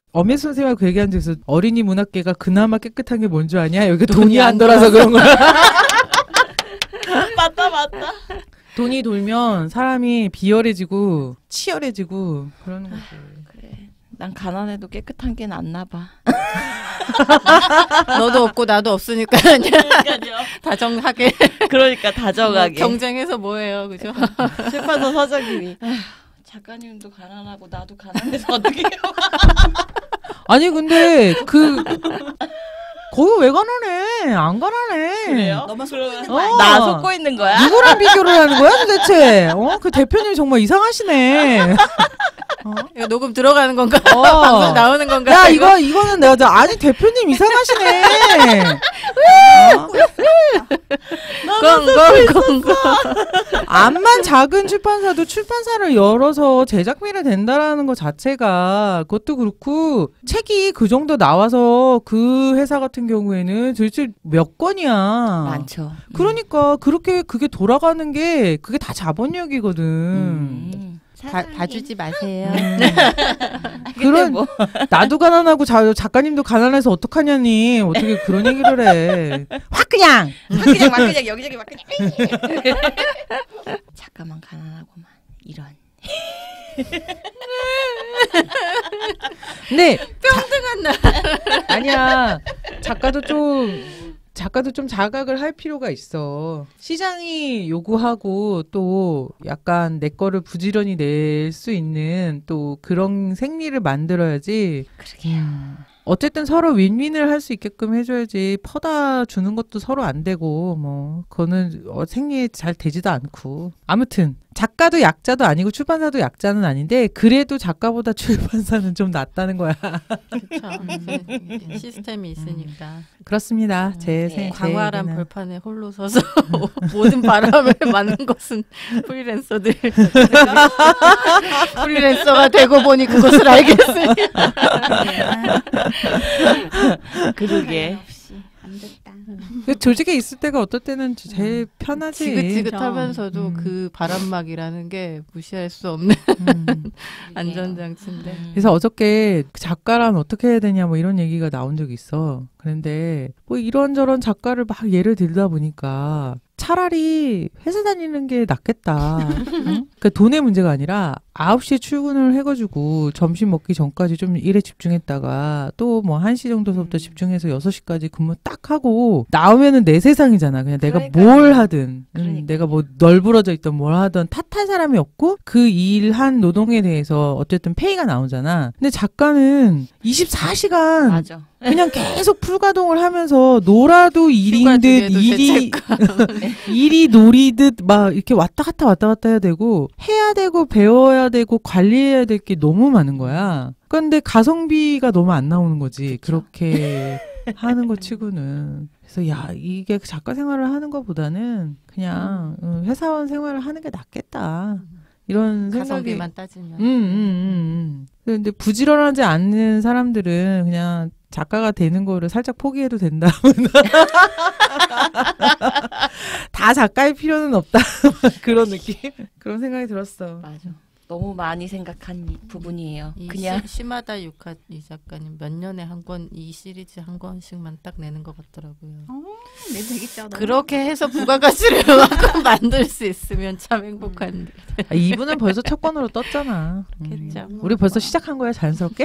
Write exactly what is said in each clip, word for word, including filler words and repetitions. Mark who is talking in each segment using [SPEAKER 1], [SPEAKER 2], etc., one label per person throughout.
[SPEAKER 1] 엄혜 선생님하고 그 얘기한 적에서 어린이 문학계가 그나마 깨끗한 게 뭔 줄 아냐? 여기 돈이 안 돌아서 그런 거야.
[SPEAKER 2] 맞다 맞다.
[SPEAKER 1] 돈이 돌면 사람이 비열해지고 치열해지고 그러는 거지.
[SPEAKER 2] 그래. 난 가난해도 깨끗한 게 낫나 봐.
[SPEAKER 3] 너도 없고 나도 없으니까 그냥 다정하게.
[SPEAKER 2] 그러니까 다정하게.
[SPEAKER 3] 경쟁해서 뭐해요, 그죠?
[SPEAKER 2] 출판사 사장님이 작가님도 가난하고 나도 가난해서 어떻게 해요?
[SPEAKER 1] 아니 근데 그 거기 왜 가난해? 안 가난해.
[SPEAKER 2] 그래요?
[SPEAKER 4] 너만 속고 있는
[SPEAKER 1] 어.
[SPEAKER 4] 거 아니야?
[SPEAKER 2] 나 속고 있는 거야?
[SPEAKER 1] 누구랑 비교를 하는 거야 도대체? 어? 그 대표님 정말 이상하시네. 어?
[SPEAKER 3] 이거 녹음 들어가는 건가?
[SPEAKER 1] 어.
[SPEAKER 3] 방송 나오는 건가?
[SPEAKER 1] 야 이거 이거는 내가 저- 아니 대표님 이상하시네. 어?
[SPEAKER 3] 꽁꽁꽁꽁.
[SPEAKER 1] 암만 작은 출판사도 출판사를 열어서 제작비를 댄다라는 것 자체가 그것도 그렇고 책이 그 정도 나와서 그 회사 같은 경우에는 도대체 몇 건이야.
[SPEAKER 2] 많죠.
[SPEAKER 1] 그러니까 그렇게 그게 돌아가는 게 그게 다 자본력이거든.
[SPEAKER 2] 음.
[SPEAKER 3] 다, 다 주지 마세요.
[SPEAKER 1] 음. 그런
[SPEAKER 2] 뭐.
[SPEAKER 1] 나도 가난하고 자, 작가님도 가난해서 어떡하냐니 어떻게 그런 얘기를 해. 확 그냥.
[SPEAKER 2] 막 그냥 막 그냥 여기저기 막 그냥. 작가만 가난하고만 이런.
[SPEAKER 1] 근데
[SPEAKER 3] 평등한 날.
[SPEAKER 1] 아니야. 작가도 좀 작가도 좀 자각을 할 필요가 있어. 시장이 요구하고 또 약간 내 거를 부지런히 낼 수 있는 또 그런 생리를 만들어야지.
[SPEAKER 2] 그러게요.
[SPEAKER 1] 어쨌든 서로 윈윈을 할 수 있게끔 해줘야지. 퍼다 주는 것도 서로 안 되고 뭐 그거는 어, 생리에 잘 되지도 않고. 아무튼 작가도 약자도 아니고 출판사도 약자는 아닌데 그래도 작가보다 출판사는 좀 낫다는 거야.
[SPEAKER 3] 그렇죠. 시스템이 있으니까.
[SPEAKER 1] 그렇습니다. 제
[SPEAKER 2] 네.
[SPEAKER 1] 생, 제
[SPEAKER 3] 광활한
[SPEAKER 1] 얘기는.
[SPEAKER 3] 벌판에 홀로 서서 모든 바람을 맞는 것은 프리랜서들. 프리랜서가 되고 보니 그것을 알겠으니.
[SPEAKER 2] 그러게.
[SPEAKER 4] 역시 안 됐다.
[SPEAKER 1] 그 조직에 있을 때가 어떨 때는 제일 편하지.
[SPEAKER 3] 지긋지긋하면서도
[SPEAKER 1] 음.
[SPEAKER 3] 그 바람막이라는 게 무시할 수 없는
[SPEAKER 1] 음.
[SPEAKER 3] 안전장치인데.
[SPEAKER 1] 그래서 어저께 작가라면 어떻게 해야 되냐 뭐 이런 얘기가 나온 적이 있어. 그런데 뭐 이런저런 작가를 막 예를 들다 보니까 차라리 회사 다니는 게 낫겠다. 응? 그러니까 돈의 문제가 아니라 아홉 시에 출근을 해가지고 점심 먹기 전까지 좀 일에 집중했다가 또 뭐 한 시 정도서부터 집중해서 여섯 시까지 근무 딱 하고 나오면은 내 세상이잖아. 그냥 내가
[SPEAKER 2] 그러니까요.
[SPEAKER 1] 뭘 하든 응,
[SPEAKER 2] 그러니까요.
[SPEAKER 1] 내가 뭐 널브러져 있던 뭘 하든 탓할 사람이 없고 그 일한 노동에 대해서 어쨌든 페이가 나오잖아. 근데 작가는 이십사 시간
[SPEAKER 2] 맞아.
[SPEAKER 1] 그냥 계속 풀가동을 하면서 놀아도 일인 듯
[SPEAKER 3] 휴가
[SPEAKER 1] 일이 일이 놀이듯 막 이렇게 왔다 갔다 왔다 갔다 해야 되고 해야 되고 배워야 되고 관리해야 될 게 너무 많은 거야. 그런데 가성비가 너무 안 나오는 거지. 그렇게 하는 거 치고는. 그래서 야 이게 작가 생활을 하는 것보다는 그냥 음, 회사원 생활을 하는 게 낫겠다. 이런 생각이.
[SPEAKER 3] 가성비만 따지면.
[SPEAKER 1] 음, 음, 음, 음. 근데 부지런하지 않는 사람들은 그냥 작가가 되는 거를 살짝 포기해도 된다. 다 작가일 필요는 없다. 그런 느낌? 그런 생각이 들었어.
[SPEAKER 2] 맞아. 너무 많이 생각한 이 부분이에요.
[SPEAKER 3] 이
[SPEAKER 2] 그냥
[SPEAKER 3] 시, 시마다 유카 이 작가님 몇 년에 한 권 이 시리즈 한 권씩만 딱 내는 것 같더라고요.
[SPEAKER 4] 어, 내 되겠죠.
[SPEAKER 3] 그렇게 해서 부가가치를 만큼 만들 수 있으면 참 행복한데.
[SPEAKER 1] 아, 이분은 벌써 첫 권으로 떴잖아. 음.
[SPEAKER 3] 그렇죠.
[SPEAKER 1] 우리 벌써 시작한 거야, 자연스럽게?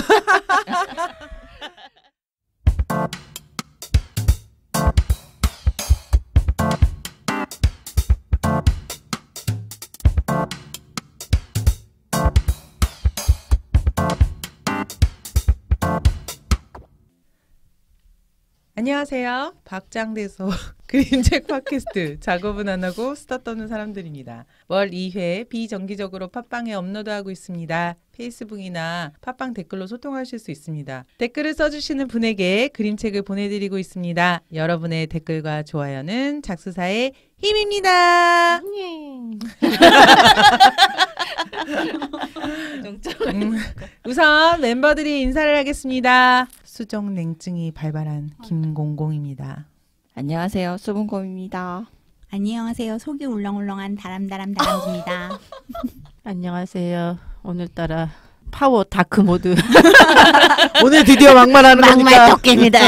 [SPEAKER 1] 안녕하세요. 박장대소 그림책 팟캐스트 작업은 안 하고 수다 떠는 사람들입니다. 월 이 회 비정기적으로 팟빵에 업로드하고 있습니다. 페이스북이나 팟빵 댓글로 소통하실 수 있습니다. 댓글을 써주시는 분에게 그림책을 보내드리고 있습니다. 여러분의 댓글과 좋아요는 작수사의 힘입니다. 음, 우선 멤버들이 인사를 하겠습니다. 수정 냉증이 발발한 김공공입니다.
[SPEAKER 2] 안녕하세요. 수분곰입니다.
[SPEAKER 4] 안녕하세요. 속이 울렁울렁한 다람다람 다람쥐입니다.
[SPEAKER 3] 안녕하세요. 오늘따라 파워 다크 모드.
[SPEAKER 1] 오늘 드디어 막말하는
[SPEAKER 4] 막말
[SPEAKER 1] 거니까.
[SPEAKER 4] 토끼입니다.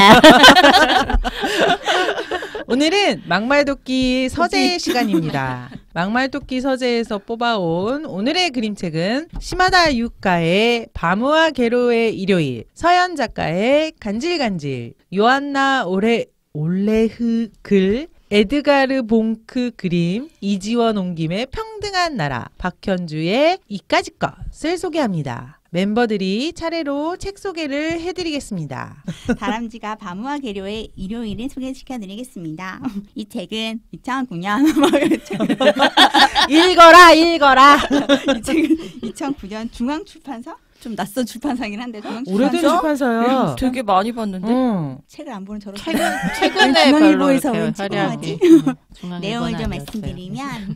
[SPEAKER 1] 오늘은 막말도끼 서재 시간입니다. 막말도끼 서재에서 뽑아온 오늘의 그림책은 시마다 유카의 바무와 게로의 일요일, 서연 작가의 간질간질, 요한나 오레 올레흐 글, 에드가르 봉크 그림, 이지원 옹김의 평등한 나라, 박현주의 이까짓 것을 소개합니다. 멤버들이 차례로 책 소개를 해드리겠습니다.
[SPEAKER 4] 다람쥐가 바무와 게료의 일요일을 소개시켜드리겠습니다. 이 책은 이천구 년
[SPEAKER 1] 읽어라 읽어라.
[SPEAKER 4] 이 책은 이천구 년 중앙출판사? 좀 낯선 출판사긴 한데 중앙출판사?
[SPEAKER 1] 오래된 출판사야.
[SPEAKER 2] 되게 많이 봤는데.
[SPEAKER 1] 응.
[SPEAKER 4] 책을 안 보는 저런
[SPEAKER 3] 최근
[SPEAKER 4] 사람.
[SPEAKER 3] 최근에
[SPEAKER 4] 중앙일보에서
[SPEAKER 3] 별로
[SPEAKER 4] 왜
[SPEAKER 3] 이렇게 화려하게
[SPEAKER 4] 촬영하지?
[SPEAKER 3] 중앙일보는
[SPEAKER 4] 내용을 좀
[SPEAKER 3] 아니었어요.
[SPEAKER 4] 말씀드리면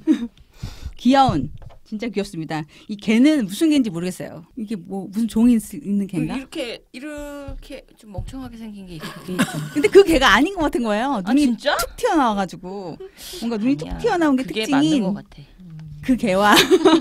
[SPEAKER 4] 귀여운 진짜 귀엽습니다. 이 개는 무슨 개인지 모르겠어요. 이게 뭐 무슨 종이 쓰- 있는 개인가?
[SPEAKER 2] 이렇게 이렇게 좀 멍청하게 생긴 게 있- 게 있어.
[SPEAKER 4] 근데 그 개가 아닌 것 같은 거예요.
[SPEAKER 2] 아
[SPEAKER 4] 눈이
[SPEAKER 2] 진짜?
[SPEAKER 4] 툭 튀어나와가지고 뭔가 눈이
[SPEAKER 2] 아니야.
[SPEAKER 4] 툭 튀어나온 게
[SPEAKER 2] 그게 맞는 것
[SPEAKER 4] 특징인
[SPEAKER 2] 같아.
[SPEAKER 4] 그 개와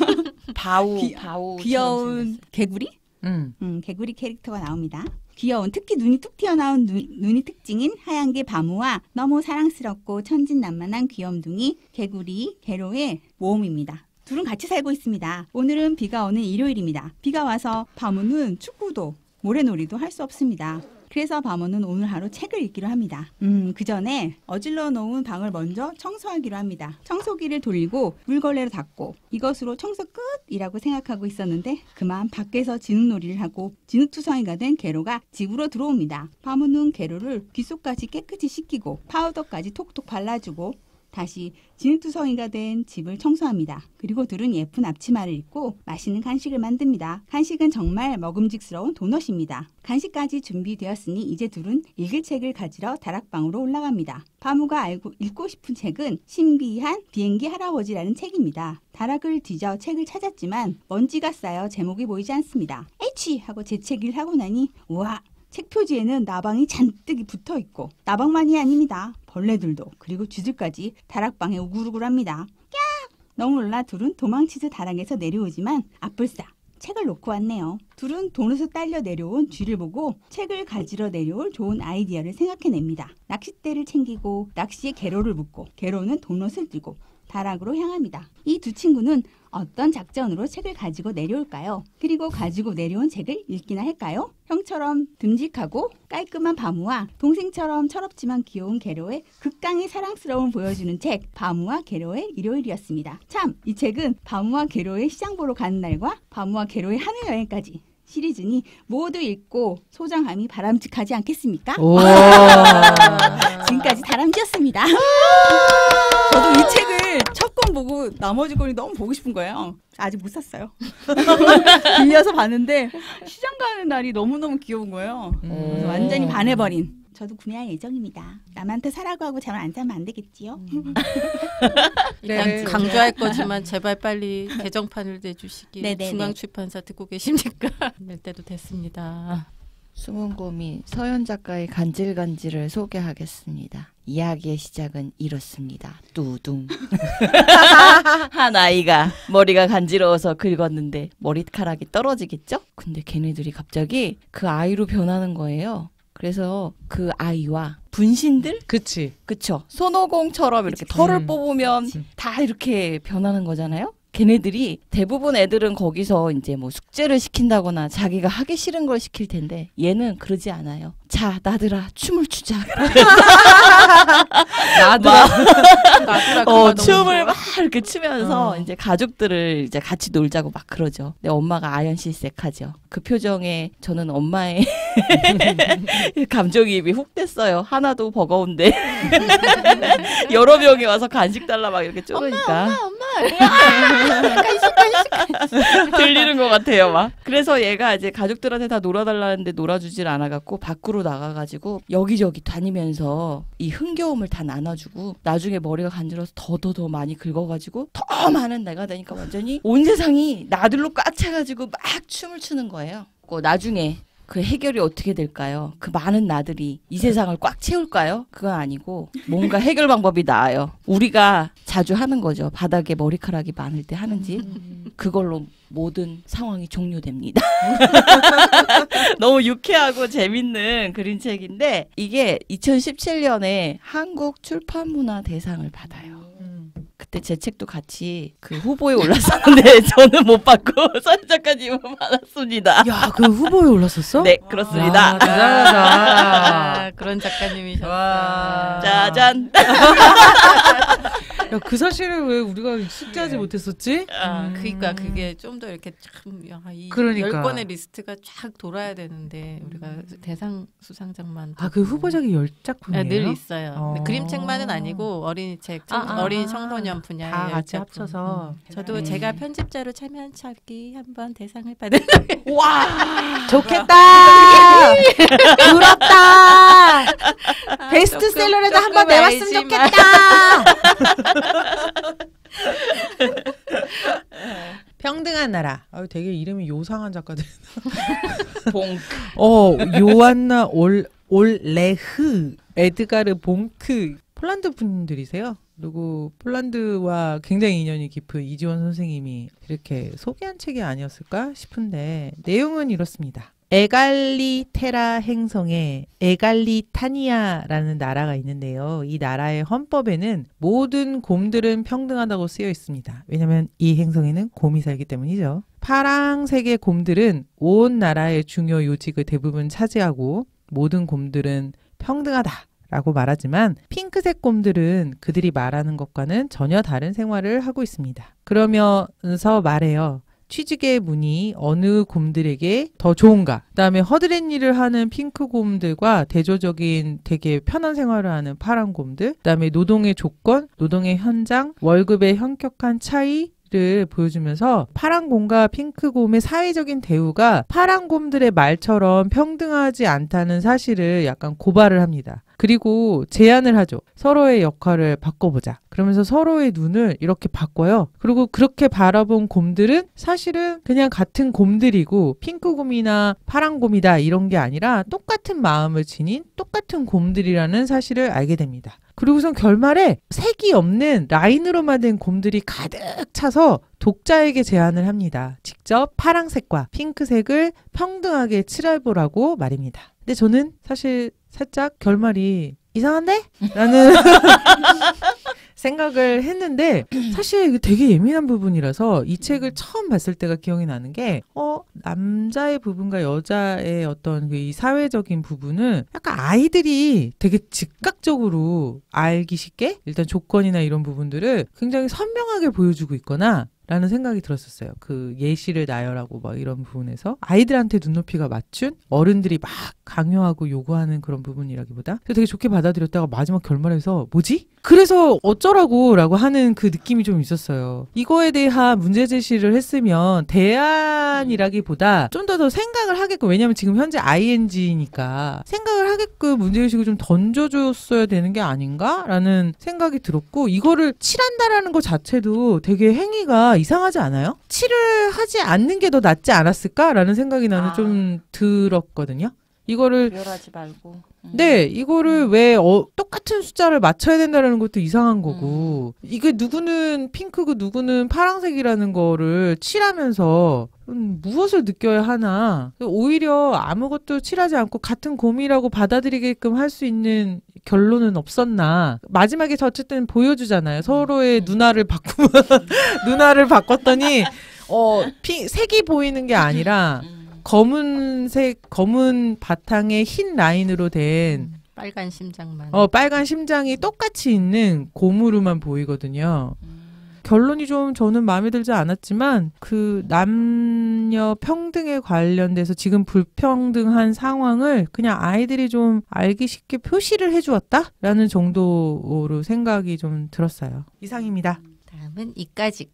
[SPEAKER 2] 바우
[SPEAKER 4] 귀-
[SPEAKER 2] 바우
[SPEAKER 4] 귀여운 개구리?
[SPEAKER 1] 응.
[SPEAKER 4] 음, 개구리 캐릭터가 나옵니다. 귀여운 특히 눈이 툭 튀어나온 눈, 눈이 특징인 하얀 개 바무와 너무 사랑스럽고 천진난만한 귀염둥이 개구리 게로의 모험입니다. 둘은 같이 살고 있습니다. 오늘은 비가 오는 일요일입니다. 비가 와서 바무는 축구도 모래놀이도 할 수 없습니다. 그래서 바무는 오늘 하루 책을 읽기로 합니다. 음, 그 전에 어질러 놓은 방을 먼저 청소하기로 합니다. 청소기를 돌리고 물걸레로 닦고 이것으로 청소 끝이라고 생각하고 있었는데 그만 밖에서 진흙놀이를 하고 진흙투성이가 된 게로가 집으로 들어옵니다. 바무는 게로를 귓속까지 깨끗이 씻기고 파우더까지 톡톡 발라주고 다시 진흙투성이가 된 집을 청소합니다. 그리고 둘은 예쁜 앞치마를 입고 맛있는 간식을 만듭니다. 간식은 정말 먹음직스러운 도넛입니다. 간식까지 준비되었으니 이제 둘은 읽을 책을 가지러 다락방으로 올라갑니다. 바무가 알고 읽고 싶은 책은 신비한 비행기 할아버지라는 책입니다. 다락을 뒤져 책을 찾았지만 먼지가 쌓여 제목이 보이지 않습니다. 에취! 하고 제 책을 하고 나니 우와! 책 표지에는 나방이 잔뜩 붙어 있고 나방만이 아닙니다. 벌레들도 그리고 쥐들까지 다락방에 우글우글합니다. 야! 너무 놀라 둘은 도망치듯 다락에서 내려오지만 아뿔싸 책을 놓고 왔네요. 둘은 도넛을 딸려 내려온 쥐를 보고 책을 가지러 내려올 좋은 아이디어를 생각해냅니다. 낚싯대를 챙기고 낚시에 게로를 묶고 게로는 도넛을 들고 다락으로 향합니다. 이 두 친구는 어떤 작전으로 책을 가지고 내려올까요? 그리고 가지고 내려온 책을 읽기나 할까요? 형처럼 듬직하고 깔끔한 바무와 동생처럼 철없지만 귀여운 게로의 극강의 사랑스러움을 보여주는 책 바무와 게로의 일요일이었습니다. 참, 이 책은 바무와 게로의 시장 보러 가는 날과 바무와 게로의 하늘 여행까지 시리즈니 모두 읽고 소장함이 바람직하지 않겠습니까?
[SPEAKER 1] 오.
[SPEAKER 4] 지금까지 다람쥐였습니다. 저도 이 책을 첫 권 보고 나머지 권이 너무 보고 싶은 거예요. 아직 못 샀어요. 빌려서 봤는데 시장 가는 날이 너무너무 귀여운 거예요. 그래서 완전히 반해버린. 저도 구매할 예정입니다. 남한테 사라고 하고 잠을 안 자면 안 되겠지요?
[SPEAKER 3] 일단
[SPEAKER 1] 네.
[SPEAKER 3] 강조할 거지만 제발 빨리 개정판을 내주시길.
[SPEAKER 4] 네네네.
[SPEAKER 3] 중앙출판사 듣고 계십니까? 낼 때도 됐습니다.
[SPEAKER 2] 숨은 고민 서연 작가의 간질간질을 소개하겠습니다. 이야기의 시작은 이렇습니다. 뚜둥. 한 아이가 머리가 간지러워서 긁었는데 머리카락이 떨어지겠죠? 근데 걔네들이 갑자기 그 아이로 변하는 거예요. 그래서 그 아이와 분신들?
[SPEAKER 1] 그치.
[SPEAKER 2] 그쵸. 손오공처럼 이렇게 털을
[SPEAKER 1] 음.
[SPEAKER 2] 뽑으면
[SPEAKER 1] 그치.
[SPEAKER 2] 다 이렇게 변하는 거잖아요. 걔네들이 대부분 애들은 거기서 이제 뭐 숙제를 시킨다거나 자기가 하기 싫은 걸 시킬 텐데 얘는 그러지 않아요. 자, 나들아 춤을 추자.
[SPEAKER 1] 나들아.
[SPEAKER 3] 나들아
[SPEAKER 2] 어, 춤을 막 이렇게 추면서
[SPEAKER 1] 어.
[SPEAKER 2] 이제 가족들을 이제 같이 놀자고 막 그러죠. 근데 엄마가 아연실색하죠. 그 표정에 저는 엄마의 감정이입이 훅 됐어요. 하나도 버거운데 여러 명이 와서 간식 달라 막 이렇게 쪼르니까 엄마 엄마 간식 간식 들리는 것 같아요 막. 그래서 얘가 이제 가족들한테 다 놀아달라는데 놀아주질 않아갖고 밖으로 나가가지고 여기저기 다니면서 이 흥겨움을 다 나눠주고 나중에 머리가 간지러서 더더더 많이 긁어가지고 더 많은 내가 되니까 완전히 온 세상이 나들로 꽉 차가지고 막 춤을 추는 거예요. 그 나중에 그 해결이 어떻게 될까요? 그 많은 나들이 이 세상을 꽉 채울까요? 그건 아니고 뭔가 해결 방법이 나아요. 우리가 자주 하는 거죠. 바닥에 머리카락이 많을 때 하는지. 그걸로 모든 상황이 종료됩니다. 너무 유쾌하고 재밌는 그림책인데 이게 이천십칠 년에 한국 출판문화 대상을 받아요. 그때 제 책도 같이 그 후보에 올랐었는데 저는 못 받고 서현 작가님은 받았습니다.
[SPEAKER 1] 야, 그 후보에 올랐었어?
[SPEAKER 2] 네, 그렇습니다.
[SPEAKER 1] 야, 대단하다.
[SPEAKER 3] 아, 그런 작가님이셨어요.
[SPEAKER 1] 와.
[SPEAKER 2] 짜잔.
[SPEAKER 1] 야, 그 사실을 왜 우리가 숙지하지 못했었지?
[SPEAKER 2] 아,
[SPEAKER 1] 음.
[SPEAKER 3] 그러니까 그게 좀 더 이렇게 참, 야, 이
[SPEAKER 1] 그러니까.
[SPEAKER 3] 열 권의 리스트가 쫙 돌아야 되는데 우리가 대상 수상작만
[SPEAKER 1] 아, 그 후보작이 열 작품이에요?
[SPEAKER 3] 아, 늘 있어요.
[SPEAKER 1] 어.
[SPEAKER 3] 근데 그림책만은 아니고 어린이 책, 청,
[SPEAKER 1] 아, 아,
[SPEAKER 3] 어린이
[SPEAKER 1] 아.
[SPEAKER 3] 청소년 분야의
[SPEAKER 1] 다
[SPEAKER 3] 열
[SPEAKER 1] 같이
[SPEAKER 3] 작품.
[SPEAKER 1] 합쳐서.
[SPEAKER 3] 음. 저도
[SPEAKER 1] 네.
[SPEAKER 3] 제가 편집자로 참여한 책이 한번 대상을 받은
[SPEAKER 2] 와.
[SPEAKER 1] 좋겠다. 부럽다.
[SPEAKER 3] 아,
[SPEAKER 1] 베스트셀러에도
[SPEAKER 3] 조금,
[SPEAKER 1] 한번
[SPEAKER 3] 조금
[SPEAKER 1] 내봤으면
[SPEAKER 3] 알지만.
[SPEAKER 1] 좋겠다. 평등한 나라. 아, 되게 이름이 요상한 작가들.
[SPEAKER 2] 봉.
[SPEAKER 1] 어, 요안나 올 올레흐, 에드가르 봉크. 폴란드 분들이세요. 그리고 폴란드와 굉장히 인연이 깊은 이지원 선생님이 이렇게 소개한 책이 아니었을까 싶은데 내용은 이렇습니다. 에갈리테라 행성에 에갈리타니아라는 나라가 있는데요. 이 나라의 헌법에는 모든 곰들은 평등하다고 쓰여 있습니다. 왜냐하면 이 행성에는 곰이 살기 때문이죠. 파랑색의 곰들은 온 나라의 중요 요직을 대부분 차지하고 모든 곰들은 평등하다 라고 말하지만 핑크색 곰들은 그들이 말하는 것과는 전혀 다른 생활을 하고 있습니다. 그러면서 말해요. 취직의 문이 어느 곰들에게 더 좋은가? 그다음에 허드렛 일을 하는 핑크 곰들과 대조적인 되게 편한 생활을 하는 파란 곰들, 그다음에 노동의 조건, 노동의 현장, 월급의 현격한 차이 를 보여주면서 파란 곰과 핑크 곰의 사회적인 대우가 파란 곰들의 말처럼 평등하지 않다는 사실을 약간 고발을 합니다. 그리고 제안을 하죠. 서로의 역할을 바꿔보자. 그러면서 서로의 눈을 이렇게 바꿔요. 그리고 그렇게 바라본 곰들은 사실은 그냥 같은 곰들이고 핑크 곰이나 파란 곰이다 이런 게 아니라 똑같은 마음을 지닌 똑같은 곰들이라는 사실을 알게 됩니다. 그리고선 결말에 색이 없는 라인으로만 된 곰들이 가득 차서 독자에게 제안을 합니다. 직접 파랑색과 핑크색을 평등하게 칠해보라고 말입니다. 근데 저는 사실 살짝 결말이 이상한데? 라는 생각을 했는데 사실 이거 되게 예민한 부분이라서 이 책을 처음 봤을 때가 기억이 나는 게 어, 남자의 부분과 여자의 어떤 그 이 사회적인 부분은 약간 아이들이 되게 즉각적으로 알기 쉽게 일단 조건이나 이런 부분들을 굉장히 선명하게 보여주고 있거나 라는 생각이 들었었어요. 그 예시를 나열하고 막 이런 부분에서 아이들한테 눈높이가 맞춘 어른들이 막 강요하고 요구하는 그런 부분이라기보다 되게 좋게 받아들였다가 마지막 결말에서 뭐지? 그래서 어쩌라고 라고 하는 그 느낌이 좀 있었어요. 이거에 대한 문제 제시를 했으면 대안이라기보다 좀 더 더 생각을 하게끔, 왜냐면 지금 현재 아이엔지니까 생각을 하게끔 문제의식을 좀 던져줬어야 되는 게 아닌가? 라는 생각이 들었고, 이거를 칠한다라는 것 자체도 되게 행위가 이상하지 않아요? 칠을 하지 않는 게 더 낫지 않았을까라는 생각이 나는
[SPEAKER 2] 아.
[SPEAKER 1] 좀 들었거든요. 이거를
[SPEAKER 2] 별하지 말고. 음.
[SPEAKER 1] 네, 이거를 왜 어, 똑같은 숫자를 맞춰야 된다는 것도 이상한 거고, 음. 이게 누구는 핑크고 누구는 파란색이라는 거를 칠하면서 음, 무엇을 느껴야 하나. 오히려 아무것도 칠하지 않고 같은 곰이라고 받아들이게끔 할 수 있는 결론은 없었나. 마지막에 저 어쨌든 보여주잖아요. 서로의 누나를 바꾸면 누나를 바꿨더니 어, 피, 색이 보이는 게 아니라 검은색, 검은 바탕에 흰 라인으로 된
[SPEAKER 3] 음, 빨간 심장만.
[SPEAKER 1] 어, 빨간 심장이 똑같이 있는 곰으로만 보이거든요. 결론이 좀 저는 마음에 들지 않았지만 그 남녀 평등에 관련돼서 지금 불평등한 상황을 그냥 아이들이 좀 알기 쉽게 표시를 해주었다라는 정도로 생각이 좀 들었어요. 이상입니다.
[SPEAKER 3] 다음은 이까짓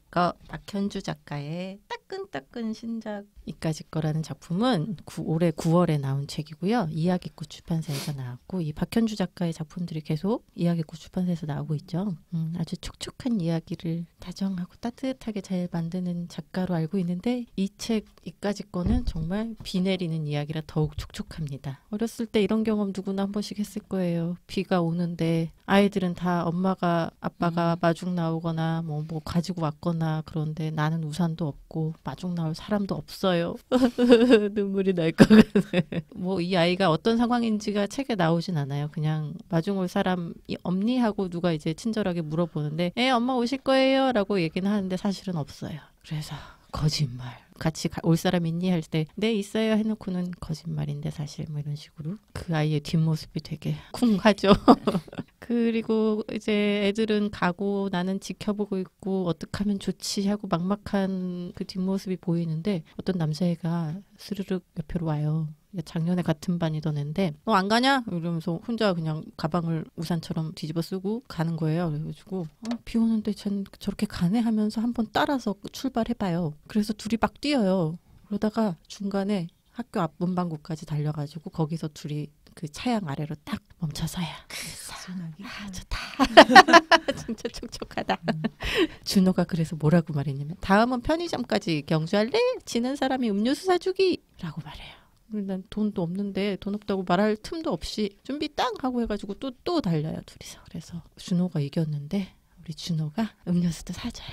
[SPEAKER 3] 거 박현주 작가의 따끈따끈 신작 이까짓 거라는 작품은 구, 올해 구월에 나온 책이고요. 이야기꽃 출판사에서 나왔고 이 박현주 작가의 작품들이 계속 이야기꽃 출판사에서 나오고 있죠. 음, 아주 촉촉한 이야기를 다정하고 따뜻하게 잘 만드는 작가로 알고 있는데 이 책 이까짓 거는 정말 비 내리는 이야기라 더욱 촉촉합니다. 어렸을 때 이런 경험 누구나 한 번씩 했을 거예요. 비가 오는데 아이들은 다 엄마가 아빠가 음. 마중 나오거나 뭐, 뭐 가지고 왔거나 그런데 나는 우산도 없고 마중 나올 사람도 없어요. 눈물이 날 것 같아요. 뭐 이 아이가 어떤 상황인지가 책에 나오진 않아요. 그냥 마중 올 사람이 없니? 하고 누가 이제 친절하게 물어보는데 에 엄마 오실 거예요? 라고 얘기는 하는데 사실은 없어요. 그래서 거짓말. 같이 올 사람 있니? 할 때 네 있어요 해놓고는 거짓말인데 사실 뭐 이런 식으로 그 아이의 뒷모습이 되게 쿵하죠. 그리고 이제 애들은 가고 나는 지켜보고 있고 어떻게 하면 좋지 하고 막막한 그 뒷모습이 보이는데 어떤 남자애가 스르륵 옆으로 와요. 작년에 같은 반이던 애인데 너 안 가냐? 이러면서 혼자 그냥 가방을 우산처럼 뒤집어 쓰고 가는 거예요. 그래가지고 어, 비 오는데 전 저렇게 가네 하면서 한번 따라서 출발해봐요. 그래서 둘이 막 뛰어요. 그러다가 중간에 학교 앞 문방구까지 달려가지고 거기서 둘이 그 차양 아래로 딱 멈춰서야. 아, 좋다. 진짜 촉촉하다. 음. 준호가 그래서 뭐라고 말했냐면 다음은 편의점까지 경주할래? 지는 사람이 음료수 사주기! 라고 말해요. 난 돈도 없는데 돈 없다고 말할 틈도 없이 준비 땅 하고 해가지고 또, 또 달려요 둘이서. 그래서 준호가 이겼는데 우리 준호가 음료수도 사줘요.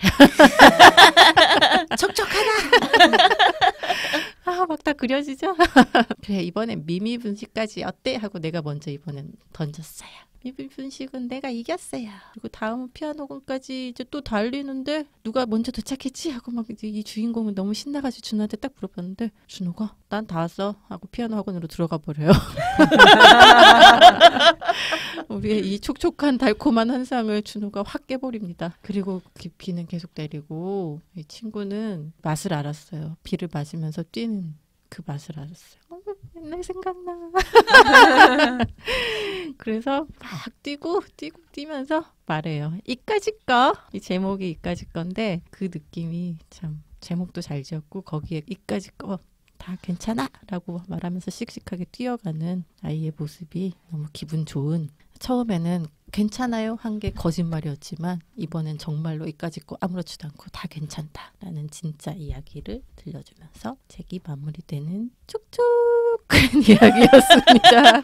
[SPEAKER 3] 촉촉하다. 아, 막 다 그려지죠? 그래 이번엔 미미 분식까지 어때? 하고 내가 먼저 이번엔 던졌어요. 미미 분식은 내가 이겼어요. 그리고 다음은 피아노공까지 이제 또 달리는데 누가 먼저 도착했지? 하고 막 이제 이 주인공은 너무 신나가지고 준호한테 딱 물어봤는데 준호가 난 다 왔어 하고 피아노 학원으로 들어가 버려요. 우리의 이 촉촉한 달콤한 환상을 준호가 확 깨버립니다. 그리고 비는 계속 내리고 이 친구는 맛을 알았어요. 비를 맞으면서 뛰는 그 맛을 알았어요. 어, 옛날 생각나. 그래서 막 뛰고 뛰고 뛰면서 말해요. 이까짓 거. 이 제목이 이까짓 건데 그 느낌이 참 제목도 잘 지었고 거기에 이까짓 거 다 괜찮아 라고 말하면서 씩씩하게 뛰어가는 아이의 모습이 너무 기분 좋은. 처음에는 괜찮아요 한 게 거짓말이었지만 이번엔 정말로 이까짓 거 아무렇지도 않고 다 괜찮다라는 진짜 이야기를 들려주면서 책이 마무리되는 촉촉한 이야기였습니다.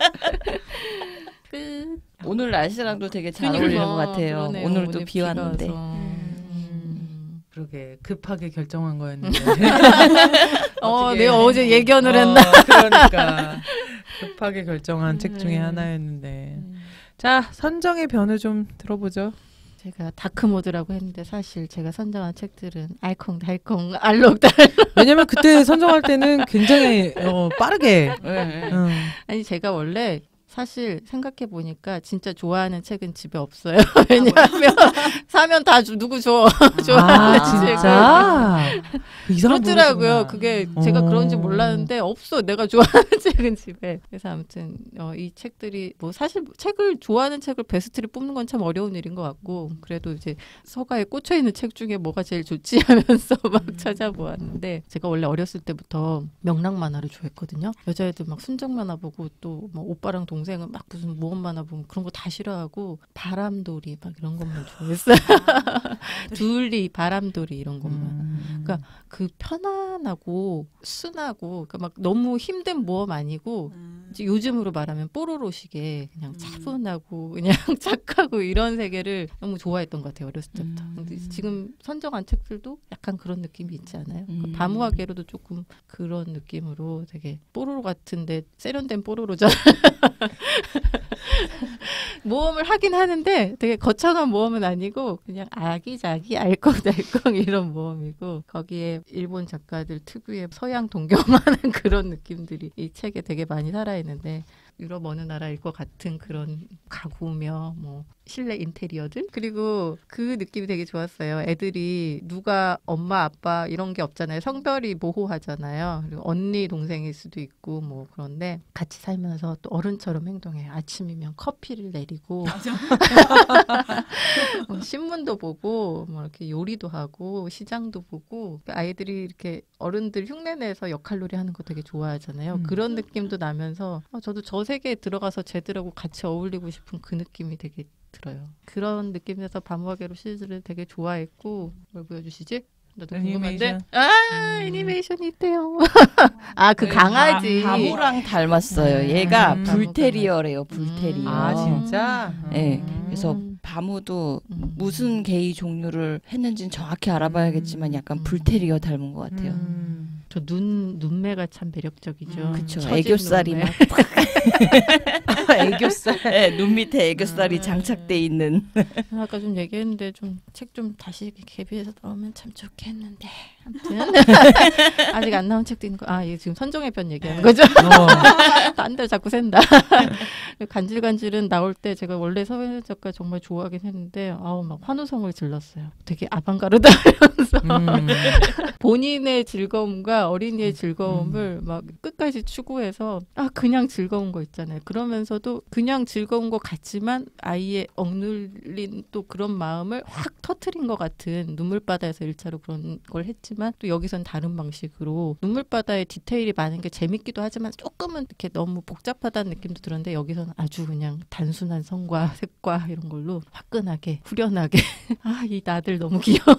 [SPEAKER 3] 끝.
[SPEAKER 2] 오늘 날씨랑도 되게 잘 어울리는 것 같아요.
[SPEAKER 3] 그러네요.
[SPEAKER 2] 오늘도
[SPEAKER 3] 오늘
[SPEAKER 2] 비 왔는데.
[SPEAKER 1] 음, 그러게 급하게 결정한 거였는데.
[SPEAKER 3] 어, 내가 어제 예견을 했나?
[SPEAKER 1] 어, 그러니까 급하게 결정한 책 중에 하나였는데. 자, 선정의 변을 좀 들어보죠.
[SPEAKER 3] 제가 다크모드라고 했는데 사실 제가 선정한 책들은 알콩달콩 알록달록.
[SPEAKER 1] 왜냐면 그때 선정할 때는 굉장히 어, 빠르게.
[SPEAKER 2] 네, 네.
[SPEAKER 1] 음.
[SPEAKER 3] 아니 제가 원래 사실 생각해보니까 진짜 좋아하는 책은 집에 없어요. 왜냐하면 사면 다 주, 누구 줘. 좋아하는
[SPEAKER 1] 아,
[SPEAKER 3] 책을.
[SPEAKER 1] 진짜? 이상한
[SPEAKER 3] 그렇더라고요.
[SPEAKER 1] 분이시구나.
[SPEAKER 3] 그게 제가
[SPEAKER 1] 어.
[SPEAKER 3] 그런지 몰랐는데 없어. 내가 좋아하는 책은 집에. 그래서 아무튼 어, 이 책들이 뭐 사실 책을 좋아하는 책을 베스트를 뽑는 건 참 어려운 일인 것 같고 그래도 이제 서가에 꽂혀있는 책 중에 뭐가 제일 좋지 하면서 막 음. 찾아보았는데 제가 원래 어렸을 때부터 명랑 만화를 좋아했거든요. 여자애들 막 순정 만화 보고 또 뭐 오빠랑 동생은 막 무슨 모험 만화 보면 그런 거 다 싫어하고 바람돌이 막 이런 것만 좋아했어요. 둘리 바람돌이 이런 것만.
[SPEAKER 1] 음.
[SPEAKER 3] 그러니까 그 편안하고 순하고 그러니까 막 너무 힘든 모험 아니고
[SPEAKER 4] 음.
[SPEAKER 3] 이제 요즘으로 말하면 뽀로로식의 그냥 차분하고 그냥 착하고 이런 세계를 너무 좋아했던 것 같아요. 어렸을 때부터.
[SPEAKER 1] 음.
[SPEAKER 3] 근데 지금 선정한 책들도 약간 그런 느낌이 있지 않아요?
[SPEAKER 4] 음.
[SPEAKER 3] 그 다무하게로도 조금 그런 느낌으로 되게 뽀로로 같은데 세련된 뽀로로잖아요. 모험을 하긴 하는데 되게 거창한 모험은 아니고 그냥 아기자기 알콩달콩 이런 모험이고 거기에 일본 작가들 특유의 서양 동경하는 그런 느낌들이 이 책에 되게 많이 살아있는데 유럽 어느 나라일 것 같은 그런 가구며 뭐 실내 인테리어들 그리고 그 느낌이 되게 좋았어요. 애들이 누가 엄마 아빠 이런 게 없잖아요. 성별이 모호하잖아요. 그리고 언니 동생일 수도 있고 뭐 그런데 같이 살면서 또 어른처럼 행동해요. 아침이면 커피를 내리고 뭐 신문도 보고 뭐 이렇게 요리도 하고 시장도 보고 아이들이 이렇게 어른들 흉내내서 역할놀이 하는 거 되게 좋아하잖아요.
[SPEAKER 1] 음.
[SPEAKER 3] 그런 느낌도 나면서 어, 저도 저 세계에 들어가서 쟤들하고 같이 어울리고 싶은 그 느낌이 되게 들어요. 그런 느낌에서 밤과개로 시리즈를 되게 좋아했고 뭘 보여주시지? 나도 궁금한데.
[SPEAKER 1] 애니메이션.
[SPEAKER 3] 아
[SPEAKER 1] 음.
[SPEAKER 3] 애니메이션이 있대요. 아 그
[SPEAKER 1] 네,
[SPEAKER 3] 강아지.
[SPEAKER 2] 바, 바보랑 닮았어요.
[SPEAKER 3] 음.
[SPEAKER 2] 얘가
[SPEAKER 1] 음.
[SPEAKER 2] 불테리어래요. 불테리어.
[SPEAKER 1] 아 진짜?
[SPEAKER 2] 네.
[SPEAKER 1] 음.
[SPEAKER 2] 그래서 바무도
[SPEAKER 3] 음.
[SPEAKER 2] 무슨 게이 종류를 했는지는 정확히 알아봐야겠지만 약간
[SPEAKER 3] 음.
[SPEAKER 2] 불테리어 닮은 것 같아요.
[SPEAKER 1] 음.
[SPEAKER 3] 저 눈 눈매가 참 매력적이죠.
[SPEAKER 1] 음.
[SPEAKER 2] 그쵸.
[SPEAKER 3] 처진
[SPEAKER 2] 애교살이
[SPEAKER 3] 눈매.
[SPEAKER 2] 막.
[SPEAKER 1] 애교살.
[SPEAKER 2] 네, 눈 밑에 애교살이
[SPEAKER 3] 음.
[SPEAKER 2] 장착돼 있는.
[SPEAKER 3] 아까 좀 얘기했는데 좀 책 좀 다시 개비해서 나오면 참 좋겠는데 아무튼 아직 안 나온 책도 있는 거. 아, 이게 지금 선종의 편 얘기하는 거죠?
[SPEAKER 1] 어.
[SPEAKER 3] 딴 데를 자꾸 샌다. 간질간질은 나올 때 제가 원래 서현 작가 정말 좋아하긴 했는데 아우 막 환호성을 질렀어요. 되게 아방가르다면서
[SPEAKER 1] 음.
[SPEAKER 3] 본인의 즐거움과 어린이의 즐거움을 막 끝까지 추구해서 아 그냥 즐거운 거 있잖아요. 그러면서도 그냥 즐거운 것 같지만 아이의 억눌린 또 그런 마음을 확 터트린 것 같은 눈물바다에서 일차로 그런 걸 했지만 또 여기선 다른 방식으로 눈물바다의 디테일이 많은 게 재밌기도 하지만 조금은 이렇게 너무 복잡하다는 느낌도 들었는데 여기서는 아주 그냥 단순한 성과 색과 이런 걸로 화끈하게 후련하게 아 이 나들 너무 귀여워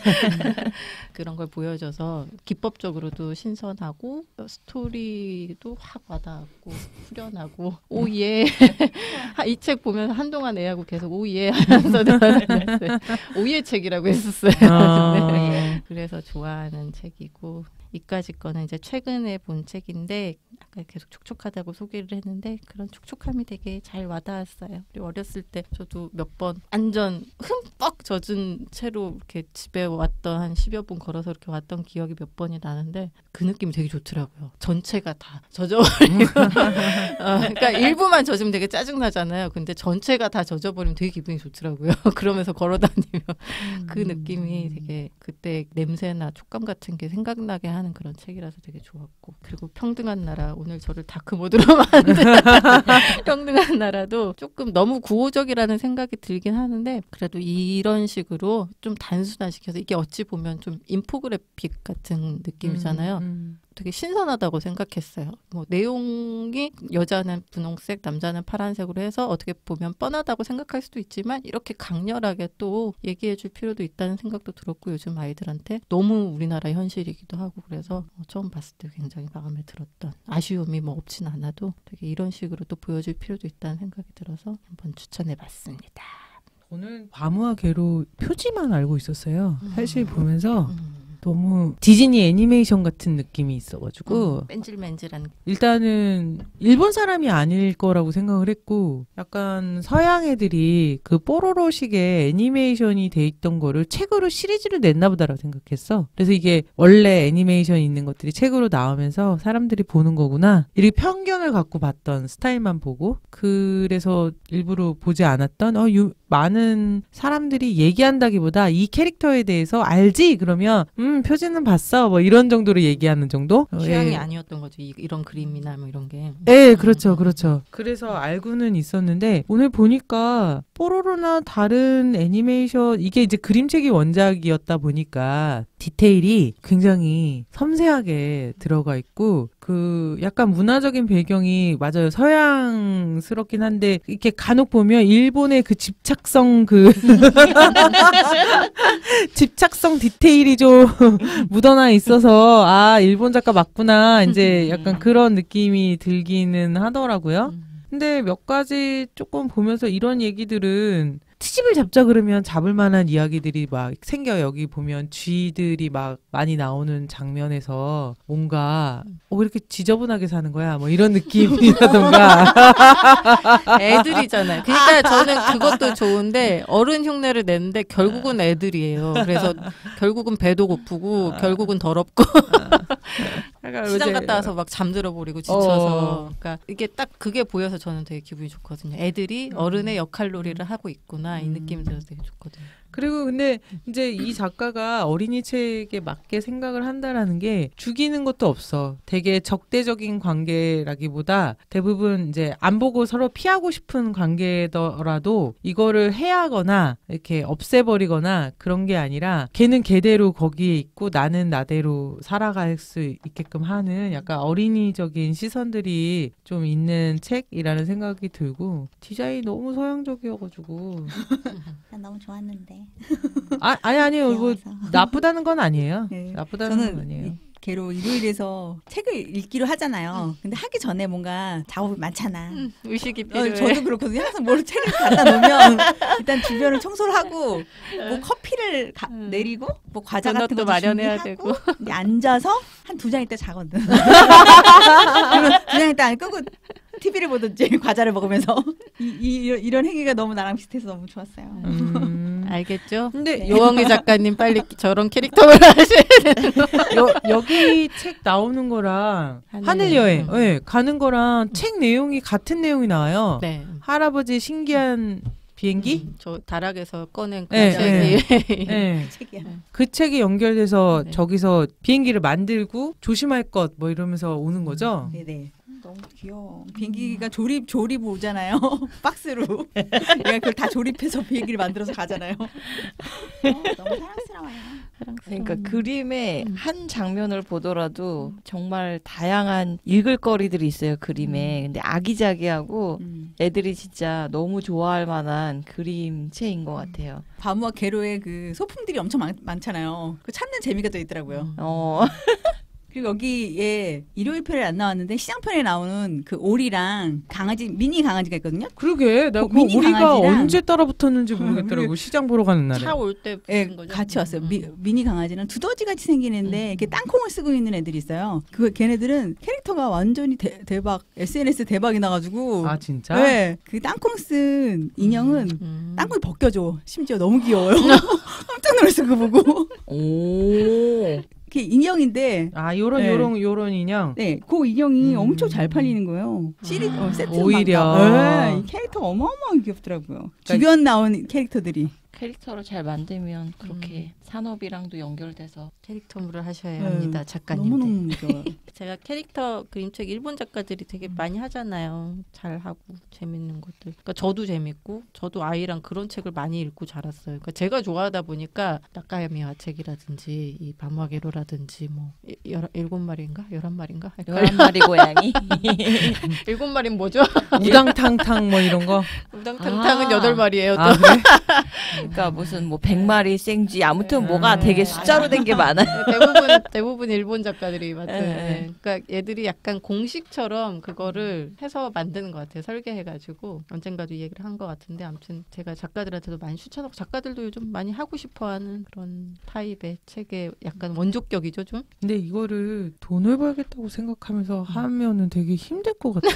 [SPEAKER 3] 그런 걸 보여줘서 기법적으로도 신선하고 스토리도 확 와닿았고 후련하고 오예 이 책 보면서 한동안 애하고 계속 오예 하면서 돌아다녔어요. 오예 책이라고 했었어요.
[SPEAKER 1] 아.
[SPEAKER 3] 네. 그래서 좋아하는 책이고 이까지 거는 이제 최근에 본 책인데 아까 계속 촉촉하다고 소개를 했는데 그런 촉촉함이 되게 잘 와닿았어요. 그리고 어렸을 때 저도 몇 번 완전 흠뻑 젖은 채로 이렇게 집에 왔던 한 십여 분 걸어서 이렇게 왔던 기억이 몇 번이 나는데 그 느낌이 되게 좋더라고요. 전체가 다 젖어버리고 어, 그러니까 일부만 젖으면 되게 짜증나잖아요. 근데 전체가 다 젖어버리면 되게 기분이 좋더라고요. 그러면서 걸어다니면 그 느낌이 되게 그때 냄새나 촉감 같은 게 생각나게 하는 그런 책이라서 되게 좋았고 그리고 평등한 나라 오늘 저를 다크모드로 만든 평등한 나라도 조금 너무 구호적이라는 생각이 들긴 하는데 그래도 이런 식으로 좀 단순화시켜서 이게 어찌 보면 좀 인포그래픽 같은 느낌이잖아요.
[SPEAKER 1] 음, 음.
[SPEAKER 3] 되게 신선하다고 생각했어요. 뭐 내용이 여자는 분홍색, 남자는 파란색으로 해서 어떻게 보면 뻔하다고 생각할 수도 있지만 이렇게 강렬하게 또 얘기해 줄 필요도 있다는 생각도 들었고 요즘 아이들한테 너무 우리나라 현실이기도 하고 그래서 처음 봤을 때 굉장히 마음에 들었던 아쉬움이 뭐 없진 않아도 되게 이런 식으로 또 보여줄 필요도 있다는 생각이 들어서 한번 추천해 봤습니다.
[SPEAKER 1] 저는 과무와 개로 표지만 알고 있었어요.
[SPEAKER 3] 음.
[SPEAKER 1] 사실 보면서
[SPEAKER 3] 음.
[SPEAKER 1] 너무 디즈니 애니메이션 같은 느낌이 있어가지고
[SPEAKER 3] 음, 맨질맨질한
[SPEAKER 1] 일단은 일본 사람이 아닐 거라고 생각을 했고 약간 서양 애들이 그 뽀로로식의 애니메이션이 돼 있던 거를 책으로 시리즈를 냈나 보다라고 생각했어. 그래서 이게 원래 애니메이션이 있는 것들이 책으로 나오면서 사람들이 보는 거구나 이렇게 편견을 갖고 봤던 스타일만 보고 그래서 일부러 보지 않았던 어, 유, 많은 사람들이 얘기한다기보다 이 캐릭터에 대해서 알지? 그러면 음 표지는 봤어 뭐 이런 정도로 얘기하는 정도?
[SPEAKER 3] 취향이
[SPEAKER 1] 예.
[SPEAKER 3] 아니었던 거죠. 이, 이런 그림이나 뭐 이런 게.
[SPEAKER 1] 네, 그렇죠, 그렇죠. 그래서 알고는 있었는데 오늘 보니까 뽀로로나 다른 애니메이션 이게 이제 그림책이 원작이었다 보니까 디테일이 굉장히 섬세하게 들어가 있고 그 약간 문화적인 배경이 맞아요. 서양스럽긴 한데 이렇게 간혹 보면 일본의 그 집착성 그 집착성 디테일이 좀 묻어나 있어서 아 일본 작가 맞구나 이제 약간 그런 느낌이 들기는 하더라고요.
[SPEAKER 3] 음.
[SPEAKER 1] 근데 몇 가지 조금 보면서 이런 얘기들은 트집을 잡자 그러면 잡을 만한 이야기들이 막 생겨. 여기 보면 쥐들이 막 많이 나오는 장면에서 뭔가 어, 왜 이렇게 지저분하게 사는 거야 뭐 이런 느낌이라던가
[SPEAKER 3] 애들이잖아요. 그러니까 저는 그것도 좋은데 어른 흉내를 내는데 결국은 애들이에요. 그래서 결국은 배도 고프고 결국은 더럽고 시장 갔다 와서 막 잠들어 버리고 지쳐서. 어. 그러니까 이게 딱 그게 보여서 저는 되게 기분이 좋거든요. 애들이 어른의 역할놀이를 하고 있구나 이 느낌이 들어서 되게 좋거든요.
[SPEAKER 1] 그리고 근데 이제 이 작가가 어린이 책에 맞게 생각을 한다라는 게 죽이는 것도 없어. 되게 적대적인 관계라기보다 대부분 이제 안 보고 서로 피하고 싶은 관계더라도 이거를 해하거나 이렇게 없애버리거나 그런 게 아니라 걔는 걔대로 거기에 있고 나는 나대로 살아갈 수 있게끔 하는 약간 어린이적인 시선들이 좀 있는 책이라는 생각이 들고 디자인이 너무 서양적이어가지고
[SPEAKER 4] 난 너무 좋았는데.
[SPEAKER 1] 아, 아니 아니요. 뭐 나쁘다는 건 아니에요.
[SPEAKER 4] 네.
[SPEAKER 1] 나쁘다는
[SPEAKER 4] 저는
[SPEAKER 1] 건 아니에요.
[SPEAKER 4] 걔로 일요일에서 책을 읽기로 하잖아요. 근데 하기 전에 뭔가 작업이 많잖아.
[SPEAKER 3] 음, 의식이 필요해.
[SPEAKER 4] 어, 저도 그렇거든요. 항상 뭘 책을 갖다 놓으면 일단 주변을 청소를 하고 뭐 커피를 가,
[SPEAKER 3] 음.
[SPEAKER 4] 내리고 뭐 과자 같은 것도
[SPEAKER 3] 마련해야
[SPEAKER 4] 준비하고
[SPEAKER 3] 되고.
[SPEAKER 4] 이제 앉아서 한 두 장 있다 자거든. 그러면 두 장 있다 안 끄고 티비를 보든지 과자를 먹으면서 이, 이, 이런 행위가 너무 나랑 비슷해서 너무 좋았어요.
[SPEAKER 1] 음.
[SPEAKER 3] 알겠죠?
[SPEAKER 1] 근데
[SPEAKER 4] 네.
[SPEAKER 3] 요원기 작가님 빨리 저런 캐릭터를 하셔야 되는 거.
[SPEAKER 1] 여, 여기 책 나오는 거랑
[SPEAKER 3] 하늘
[SPEAKER 1] 하늘 여행,
[SPEAKER 3] 여행.
[SPEAKER 1] 네, 가는 거랑
[SPEAKER 3] 음.
[SPEAKER 1] 책 내용이 같은 내용이 나와요.
[SPEAKER 3] 네.
[SPEAKER 1] 할아버지 신기한 비행기?
[SPEAKER 3] 음, 저 다락에서 꺼낸 그
[SPEAKER 1] 네,
[SPEAKER 3] 책이
[SPEAKER 1] 네.
[SPEAKER 4] 책이야.
[SPEAKER 1] 그 책이 연결돼서
[SPEAKER 3] 네.
[SPEAKER 1] 저기서 비행기를 만들고 조심할 것 뭐 이러면서 오는 거죠.
[SPEAKER 4] 네네. 너무 귀여워. 비행기가 조립 조립 오잖아요. 박스로. 내가 그걸 다 조립해서 비행기를 만들어서 가잖아요. 어, 너무 사랑스러워요.
[SPEAKER 2] 그러니까
[SPEAKER 3] 음.
[SPEAKER 2] 그림의
[SPEAKER 3] 음.
[SPEAKER 2] 한 장면을 보더라도 정말 다양한 읽을 거리들이 있어요. 그림에. 근데 아기자기하고
[SPEAKER 4] 음.
[SPEAKER 2] 애들이 진짜 너무 좋아할 만한 그림체인 것 같아요.
[SPEAKER 4] 바무와 게로의 그 소품들이 엄청 많, 많잖아요. 그 찾는 재미가 또 있더라고요.
[SPEAKER 2] 어.
[SPEAKER 4] 그리고 여기에 일요일 편에 안 나왔는데 시장 편에 나오는 그 오리랑 강아지 미니 강아지가 있거든요.
[SPEAKER 1] 그러게 나
[SPEAKER 4] 그
[SPEAKER 1] 그
[SPEAKER 4] 미니
[SPEAKER 1] 우리가
[SPEAKER 4] 강아지랑-
[SPEAKER 1] 언제 따라 붙었는지 모르겠더라고. 시장 보러 가는 날에.
[SPEAKER 3] 차 올 때
[SPEAKER 4] 예,
[SPEAKER 3] 붙은 거죠.
[SPEAKER 4] 같이 왔어요.
[SPEAKER 3] 음.
[SPEAKER 4] 미, 미니 강아지는 두더지 같이 생기는데
[SPEAKER 3] 음.
[SPEAKER 4] 이렇게 땅콩을 쓰고 있는 애들이 있어요. 그 걔네들은 캐릭터가 완전히 대, 대박 에스엔에스 대박이 나가지고.
[SPEAKER 1] 아 진짜?
[SPEAKER 4] 네, 그 땅콩 쓴 인형은
[SPEAKER 3] 음.
[SPEAKER 4] 땅콩이 벗겨줘. 심지어 너무 귀여워요. 깜짝 놀랐어 그거 보고.
[SPEAKER 2] 오.
[SPEAKER 4] 그 인형인데.
[SPEAKER 1] 아 요런
[SPEAKER 4] 네.
[SPEAKER 1] 요런 요런 인형.
[SPEAKER 4] 네, 그 인형이
[SPEAKER 1] 음.
[SPEAKER 4] 엄청 잘 팔리는 거예요. 시리즈 어, 세트로
[SPEAKER 1] 오히려.
[SPEAKER 4] 네, 이 캐릭터가 어마어마하게 귀엽더라고요. 주변 나온 캐릭터들이.
[SPEAKER 2] 캐릭터를 잘 만들면 그렇게 산업이랑도 연결돼서
[SPEAKER 3] 캐릭터물을 하셔야
[SPEAKER 4] 네.
[SPEAKER 3] 합니다, 작가님들.
[SPEAKER 4] 너무너무 귀여워요.
[SPEAKER 3] 제가 캐릭터 그림책 일본 작가들이 되게
[SPEAKER 4] 음.
[SPEAKER 3] 많이 하잖아요. 잘하고 재밌는 것들. 그러니까 저도 재밌고 저도 아이랑 그런 책을 많이 읽고 자랐어요. 그러니까 제가 좋아하다 보니까 나카야미와 책이라든지 이 바마게로라든지 뭐 이- 열, 일곱 마리인가 열한 마리인가
[SPEAKER 2] 열한 마리 고양이.
[SPEAKER 3] 일곱 마리는 뭐죠?
[SPEAKER 1] 우당탕탕 뭐 이런 거.
[SPEAKER 3] 우당탕탕은
[SPEAKER 2] 아.
[SPEAKER 3] 여덟 마리예요. 또.
[SPEAKER 1] 아 그래?
[SPEAKER 2] 그러니까 무슨 뭐 백 마리 생쥐 아무튼
[SPEAKER 1] 네.
[SPEAKER 2] 뭐가 되게 숫자로 된 게 많아요.
[SPEAKER 3] 대부분 대부분 일본 작가들이 맡은.
[SPEAKER 2] 네.
[SPEAKER 3] 네. 그러니까 얘들이 약간 공식처럼 그거를 해서 만드는 것 같아요. 설계해가지고 언젠가도 이 얘기를 한 것 같은데 아무튼 제가 작가들한테도 많이 추천하고 작가들도 요즘 많이 하고 싶어하는 그런 타입의 책의 약간 원조격이죠 좀.
[SPEAKER 1] 근데 이거를 돈을 벌겠다고 생각하면서 하면은 되게 힘들 것 같아.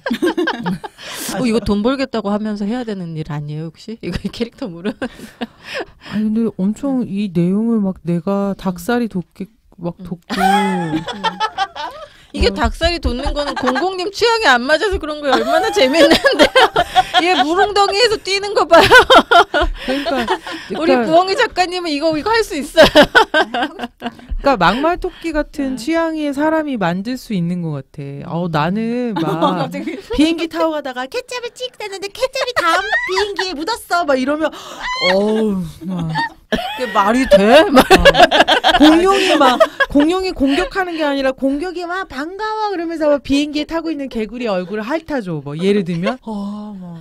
[SPEAKER 3] 어, 이거 돈 벌겠다고 하면서 해야 되는 일 아니에요 혹시? 이거 캐릭터물은?
[SPEAKER 1] 아니 근데 엄청 이 내용을 막 내가 닭살이 돋게 막 돋고
[SPEAKER 3] 이게
[SPEAKER 1] 어.
[SPEAKER 3] 닭살이 돋는 거는 공공님 취향에 안 맞아서 그런 거예요. 얼마나 재밌는데요. 얘 무릉덩이에서 뛰는 거 봐요.
[SPEAKER 1] 그러니까
[SPEAKER 3] 우리
[SPEAKER 1] 그러니까,
[SPEAKER 3] 부엉이 작가님은 이거 이거 할 수 있어요.
[SPEAKER 1] 그러니까 막말토끼 같은 취향의 사람이 만들 수 있는 것 같아. 어 나는 막 비행기 타고 가다가 케첩을 찍 댔는데 케첩이 다음 비행기에 묻었어 막 이러면 어우 막
[SPEAKER 3] 그게 말이 돼? 막.
[SPEAKER 1] 어. 공룡이 막 공룡이 공격하는 게 아니라 공격이 막 반가워 그러면서 막 비행기에 타고 있는 개구리 얼굴을 핥아줘. 뭐 예를 들면 어, 뭐.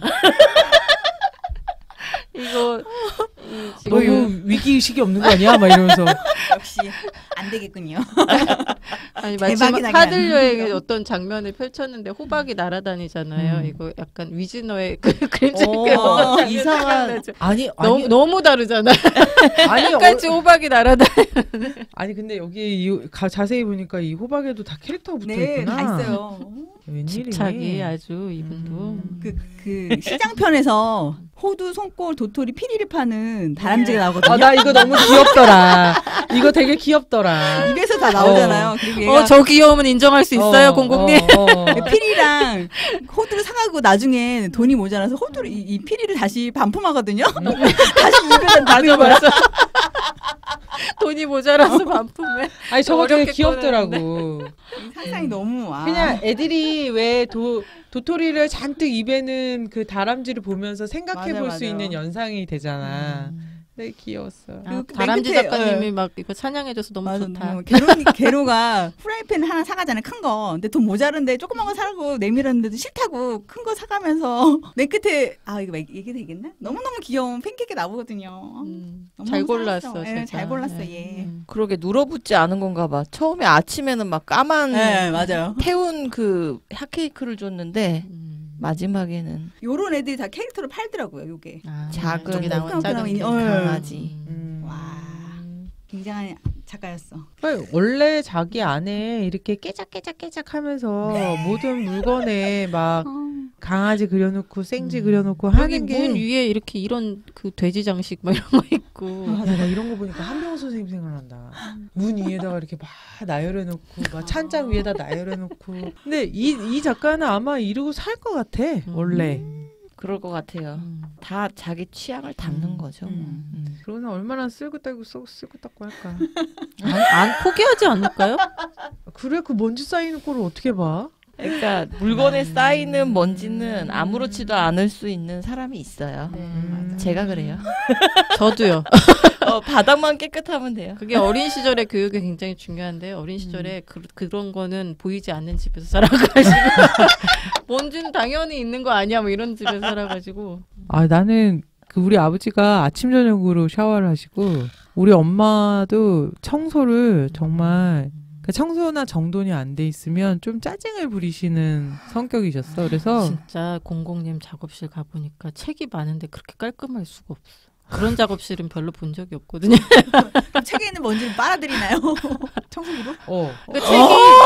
[SPEAKER 3] 이거 이 지금
[SPEAKER 1] 너무 위기 의식이 없는 거 아니야? 막 이러면서
[SPEAKER 4] 역시 안 되겠군요.
[SPEAKER 3] 아니
[SPEAKER 4] 대박이
[SPEAKER 3] 마지막
[SPEAKER 4] 나게
[SPEAKER 3] 하늘
[SPEAKER 4] 안
[SPEAKER 3] 여행에
[SPEAKER 4] 돼요.
[SPEAKER 3] 어떤 장면을 펼쳤는데 호박이 날아다니잖아요.
[SPEAKER 1] 음.
[SPEAKER 3] 이거 약간 위즈너의 그 그림책
[SPEAKER 2] 어, 이상한
[SPEAKER 1] 아니
[SPEAKER 3] 너무
[SPEAKER 1] 아니
[SPEAKER 3] 너무 다르잖아요.
[SPEAKER 1] 아니
[SPEAKER 3] 똑같이 호박이 날아다니.
[SPEAKER 1] 아니 근데 여기 이, 가, 자세히 보니까 이 호박에도 다 캐릭터가 붙어
[SPEAKER 4] 네,
[SPEAKER 1] 있구나.
[SPEAKER 4] 다 있어요.
[SPEAKER 1] 웬일이니?
[SPEAKER 3] 집착이 아주 이분도.
[SPEAKER 1] 음.
[SPEAKER 4] 그, 그 시장편에서 호두, 손골, 도토리, 피리를 파는 다람쥐가 나오거든요.
[SPEAKER 1] 아, 나 이거 너무 귀엽더라. 이거 되게 귀엽더라. 귀엽더라.
[SPEAKER 4] 입에서 다 나오잖아요. 그리고 얘가
[SPEAKER 3] 어, 저 귀여움은 인정할 수 있어요,
[SPEAKER 1] 어,
[SPEAKER 3] 공공님.
[SPEAKER 1] 어, 어.
[SPEAKER 4] 피리랑 호두를 사가고 나중에 돈이 모자라서 호두를 이, 이 피리를 다시 반품하거든요. 다시 입에다
[SPEAKER 3] 맞아, 맞아. 돈이 모자라서 반품해.
[SPEAKER 1] 아니 저거 되게
[SPEAKER 3] 어렵게
[SPEAKER 1] 귀엽더라고.
[SPEAKER 4] 상상이 너무 와.
[SPEAKER 1] 그냥 애들이 왜 도, 도토리를 잔뜩 입에는 그 다람쥐를 보면서 생각해 볼
[SPEAKER 4] 맞아,
[SPEAKER 1] 수
[SPEAKER 4] 맞아.
[SPEAKER 1] 있는 연상이 되잖아.
[SPEAKER 3] 음.
[SPEAKER 1] 되게 귀여웠어.
[SPEAKER 3] 아,
[SPEAKER 4] 맨
[SPEAKER 3] 다람쥐
[SPEAKER 4] 끝에,
[SPEAKER 3] 작가님이
[SPEAKER 4] 어.
[SPEAKER 3] 막 이거 찬양해줘서 너무
[SPEAKER 4] 맞아,
[SPEAKER 3] 좋다.
[SPEAKER 4] 너무 게로, 게로가 프라이팬 하나 사가잖아요. 큰 거. 근데 돈 모자른데 조그만 거 사라고 내밀었는데도 싫다고 큰 거 사가면서 맨 끝에 아 이거 얘기 되겠나? 너무너무 귀여운 팬케이크 나오거든요.
[SPEAKER 3] 음,
[SPEAKER 4] 너무
[SPEAKER 3] 잘
[SPEAKER 4] 사랑스러워.
[SPEAKER 3] 골랐어.
[SPEAKER 4] 예,
[SPEAKER 3] 제가.
[SPEAKER 4] 잘 골랐어
[SPEAKER 3] 네.
[SPEAKER 4] 얘.
[SPEAKER 3] 음.
[SPEAKER 2] 그러게 눌어붙지 않은 건가 봐. 처음에 아침에는 막 까만
[SPEAKER 4] 네 맞아요.
[SPEAKER 2] 태운 그 핫케이크를 줬는데
[SPEAKER 3] 음.
[SPEAKER 2] 마지막에는
[SPEAKER 4] 요런 애들이 다 캐릭터를 팔더라고요. 요게
[SPEAKER 3] 아,
[SPEAKER 2] 작은
[SPEAKER 3] 저기 나온
[SPEAKER 4] 작은
[SPEAKER 3] 작은
[SPEAKER 4] 어.
[SPEAKER 2] 강아지.
[SPEAKER 1] 음.
[SPEAKER 4] 와 굉장한 작가였어.
[SPEAKER 1] 그러니까 원래 자기 안에 이렇게 깨작깨작깨작 하면서 모든 물건에 막 강아지 그려놓고 생쥐
[SPEAKER 3] 음.
[SPEAKER 1] 그려놓고
[SPEAKER 3] 여기
[SPEAKER 1] 하는 게
[SPEAKER 3] 문 위에 이렇게 이런 그 돼지 장식 막 이런 거 있고.
[SPEAKER 1] 아, 나 이런 거 보니까 한병호 선생님 생각난다. 문 위에다가 이렇게 막 나열해놓고, 막 찬장 위에다 나열해놓고. 근데 이, 이 작가는 아마 이러고 살 것 같아, 원래.
[SPEAKER 2] 그럴 것 같아요.
[SPEAKER 3] 음.
[SPEAKER 2] 다 자기 취향을 담는
[SPEAKER 1] 음.
[SPEAKER 2] 거죠.
[SPEAKER 4] 음.
[SPEAKER 2] 음.
[SPEAKER 1] 그러나 얼마나 쓸고 닦고 써- 쓸고 닦고 할까.
[SPEAKER 3] 안, 안 포기하지 않을까요?
[SPEAKER 1] 그래, 그 먼지 쌓이는 꼴을 어떻게 봐?
[SPEAKER 2] 그러니까 물건에 쌓이는 먼지는 아무렇지도 않을 수 있는 사람이 있어요.
[SPEAKER 1] 음.
[SPEAKER 2] 제가 그래요.
[SPEAKER 3] 저도요.
[SPEAKER 2] 어, 바닥만 깨끗하면 돼요.
[SPEAKER 3] 그게 어린 시절의 교육이 굉장히 중요한데 어린 시절에 그, 그런 거는 보이지 않는 집에서 살아가지고 먼지는 당연히 있는 거 아니야 뭐 이런 집에서 살아가지고
[SPEAKER 1] 아, 나는 그 우리 아버지가 아침, 저녁으로 샤워를 하시고, 우리 엄마도 청소를 정말 그 청소나 정돈이 안 돼 있으면 좀 짜증을 부리시는 성격이셨어. 그래서
[SPEAKER 3] 진짜 공공님 작업실 가보니까 책이 많은데 그렇게 깔끔할 수가 없어. 그런 작업실은 별로 본 적이 없거든요.
[SPEAKER 4] 그럼 책에 있는 먼지를 빨아들이나요? 청소기로?
[SPEAKER 1] 어,
[SPEAKER 3] 그 책이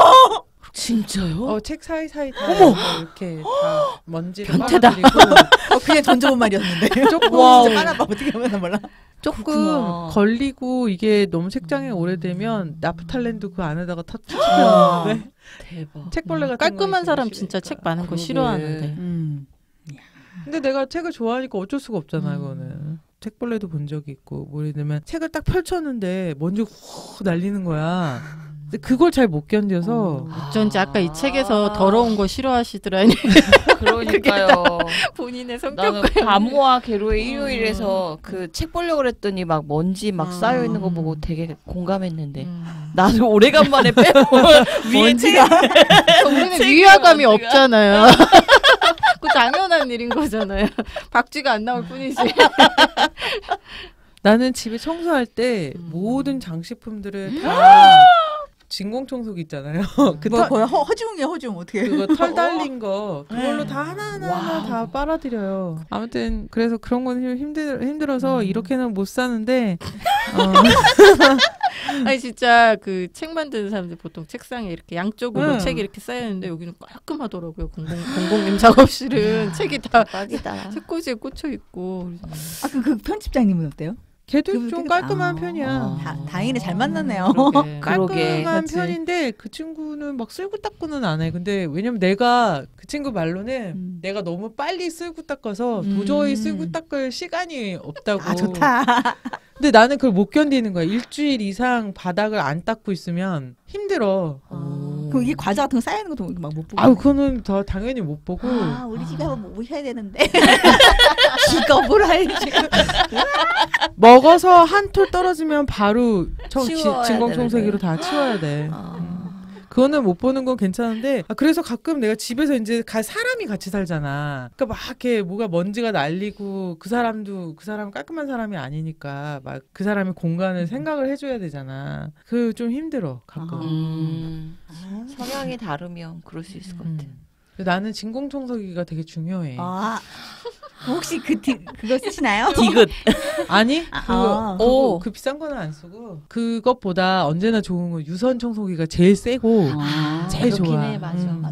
[SPEAKER 2] 진짜요?
[SPEAKER 1] 어, 책 사이사이 다 이렇게 다 먼지를
[SPEAKER 3] 변태다.
[SPEAKER 1] 빨아들이고
[SPEAKER 4] 어, 그냥 던져본 말이었는데.
[SPEAKER 1] 조금
[SPEAKER 4] 진짜 빨아봐. 어떻게 하면 몰라.
[SPEAKER 1] 조금
[SPEAKER 2] 그렇구나.
[SPEAKER 1] 걸리고 이게 너무 책장에 오래되면 나프탈렌도 그 안에다가 터트리는데
[SPEAKER 2] 대박.
[SPEAKER 1] 책벌레 같은 거
[SPEAKER 3] 깔끔한
[SPEAKER 1] 있으면
[SPEAKER 3] 사람
[SPEAKER 1] 싫으니까.
[SPEAKER 3] 진짜 책 많은 거
[SPEAKER 2] 그러게.
[SPEAKER 3] 싫어하는데.
[SPEAKER 4] 음.
[SPEAKER 1] 근데 내가 책을 좋아하니까 어쩔 수가 없잖아.
[SPEAKER 3] 음.
[SPEAKER 1] 이거는 책벌레도 본 적이 있고 뭐 예를 들면 책을 딱 펼쳤는데 먼지 훅 날리는 거야. 근데 그걸 잘 못 견뎌서
[SPEAKER 3] 어쩐지 아까 이 책에서 더러운 거 싫어하시더라니.
[SPEAKER 2] 그러니까요.
[SPEAKER 3] 본인의
[SPEAKER 2] 나는
[SPEAKER 3] 성격과
[SPEAKER 2] 바모와 게로의 일요일에서 그 책 보려고 그랬더니 막 먼지 막 쌓여 있는 거 보고 되게 공감했는데
[SPEAKER 3] 음.
[SPEAKER 2] 나도 오래간만에 빼고 위에 책
[SPEAKER 3] 우리는
[SPEAKER 2] 책에
[SPEAKER 3] 위화감이
[SPEAKER 2] 먼지가.
[SPEAKER 3] 없잖아요. 그 당연한 일인 거잖아요. 박쥐가 안 나올 뿐이지.
[SPEAKER 1] 나는 집에 청소할 때
[SPEAKER 3] 음.
[SPEAKER 1] 모든 장식품들을 다 진공청소기 있잖아요. 그
[SPEAKER 4] 뭐
[SPEAKER 1] 털,
[SPEAKER 4] 거의 허, 허중이야 허중 어떻게?
[SPEAKER 1] 그거 털 달린 거 그걸로
[SPEAKER 4] 네.
[SPEAKER 1] 다 하나하나
[SPEAKER 2] 와우.
[SPEAKER 1] 다 빨아들여요. 아무튼 그래서 그런 건 힘- 힘들 힘들어서
[SPEAKER 3] 음.
[SPEAKER 1] 이렇게는 못 사는데 어,
[SPEAKER 3] 아니 진짜 그 책 만드는 사람들 보통 책상에 이렇게 양쪽으로
[SPEAKER 4] 응.
[SPEAKER 3] 책이 이렇게 쌓여 있는데 여기는 깔끔하더라고요. 공공 공공님 작업실은 책이 다
[SPEAKER 2] 대박이다.
[SPEAKER 3] 책꽂이에 꽂혀 있고. 그래서
[SPEAKER 4] 아그 그 편집장님은 어때요?
[SPEAKER 1] 걔도
[SPEAKER 4] 그분
[SPEAKER 1] 좀
[SPEAKER 4] 되게-
[SPEAKER 1] 깔끔한
[SPEAKER 4] 아.
[SPEAKER 1] 편이야.
[SPEAKER 2] 아.
[SPEAKER 4] 다, 다행히 잘 만났네요.
[SPEAKER 3] 그러게.
[SPEAKER 2] 그러게.
[SPEAKER 1] 깔끔한
[SPEAKER 4] 그치.
[SPEAKER 1] 편인데 그 친구는 막 쓸고 닦고는 안 해. 근데 왜냐면 내가 그 친구 말로는
[SPEAKER 4] 음.
[SPEAKER 1] 내가 너무 빨리 쓸고 닦아서
[SPEAKER 4] 음.
[SPEAKER 1] 도저히 쓸고 닦을 시간이 없다고.
[SPEAKER 4] 아 좋다.
[SPEAKER 1] 근데 나는 그걸 못 견디는 거야. 일주일 이상 바닥을 안 닦고 있으면 힘들어.
[SPEAKER 4] 그럼 이게 과자 같은 거 쌓이는 것도 막 못 보고.
[SPEAKER 1] 아유 그거는 더 당연히 못 보고.
[SPEAKER 4] 아, 우리 집에 한번 모셔야 되는데. 기겁을 할지.
[SPEAKER 1] 먹어서 한 톨 떨어지면 바로 청, 지-
[SPEAKER 2] 치워야
[SPEAKER 1] 진공청소기로
[SPEAKER 2] 되는데.
[SPEAKER 1] 다 치워야 돼.
[SPEAKER 2] 아.
[SPEAKER 1] 그거는 못 보는 건 괜찮은데 아, 그래서 가끔 내가 집에서 이제 가, 사람이 같이 살잖아. 그러니까 막 이렇게 뭐가 먼지가 날리고 그 사람도 그 사람 깔끔한 사람이 아니니까 막 그 사람의 공간을 생각을 해줘야 되잖아. 그 좀 힘들어 가끔.
[SPEAKER 2] 음. 성향이 다르면 그럴 수 있을 것 같아.
[SPEAKER 1] 음. 나는 진공청소기가 되게 중요해.
[SPEAKER 4] 아 혹시 그 디, 그거 쓰시나요?
[SPEAKER 2] 디귿.
[SPEAKER 1] 아니
[SPEAKER 4] 아,
[SPEAKER 1] 그거,
[SPEAKER 4] 아.
[SPEAKER 1] 그거
[SPEAKER 2] 오.
[SPEAKER 1] 그 비싼 거는 안 쓰고 그것보다 언제나 좋은 건 유선 청소기가 제일 세고
[SPEAKER 4] 아,
[SPEAKER 1] 제일
[SPEAKER 2] 그렇긴
[SPEAKER 1] 좋아.
[SPEAKER 2] 해, 맞아,
[SPEAKER 1] 음.
[SPEAKER 4] 맞아.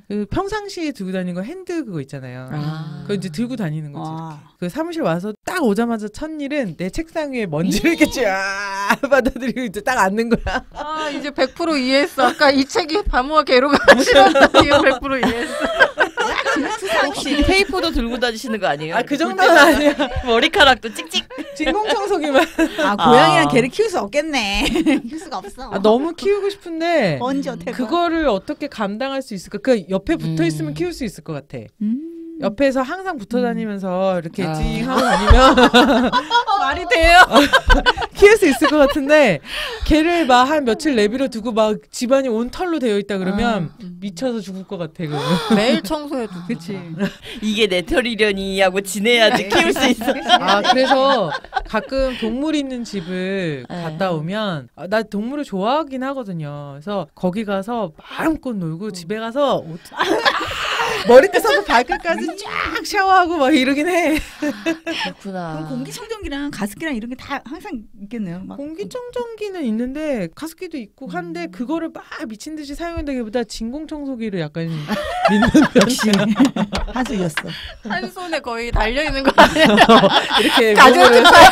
[SPEAKER 1] 그 평상시에 들고 다니는 거 핸드 그거 있잖아요.
[SPEAKER 2] 아.
[SPEAKER 1] 그거 이제 들고 다니는 거지.
[SPEAKER 4] 와.
[SPEAKER 1] 그 사무실 와서 딱 오자마자 첫 일은 내 책상 위에 먼지를 이렇게 쫙 받아들이고 이제 딱 앉는 거야.
[SPEAKER 3] 아 이제 백 퍼센트 이해했어. 아까 이 책이 바모와 게로가 싫었다니 백 퍼센트 이해했어.
[SPEAKER 2] 혹시 테이프도 들고 다니시는 거 아니에요?
[SPEAKER 1] 아 그 정도는 아니야.
[SPEAKER 2] 머리카락도 찍찍.
[SPEAKER 1] 진공청소기만.
[SPEAKER 4] 아 고양이랑
[SPEAKER 2] 아.
[SPEAKER 4] 개를 키울 수 없겠네. 키울 수가 없어.
[SPEAKER 1] 아, 너무 키우고 싶은데
[SPEAKER 4] 먼지 어떻게
[SPEAKER 1] 그거를 어떻게 감당할 수 있을까? 그 옆에 붙어 있으면
[SPEAKER 2] 음.
[SPEAKER 1] 키울 수 있을 것 같아.
[SPEAKER 4] 음.
[SPEAKER 1] 옆에서 항상 붙어 다니면서 이렇게
[SPEAKER 2] 아.
[SPEAKER 1] 찡 하고 다니면
[SPEAKER 3] 말이 돼요?
[SPEAKER 1] 키울 수 있을 것 같은데 걔를 막 한 며칠 내비로 두고 막 집안이 온 털로 되어 있다 그러면
[SPEAKER 3] 아, 음.
[SPEAKER 1] 미쳐서 죽을 것 같아. 그거.
[SPEAKER 3] 매일 청소해도
[SPEAKER 1] 그치.
[SPEAKER 2] 이게 내 털이려니 하고 지내야지 키울 수 있어.
[SPEAKER 1] 아 그래서 가끔 동물 있는 집을
[SPEAKER 2] 네.
[SPEAKER 1] 갔다 오면 아, 나 동물을 좋아하긴 하거든요. 그래서 거기 가서 마음껏 놀고 집에 가서 옷 머리끝부터 발끝까지 쫙 샤워하고 막 이러긴 해.
[SPEAKER 2] 그렇구나.
[SPEAKER 4] 그럼 공기청정기랑 가습기랑 이런 게 다 항상 있겠네요. 막.
[SPEAKER 1] 공기청정기는 있는데 가습기도 있고 한데 그거를 막 미친 듯이 사용한다기보다 진공청소기를 약간 믿는 편이야.
[SPEAKER 4] 하수 이었어.
[SPEAKER 3] 한 손에 거의 달려 있는 거 아니에요?
[SPEAKER 1] 이렇게
[SPEAKER 3] 가져오지
[SPEAKER 1] 몸을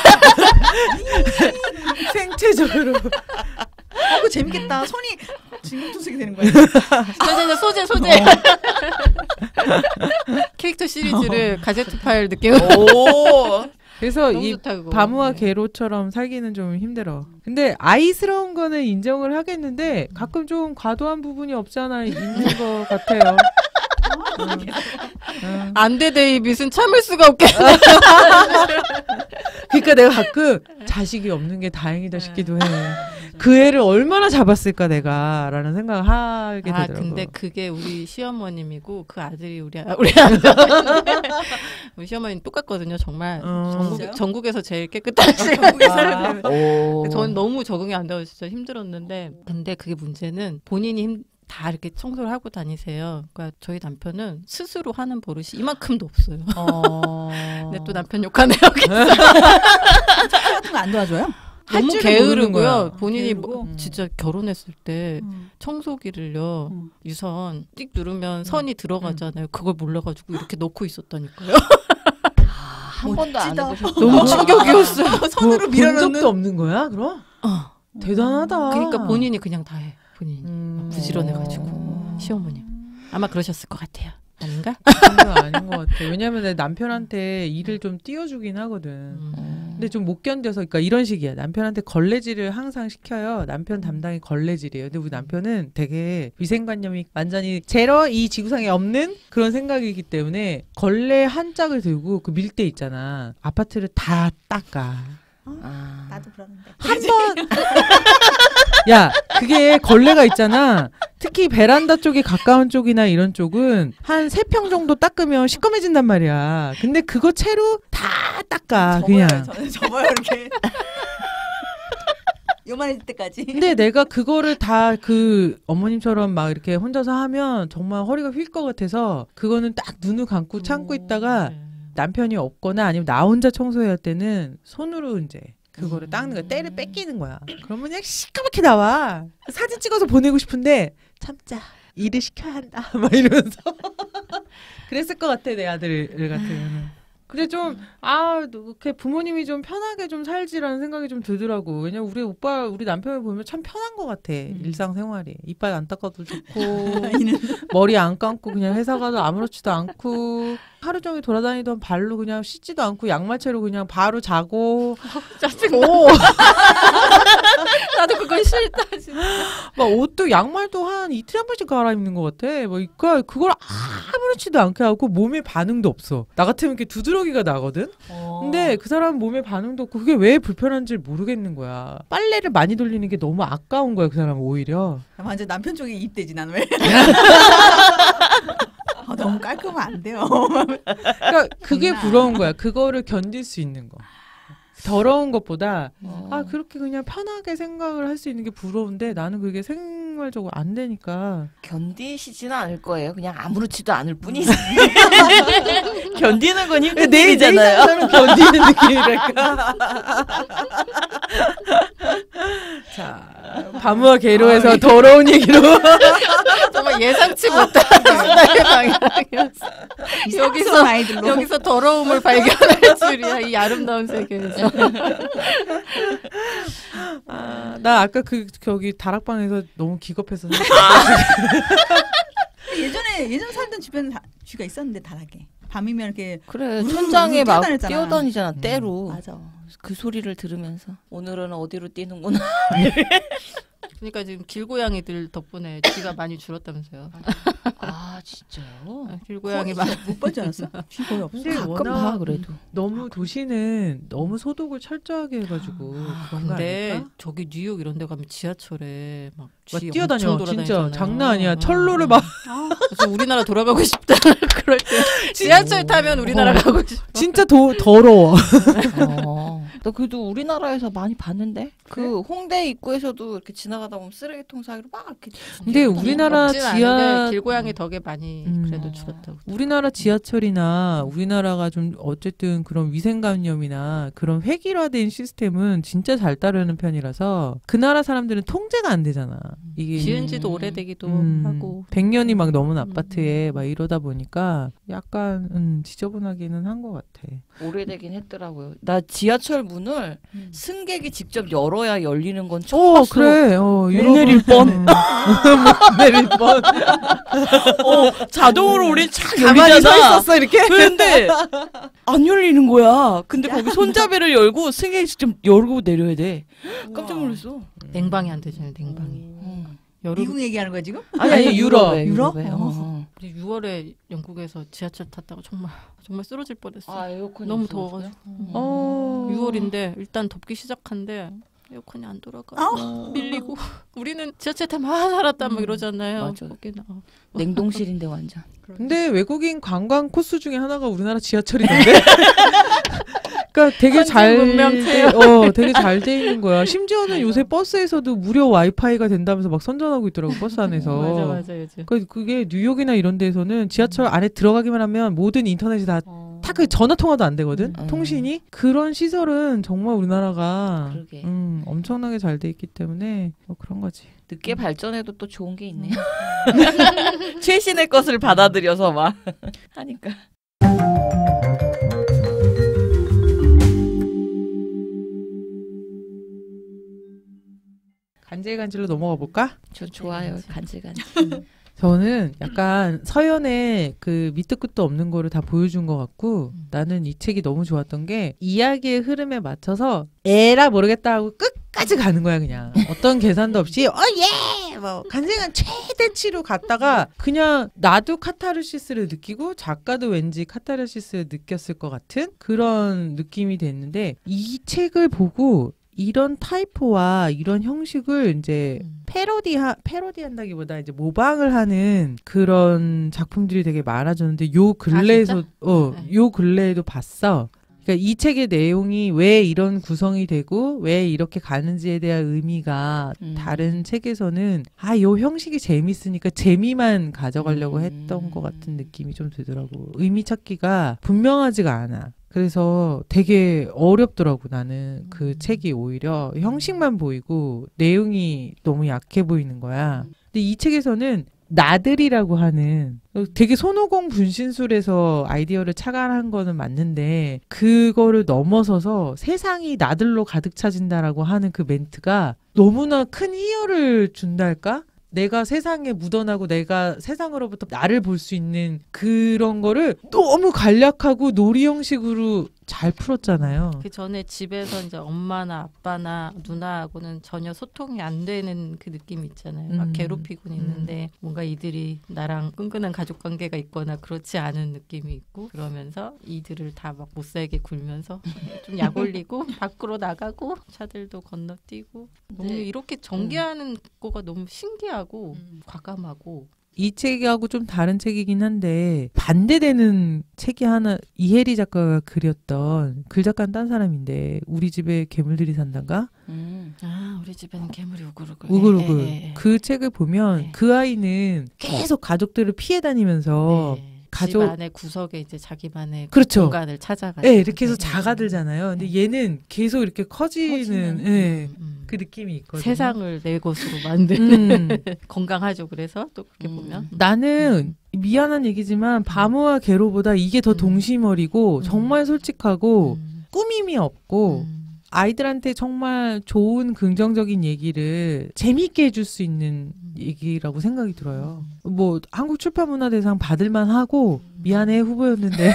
[SPEAKER 1] 생체적으로.
[SPEAKER 4] 어, 그거 재밌겠다. 손이 진공청소기 되는 거야.
[SPEAKER 3] 저저 소재 소재. 캐릭터 시리즈를 가제트 파일 느낌.
[SPEAKER 2] 오.
[SPEAKER 1] 그래서
[SPEAKER 3] 너무
[SPEAKER 1] 이
[SPEAKER 3] 좋다 그거.
[SPEAKER 1] 바무와
[SPEAKER 3] 네.
[SPEAKER 1] 게로처럼 살기는 좀 힘들어. 근데 아이스러운 거는 인정을 하겠는데 가끔 좀 과도한 부분이 없지 않아 있는 것 같아요. 응.
[SPEAKER 3] 안돼 데이빗은 참을 수가 없겠네.
[SPEAKER 1] 그러니까 내가 가끔 자식이 없는 게 다행이다 싶기도 해. 그 애를 얼마나 잡았을까 내가 라는 생각을 하게
[SPEAKER 3] 아
[SPEAKER 1] 되더라고.
[SPEAKER 3] 근데 그게 우리 시어머님이고 그 아들이 우리 아, 우리 아들인데 우리 시어머님 똑같거든요. 정말
[SPEAKER 1] 어.
[SPEAKER 3] 전국
[SPEAKER 4] 진짜요?
[SPEAKER 3] 전국에서 제일 깨끗하신 전국에
[SPEAKER 1] 아.
[SPEAKER 3] 사는.
[SPEAKER 2] 오.
[SPEAKER 3] 저는 너무 적응이 안 돼서 진짜 힘들었는데 근데 그게 문제는 본인이 힘, 다 이렇게 청소를 하고 다니세요. 그러니까 저희 남편은 스스로 하는 버릇이 이만큼도 없어요.
[SPEAKER 1] 어...
[SPEAKER 3] 근데 또 남편 욕하네요.
[SPEAKER 4] 같은 거 안 도와줘요?
[SPEAKER 1] 할
[SPEAKER 3] 너무
[SPEAKER 1] 줄을 모르는
[SPEAKER 3] 게으르고요.
[SPEAKER 1] 거야.
[SPEAKER 3] 본인이
[SPEAKER 4] 게으르고?
[SPEAKER 3] 뭐,
[SPEAKER 1] 음.
[SPEAKER 3] 진짜 결혼했을 때
[SPEAKER 4] 음.
[SPEAKER 3] 청소기를요.
[SPEAKER 4] 음.
[SPEAKER 3] 유선 띡 누르면 선이 들어가잖아요. 그걸 몰라가지고 이렇게 넣고 있었다니까요.
[SPEAKER 2] 한 번도 안
[SPEAKER 4] 멋지다.
[SPEAKER 2] 해보셨구나.
[SPEAKER 3] 너무 충격이었어요.
[SPEAKER 4] 손으로
[SPEAKER 1] 본
[SPEAKER 4] 밀어넣는.
[SPEAKER 1] 적도 없는 거야 그럼?
[SPEAKER 3] 어.
[SPEAKER 1] 대단하다.
[SPEAKER 3] 그러니까 본인이 그냥 다 해. 본인이.
[SPEAKER 1] 음...
[SPEAKER 3] 부지런해가지고 시어머님 아마 그러셨을 것 같아요. 아닌가?
[SPEAKER 1] 그건 아닌 것 같아. 왜냐면 내 남편한테 일을 좀 띄워주긴 하거든.
[SPEAKER 3] 음.
[SPEAKER 1] 근데 좀 못 견뎌서, 그러니까 이런 식이야. 남편한테 걸레질을 항상 시켜요. 남편 담당이 걸레질이에요. 근데 우리 남편은 되게 위생관념이 완전히 제로 이 지구상에 없는 그런 생각이기 때문에 걸레 한 짝을 들고 그 밀대 있잖아. 아파트를 다 닦아.
[SPEAKER 2] 아.
[SPEAKER 4] 나도 그러는데.
[SPEAKER 1] 한 번. 야, 그게 걸레가 있잖아. 특히 베란다 쪽이 가까운 쪽이나 이런 쪽은 한 세 평 정도 닦으면 시꺼매진단 말이야. 근데 그거 채로 다 닦아, 그냥.
[SPEAKER 4] 저는 접어요 이렇게. 요만해질 때까지.
[SPEAKER 1] 근데 내가 그거를 다 그 어머님처럼 막 이렇게 혼자서 하면 정말 허리가 휠 것 같아서 그거는 딱 눈을 감고 참고 있다가
[SPEAKER 3] 네.
[SPEAKER 1] 남편이 없거나 아니면 나 혼자 청소해야 할 때는 손으로 이제 그거를 닦는 거야. 때를 뺏기는 거야. 그러면 그냥 시커멓게 나와. 사진 찍어서 보내고 싶은데 참자. 일을 시켜야 한다. 막 이러면서. 그랬을 것 같아 내 아들 같으면. 근데 좀, 아, 이렇게 부모님이 좀 편하게 좀 살지라는 생각이 좀 들더라고. 왜냐면 우리 오빠, 우리 남편을 보면 참 편한 것 같아.
[SPEAKER 3] 음.
[SPEAKER 1] 일상생활이. 이빨 안 닦아도 좋고, 머리 안 감고 그냥 회사 가도 아무렇지도 않고, 하루 종일 돌아다니던 발로 그냥 씻지도 않고, 양말채로 그냥 바로 자고,
[SPEAKER 3] 짜증나.
[SPEAKER 1] 오!
[SPEAKER 3] 나도 그건 싫다. 진짜.
[SPEAKER 1] 막 옷도 양말도 한 이틀에 한 번씩 갈아입는 것 같아. 뭐, 그러니까 그걸 아무렇지도 않게 하고 몸에 반응도 없어. 나 같으면 이렇게 두드러기가 나거든? 근데 그 사람은 몸에 반응도 없고 그게 왜 불편한지 모르겠는 거야. 빨래를 많이 돌리는 게 너무 아까운 거야, 그 사람은 오히려.
[SPEAKER 4] 완전 남편 쪽에 이입되지 난 왜? 아, 너무 깔끔하면 안 돼요.
[SPEAKER 1] 그러니까 그게
[SPEAKER 4] 장난.
[SPEAKER 1] 부러운 거야. 그거를 견딜 수 있는 거. 더러운 것보다
[SPEAKER 2] 어.
[SPEAKER 1] 아 그렇게 그냥 편하게 생각을 할 수 있는 게 부러운데 나는 그게 생활적으로 안 되니까.
[SPEAKER 2] 견디시지는 않을 거예요. 그냥 아무렇지도 않을 뿐이지. 견디는 건 힘든
[SPEAKER 1] 내
[SPEAKER 2] 일이잖아요.
[SPEAKER 1] 사람 견디는 느낌이랄까. 자, 바무와 게로에서 더러운 얘기로
[SPEAKER 3] 정말 예상치 못한 수다의 방향이었어.
[SPEAKER 4] 여기서 아이들로
[SPEAKER 3] 여기서 더러움을 발견할 줄이야. 이 아름다운 세계에서.
[SPEAKER 1] 아, 나 아까 그 저기 다락방에서 너무 기겁해서
[SPEAKER 4] 예전에 예전 살던 집에는 다, 쥐가 있었는데 다락에 밤이면 이렇게
[SPEAKER 2] 그래
[SPEAKER 4] 우르르
[SPEAKER 2] 천장에 막
[SPEAKER 4] 뛰어다녔잖아.
[SPEAKER 2] 뛰어다니잖아
[SPEAKER 1] 음.
[SPEAKER 2] 때로.
[SPEAKER 4] 맞아.
[SPEAKER 2] 그 소리를 들으면서 오늘은 어디로 뛰는구나.
[SPEAKER 3] 그러니까 지금 길고양이들 덕분에 쥐가 많이 줄었다면서요.
[SPEAKER 2] 아 진짜요?
[SPEAKER 3] 길고양이
[SPEAKER 4] 거의
[SPEAKER 3] 많.
[SPEAKER 4] 못 보지 않았어? 쥐 거의 없어.
[SPEAKER 1] 근데
[SPEAKER 2] 가끔
[SPEAKER 1] 워낙
[SPEAKER 2] 봐 그래도.
[SPEAKER 1] 너무 도시는 너무 소독을 철저하게 해가지고 그런 거
[SPEAKER 3] 근데
[SPEAKER 1] 아닐까?
[SPEAKER 3] 저기 뉴욕 이런 데 가면 지하철에 막
[SPEAKER 1] 막
[SPEAKER 3] 쥐
[SPEAKER 1] 뛰어다녀
[SPEAKER 3] 엄청
[SPEAKER 1] 진짜
[SPEAKER 3] 돌아다니잖아요.
[SPEAKER 1] 장난 아니야.
[SPEAKER 3] 응.
[SPEAKER 1] 철로를 막
[SPEAKER 4] 아,
[SPEAKER 3] 그래서 우리나라 돌아가고 싶다. 그럴 때 지하철 타면 우리나라
[SPEAKER 1] 어.
[SPEAKER 3] 가고 싶어.
[SPEAKER 1] 진짜 도, 더러워.
[SPEAKER 2] 어. 나 그래도 우리나라에서 많이 봤는데 그 홍대 입구에서도 이렇게 지나가다 보면 쓰레기통 사이로 막 이렇게.
[SPEAKER 1] 근데 우리나라
[SPEAKER 3] 없진
[SPEAKER 1] 지하-
[SPEAKER 3] 않은데 길고양이 덕에 많이
[SPEAKER 1] 음.
[SPEAKER 3] 그래도 줄었다고.
[SPEAKER 1] 우리나라 지하철이나 우리나라가 좀 어쨌든 그런 위생관념이나 그런 획일화된 시스템은 진짜 잘 따르는 편이라서 그 나라 사람들은 통제가 안 되잖아. 이게
[SPEAKER 3] 지은 지도 오래되기도
[SPEAKER 1] 음,
[SPEAKER 3] 하고.
[SPEAKER 1] 백 년이 막 넘은
[SPEAKER 3] 음.
[SPEAKER 1] 아파트에 막 이러다 보니까 약간 음, 지저분하기는 한 것 같아.
[SPEAKER 2] 오래되긴 했더라고요. 나 지하철 문을
[SPEAKER 3] 음.
[SPEAKER 2] 승객이 직접 열어야 열리는 건 처음
[SPEAKER 1] 어
[SPEAKER 2] 봤어.
[SPEAKER 1] 그래. 어,
[SPEAKER 2] 못 내릴 뻔.
[SPEAKER 1] 못 내릴 뻔.
[SPEAKER 2] 어, 자동으로 우리 착
[SPEAKER 1] 가만히 서
[SPEAKER 2] 열리잖아.
[SPEAKER 1] 있었어 이렇게.
[SPEAKER 2] 근데 안 열리는 거야. 근데 거기 손잡이를 열고 승객이 직접 열고 내려야 돼. 깜짝 놀랐어.
[SPEAKER 3] 냉방이 안 되잖아요. 냉방이.
[SPEAKER 2] 음.
[SPEAKER 3] 여름
[SPEAKER 4] 미국 얘기하는 거야 지금?
[SPEAKER 2] 아니
[SPEAKER 1] 아니,
[SPEAKER 2] 아니
[SPEAKER 1] 유럽.
[SPEAKER 2] 유럽에
[SPEAKER 4] 유럽?
[SPEAKER 2] 유럽에.
[SPEAKER 4] 어.
[SPEAKER 2] 어.
[SPEAKER 3] 우리 유월에 영국에서 지하철 탔다가 정말 정말 쓰러질 뻔했어.
[SPEAKER 2] 아 에어컨이
[SPEAKER 3] 너무
[SPEAKER 2] 없어서요?
[SPEAKER 3] 더워가지고.
[SPEAKER 1] 어.
[SPEAKER 3] 유월인데 일단 덥기 시작한데 에어컨이 안 돌아가.
[SPEAKER 4] 아.
[SPEAKER 3] 밀리고. 우리는 지하철 타면 아 살았다 막
[SPEAKER 2] 음,
[SPEAKER 3] 이러잖아요.
[SPEAKER 2] 맞아.
[SPEAKER 3] 거기는 어.
[SPEAKER 2] 냉동실인데 완전.
[SPEAKER 1] 근데 외국인 관광 코스 중에 하나가 우리나라 지하철이던데. 그러니까 되게
[SPEAKER 3] 선진
[SPEAKER 1] 잘,
[SPEAKER 3] 문명
[SPEAKER 1] 돼-
[SPEAKER 3] 체험.
[SPEAKER 1] 어, 되게 잘 돼 있는 거야. 심지어는 요새 버스에서도 무료 와이파이가 된다면서 막 선전하고 있더라고 버스 안에서.
[SPEAKER 3] 맞아 맞아 요즘.
[SPEAKER 1] 그 그게 뉴욕이나 이런 데서는 지하철 안에 들어가기만 하면 모든 인터넷이 다
[SPEAKER 3] 어.
[SPEAKER 1] 다 그 전화 통화도 안 되거든.
[SPEAKER 2] 음.
[SPEAKER 1] 통신이 그런 시설은 정말 우리나라가
[SPEAKER 2] 그러게.
[SPEAKER 1] 음, 엄청나게 잘 돼 있기 때문에 뭐 그런 거지.
[SPEAKER 2] 늦게 발전해도 또 좋은 게 있네요. 최신의 것을 받아들여서 막 하니까.
[SPEAKER 1] 간질간질로 넘어가 볼까?
[SPEAKER 2] 저 좋아요. 간질간질.
[SPEAKER 1] 저는 약간 서연의 그 밑도 끝도 없는 거를 다 보여준 것 같고
[SPEAKER 3] 음.
[SPEAKER 1] 나는 이 책이 너무 좋았던 게 이야기의 흐름에 맞춰서 에라 모르겠다 하고 끝까지 가는 거야 그냥 어떤 계산도 없이 어예 뭐 간생한 최대치로 갔다가 그냥 나도 카타르시스를 느끼고 작가도 왠지 카타르시스를 느꼈을 것 같은 그런 느낌이 됐는데 이 책을 보고 이런 타이포와 이런 형식을 이제
[SPEAKER 3] 음.
[SPEAKER 1] 패러디하 패러디한다기보다 이제 모방을 하는 그런 작품들이 되게 많아졌는데 요 근래에서
[SPEAKER 3] 진짜?
[SPEAKER 1] 어
[SPEAKER 3] 네.
[SPEAKER 1] 요 근래에도 봤어. 그러니까 이 책의 내용이 왜 이런 구성이 되고 왜 이렇게 가는지에 대한 의미가
[SPEAKER 2] 음.
[SPEAKER 1] 다른 책에서는 아 요 형식이 재밌으니까 재미만 가져가려고
[SPEAKER 2] 음.
[SPEAKER 1] 했던 것 같은 느낌이 좀 들더라고. 의미 찾기가 분명하지가 않아. 그래서 되게 어렵더라고 나는 그 책이 오히려 형식만 보이고 내용이 너무 약해 보이는 거야. 근데 이 책에서는 나들이라고 하는 되게 손오공 분신술에서 아이디어를 착안한 거는 맞는데 그거를 넘어서서 세상이 나들로 가득 차진다라고 하는 그 멘트가 너무나 큰 희열을 준달까? 내가 세상에 묻어나고 내가 세상으로부터 나를 볼 수 있는 그런 거를 너무 간략하고 놀이 형식으로 잘 풀었잖아요.
[SPEAKER 3] 그 전에 집에서 이제 엄마나 아빠나 누나하고는 전혀 소통이 안 되는 그 느낌이 있잖아요. 막
[SPEAKER 1] 음.
[SPEAKER 3] 괴롭히곤 있는데 뭔가 이들이 나랑 끈끈한 가족 관계가 있거나 그렇지 않은 느낌이 있고 그러면서 이들을 다 막 못살게 굴면서 좀 약 올리고 밖으로 나가고 차들도 건너뛰고 너무
[SPEAKER 2] 네.
[SPEAKER 3] 이렇게 전개하는 거가 너무 신기하고
[SPEAKER 2] 음.
[SPEAKER 3] 과감하고
[SPEAKER 1] 이 책하고 좀 다른 책이긴 한데 반대되는 책이 하나 이혜리 작가가 그렸던 글 작가는 딴 사람인데 우리 집에 괴물들이 산단가?
[SPEAKER 2] 음.
[SPEAKER 3] 아 우리 집에는 괴물이 우글우글
[SPEAKER 1] 우글우글.
[SPEAKER 3] 예, 예, 예.
[SPEAKER 1] 그 책을 보면
[SPEAKER 3] 네.
[SPEAKER 1] 그 아이는 계속 가족들을 피해 다니면서
[SPEAKER 3] 네.
[SPEAKER 1] 가족
[SPEAKER 3] 집 안에 구석에 이제 자기만의
[SPEAKER 1] 그렇죠.
[SPEAKER 3] 공간을 찾아가지고.
[SPEAKER 1] 네, 이렇게 해서 작아들잖아요. 근데 얘는 계속 이렇게 커지는,
[SPEAKER 4] 커지는.
[SPEAKER 1] 예,
[SPEAKER 3] 음.
[SPEAKER 1] 그 느낌이 있거든요.
[SPEAKER 3] 세상을 내 것으로 만드는
[SPEAKER 1] 음.
[SPEAKER 3] 건강하죠. 그래서 또 그렇게
[SPEAKER 2] 음.
[SPEAKER 3] 보면
[SPEAKER 1] 나는 미안한 얘기지만 바무와 게로보다 이게 더
[SPEAKER 3] 음.
[SPEAKER 1] 동심어리고
[SPEAKER 3] 음.
[SPEAKER 1] 정말 솔직하고
[SPEAKER 3] 음.
[SPEAKER 1] 꾸밈이 없고
[SPEAKER 3] 음.
[SPEAKER 1] 아이들한테 정말 좋은 긍정적인 얘기를 재미있게 해줄 수 있는 얘기라고 생각이 들어요. 뭐 한국 출판문화대상 받을만 하고 미안해 후보였는데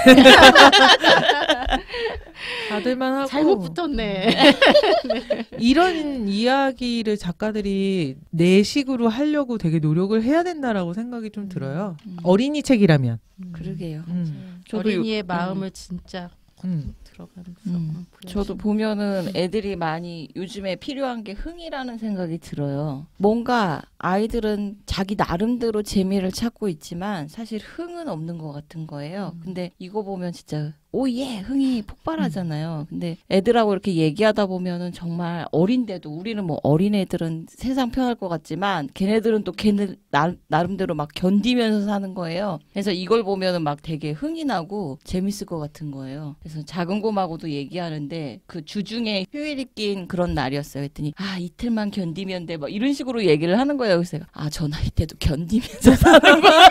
[SPEAKER 1] 받을만 하고
[SPEAKER 3] 잘못 붙었네.
[SPEAKER 1] 이런 이야기를 작가들이 내 식으로 하려고 되게 노력을 해야 된다라고 생각이 좀 들어요.
[SPEAKER 2] 음.
[SPEAKER 1] 어린이 책이라면.
[SPEAKER 2] 그러게요.
[SPEAKER 1] 음.
[SPEAKER 2] 저도
[SPEAKER 3] 어린이의
[SPEAKER 2] 요-
[SPEAKER 3] 마음을 진짜
[SPEAKER 1] 음.
[SPEAKER 3] 들어가면서
[SPEAKER 2] 음. 저도 보면은 애들이 많이 요즘에 필요한 게 흥이라는 생각이 들어요. 뭔가 아이들은 자기 나름대로 재미를 찾고 있지만 사실 흥은 없는 것 같은 거예요. 근데 이거 보면 진짜 오예 흥이 폭발하잖아요. 근데 애들하고 이렇게 얘기하다 보면은 정말 어린데도 우리는 뭐 어린 애들은 세상 편할 것 같지만 걔네들은 또 걔네 나, 나름대로 막 견디면서 사는 거예요. 그래서 이걸 보면은 막 되게 흥이 나고 재밌을 것 같은 거예요. 그래서 작은 곰하고도 얘기하는데 그 주중에 휴일이 낀 그런 날이었어요. 그랬더니 아 이틀만 견디면 돼 막 이런 식으로 얘기를 하는 거예요. 그래서 제가 아 저 나이 때도 견디면서 사는구나.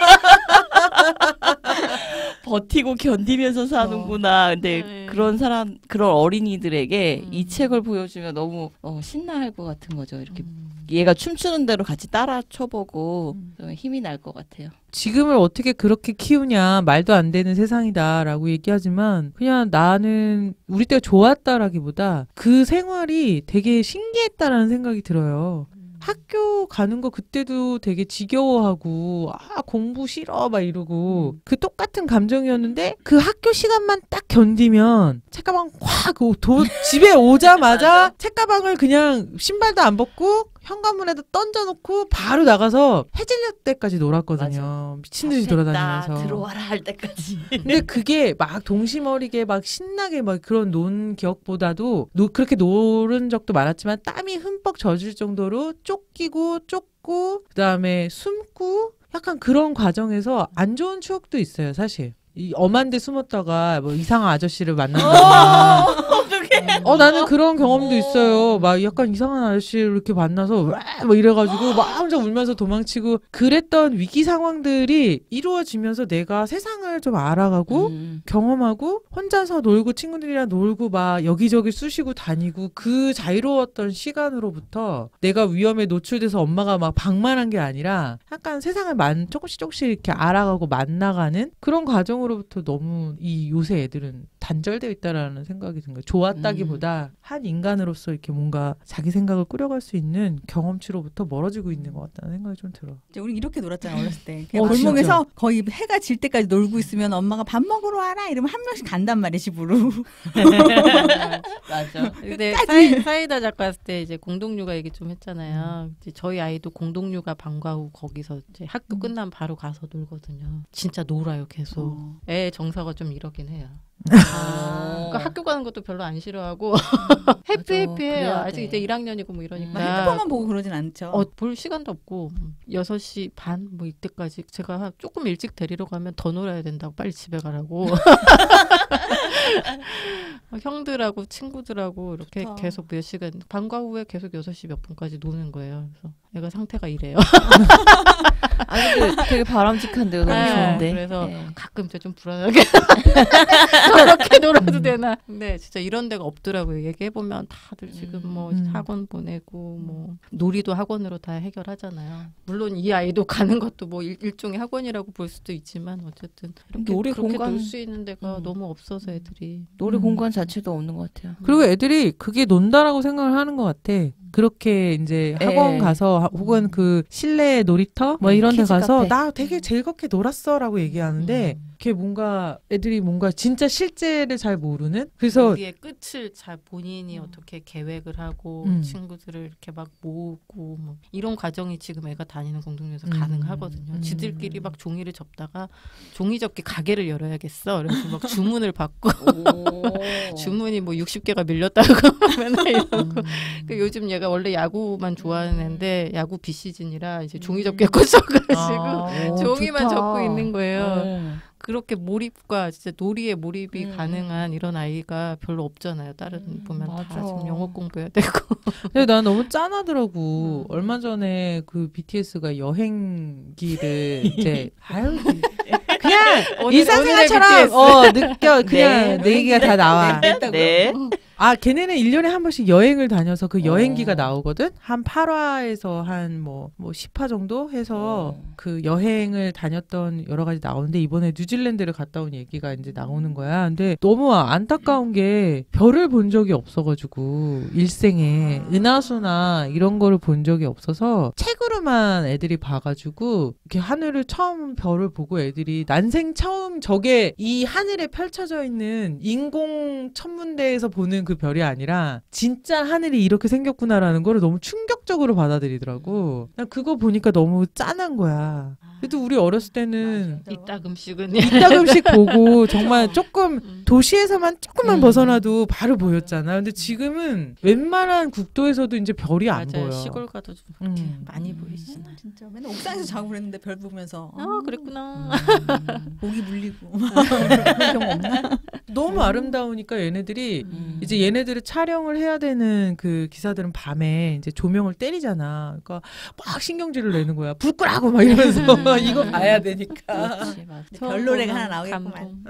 [SPEAKER 2] 버티고 견디면서 사는구나. 근데
[SPEAKER 3] 네.
[SPEAKER 2] 그런 사람, 그런 어린이들에게
[SPEAKER 3] 음.
[SPEAKER 2] 이 책을 보여주면 너무 어, 신나할 것 같은 거죠. 이렇게
[SPEAKER 3] 음.
[SPEAKER 2] 얘가 춤추는 대로 같이 따라 춰보고
[SPEAKER 3] 음.
[SPEAKER 2] 좀 힘이 날 것 같아요.
[SPEAKER 1] 지금을 어떻게 그렇게 키우냐 말도 안 되는 세상이다라고 얘기하지만 그냥 나는 우리 때가 좋았다라기보다 그 생활이 되게 신기했다라는 생각이 들어요. 학교 가는 거 그때도 되게 지겨워하고 아 공부 싫어 막 이러고 그 똑같은 감정이었는데 그 학교 시간만 딱 견디면 책가방 확 도, 집에 오자마자 책가방을 그냥 신발도 안 벗고 현관문에다 던져놓고 바로 나가서 해질녘 때까지 놀았거든요. 미친 듯이 돌아다니면서.
[SPEAKER 2] 들어와라 할 때까지.
[SPEAKER 1] 근데 그게 막 동심어리게 막 신나게 막 그런 논 기억보다도 노, 그렇게 노는 적도 많았지만 땀이 흠뻑 젖을 정도로 쫓기고 쫓고 그다음에 숨고 약간 그런 과정에서 안 좋은 추억도 있어요, 사실. 이 엄한 데 숨었다가 뭐 이상한 아저씨를 만난다거나 어 나는 그런 경험도 있어요. 막 약간 이상한 아저씨를 이렇게 만나서 와 이래가지고 막 혼자 울면서 도망치고 그랬던 위기 상황들이 이루어지면서 내가 세상을 좀 알아가고
[SPEAKER 2] 음.
[SPEAKER 1] 경험하고 혼자서 놀고 친구들이랑 놀고 막 여기저기 쑤시고 다니고 그 자유로웠던 시간으로부터 내가 위험에 노출돼서 엄마가 막 방만한 게 아니라 약간 세상을 만 조금씩 조금씩 이렇게 알아가고 만나가는 그런 과정으로부터 너무 이 요새 애들은 단절되어 있다라는 생각이 든 거예요. 좋았다기보다
[SPEAKER 2] 음.
[SPEAKER 1] 한 인간으로서 이렇게 뭔가 자기 생각을 꾸려갈 수 있는 경험치로부터 멀어지고 있는 것 같다는 생각이 좀 들어.
[SPEAKER 4] 이제 우리 이렇게 놀았잖아 어렸을 때. 그냥
[SPEAKER 1] 어,
[SPEAKER 4] 골목에서 거의 해가 질 때까지 놀고 있으면 엄마가 밥 먹으러 와라 이러면 한 명씩 간단 말이야 집으로.
[SPEAKER 2] 맞아.
[SPEAKER 3] 근데 사이, 사이다 작가 했을 때 이제 공동육아 얘기 좀 했잖아요. 이제 저희 아이도 공동육아 방과 후 거기서 이제 학교
[SPEAKER 1] 음.
[SPEAKER 3] 끝나면 바로 가서 놀거든요. 진짜 놀아요 계속.
[SPEAKER 4] 어.
[SPEAKER 3] 애 정서가 좀 이러긴 해요.
[SPEAKER 2] 아.
[SPEAKER 3] 그러니까 학교 가는 것도 별로 안 싫어하고 해피
[SPEAKER 2] 맞아.
[SPEAKER 3] 해피해요.
[SPEAKER 2] 그래야
[SPEAKER 3] 아직
[SPEAKER 2] 돼.
[SPEAKER 3] 이제 일 학년이고 뭐 이러니까.
[SPEAKER 4] 막 핸드폰만 보고 그러진 않죠.
[SPEAKER 3] 어, 볼 시간도 없고 여섯 시 반 뭐 이때까지 제가 조금 일찍 데리러 가면 더 놀아야 된다고 빨리 집에 가라고. 형들하고 친구들하고 이렇게
[SPEAKER 4] 좋다.
[SPEAKER 3] 계속 몇 시간 방과 후에 계속 여섯 시 몇 분까지 노는 거예요. 그래서 애가 상태가 이래요.
[SPEAKER 2] 아 근데 되게 바람직한데요. 너무
[SPEAKER 3] 네,
[SPEAKER 2] 좋은데.
[SPEAKER 3] 그래서
[SPEAKER 2] 네.
[SPEAKER 3] 가끔 진짜 좀 불안하게 저렇게 놀아도 되나. 근데 진짜 이런 데가 없더라고요. 얘기해보면 다들 지금 뭐
[SPEAKER 1] 음.
[SPEAKER 3] 학원 보내고 뭐 놀이도 학원으로 다 해결하잖아요. 물론 이 아이도 가는 것도 뭐 일, 일종의 학원이라고 볼 수도 있지만 어쨌든 이렇게
[SPEAKER 2] 놀이
[SPEAKER 3] 그렇게
[SPEAKER 2] 공간-
[SPEAKER 3] 놀 수 있는 데가
[SPEAKER 2] 음.
[SPEAKER 3] 너무 없어서 애들이.
[SPEAKER 2] 놀이
[SPEAKER 1] 음.
[SPEAKER 2] 공간 자체도 없는 것 같아요.
[SPEAKER 1] 그리고 애들이 그게 논다라고 생각을 하는 것 같아. 그렇게 이제 학원
[SPEAKER 2] 예.
[SPEAKER 1] 가서 하- 혹은 그 실내 놀이터 뭐
[SPEAKER 2] 음,
[SPEAKER 1] 이런 데
[SPEAKER 2] 키즈
[SPEAKER 1] 가서
[SPEAKER 2] 카페.
[SPEAKER 1] 나 되게 즐겁게 놀았어라고 얘기하는데
[SPEAKER 3] 음.
[SPEAKER 1] 그게 뭔가 애들이 뭔가 진짜 실제를 잘 모르는 그래서
[SPEAKER 3] 우리의 끝을 잘 본인이 어떻게 계획을 하고
[SPEAKER 1] 음.
[SPEAKER 3] 친구들을 이렇게 막 모으고 뭐 이런 과정이 지금 애가 다니는 공동묘에서
[SPEAKER 1] 음.
[SPEAKER 3] 가능하거든요.
[SPEAKER 1] 음.
[SPEAKER 3] 지들끼리 막 종이를 접다가 종이접기 가게를 열어야겠어. 그래서 막 주문을 받고
[SPEAKER 2] 오.
[SPEAKER 3] 주문이 뭐 육십 개가 밀렸다고 맨날 이러고.
[SPEAKER 1] 음.
[SPEAKER 3] 그 요즘 얘가 원래 야구만 좋아하는 애인데 야구 비시즌이라 이제
[SPEAKER 2] 음.
[SPEAKER 3] 종이접기에 꽂혀가지고
[SPEAKER 1] 아.
[SPEAKER 2] 오,
[SPEAKER 3] 종이만
[SPEAKER 2] 좋다.
[SPEAKER 3] 접고 있는 거예요.
[SPEAKER 2] 네.
[SPEAKER 3] 그렇게 몰입과 진짜 놀이에 몰입이
[SPEAKER 2] 음.
[SPEAKER 3] 가능한 이런 아이가 별로 없잖아요. 다른
[SPEAKER 2] 음,
[SPEAKER 3] 보면
[SPEAKER 2] 맞아.
[SPEAKER 3] 다 지금 영어 공부해야 되고.
[SPEAKER 1] 근데 난 너무 짠하더라고.
[SPEAKER 3] 음.
[SPEAKER 1] 얼마 전에 그 비티에스가 여행기를 이제 아유 그냥
[SPEAKER 3] 오늘-
[SPEAKER 1] 일상생활처럼
[SPEAKER 3] 오늘의 비티에스.
[SPEAKER 1] 어 느껴 그냥
[SPEAKER 2] 네.
[SPEAKER 1] 내 얘기가 다 나와.
[SPEAKER 2] 네.
[SPEAKER 1] 아 걔네는 일 년에 한 번씩 여행을 다녀서 그 여행기가
[SPEAKER 2] 어.
[SPEAKER 1] 나오거든. 한 팔 화에서 한 뭐 뭐 십 화 정도 해서
[SPEAKER 2] 어.
[SPEAKER 1] 그 여행을 다녔던 여러 가지 나오는데 이번에 뉴질랜드를 갔다 온 얘기가 이제 나오는 거야. 근데 너무 안타까운 게 별을 본 적이 없어가지고 일생에 은하수나 이런 거를 본 적이 없어서 책으로만 애들이 봐가지고 이렇게 하늘을 처음 별을 보고 애들이 난생 처음 저게 이 하늘에 펼쳐져 있는 인공 천문대에서 보는 그 별이 아니라 진짜 하늘이 이렇게 생겼구나라는 거를 너무 충격적으로 받아들이더라고. 난 그거 보니까 너무 짠한 거야. 그래도 우리 어렸을 때는
[SPEAKER 3] 이따금씩은
[SPEAKER 1] 이따금씩 보고 정말 조금
[SPEAKER 3] 음.
[SPEAKER 1] 도시에서만 조금만
[SPEAKER 2] 음.
[SPEAKER 1] 벗어나도 바로 보였잖아. 근데 지금은 웬만한 국도에서도 이제 별이 안
[SPEAKER 3] 맞아요.
[SPEAKER 1] 보여.
[SPEAKER 3] 시골 가도 좀
[SPEAKER 1] 음.
[SPEAKER 3] 많이 보이시나.
[SPEAKER 5] 진짜 맨날 옥상에서 자고 그랬는데 별 보면서
[SPEAKER 3] 아 그랬구나.
[SPEAKER 1] 음.
[SPEAKER 5] 목이 물리고 그런 경우 없나?
[SPEAKER 1] 너무 아름다우니까 얘네들이
[SPEAKER 2] 음.
[SPEAKER 1] 이제 얘네들을 촬영을 해야 되는 그 기사들은 밤에 이제 조명을 때리잖아. 그러니까 막 신경질을 내는 거야. 불 끄라고 막 이러면서 이거 봐야 되니까.
[SPEAKER 2] 그렇지, 맞아.
[SPEAKER 5] 별 노래가 하나 나오겠구만.
[SPEAKER 3] 감동.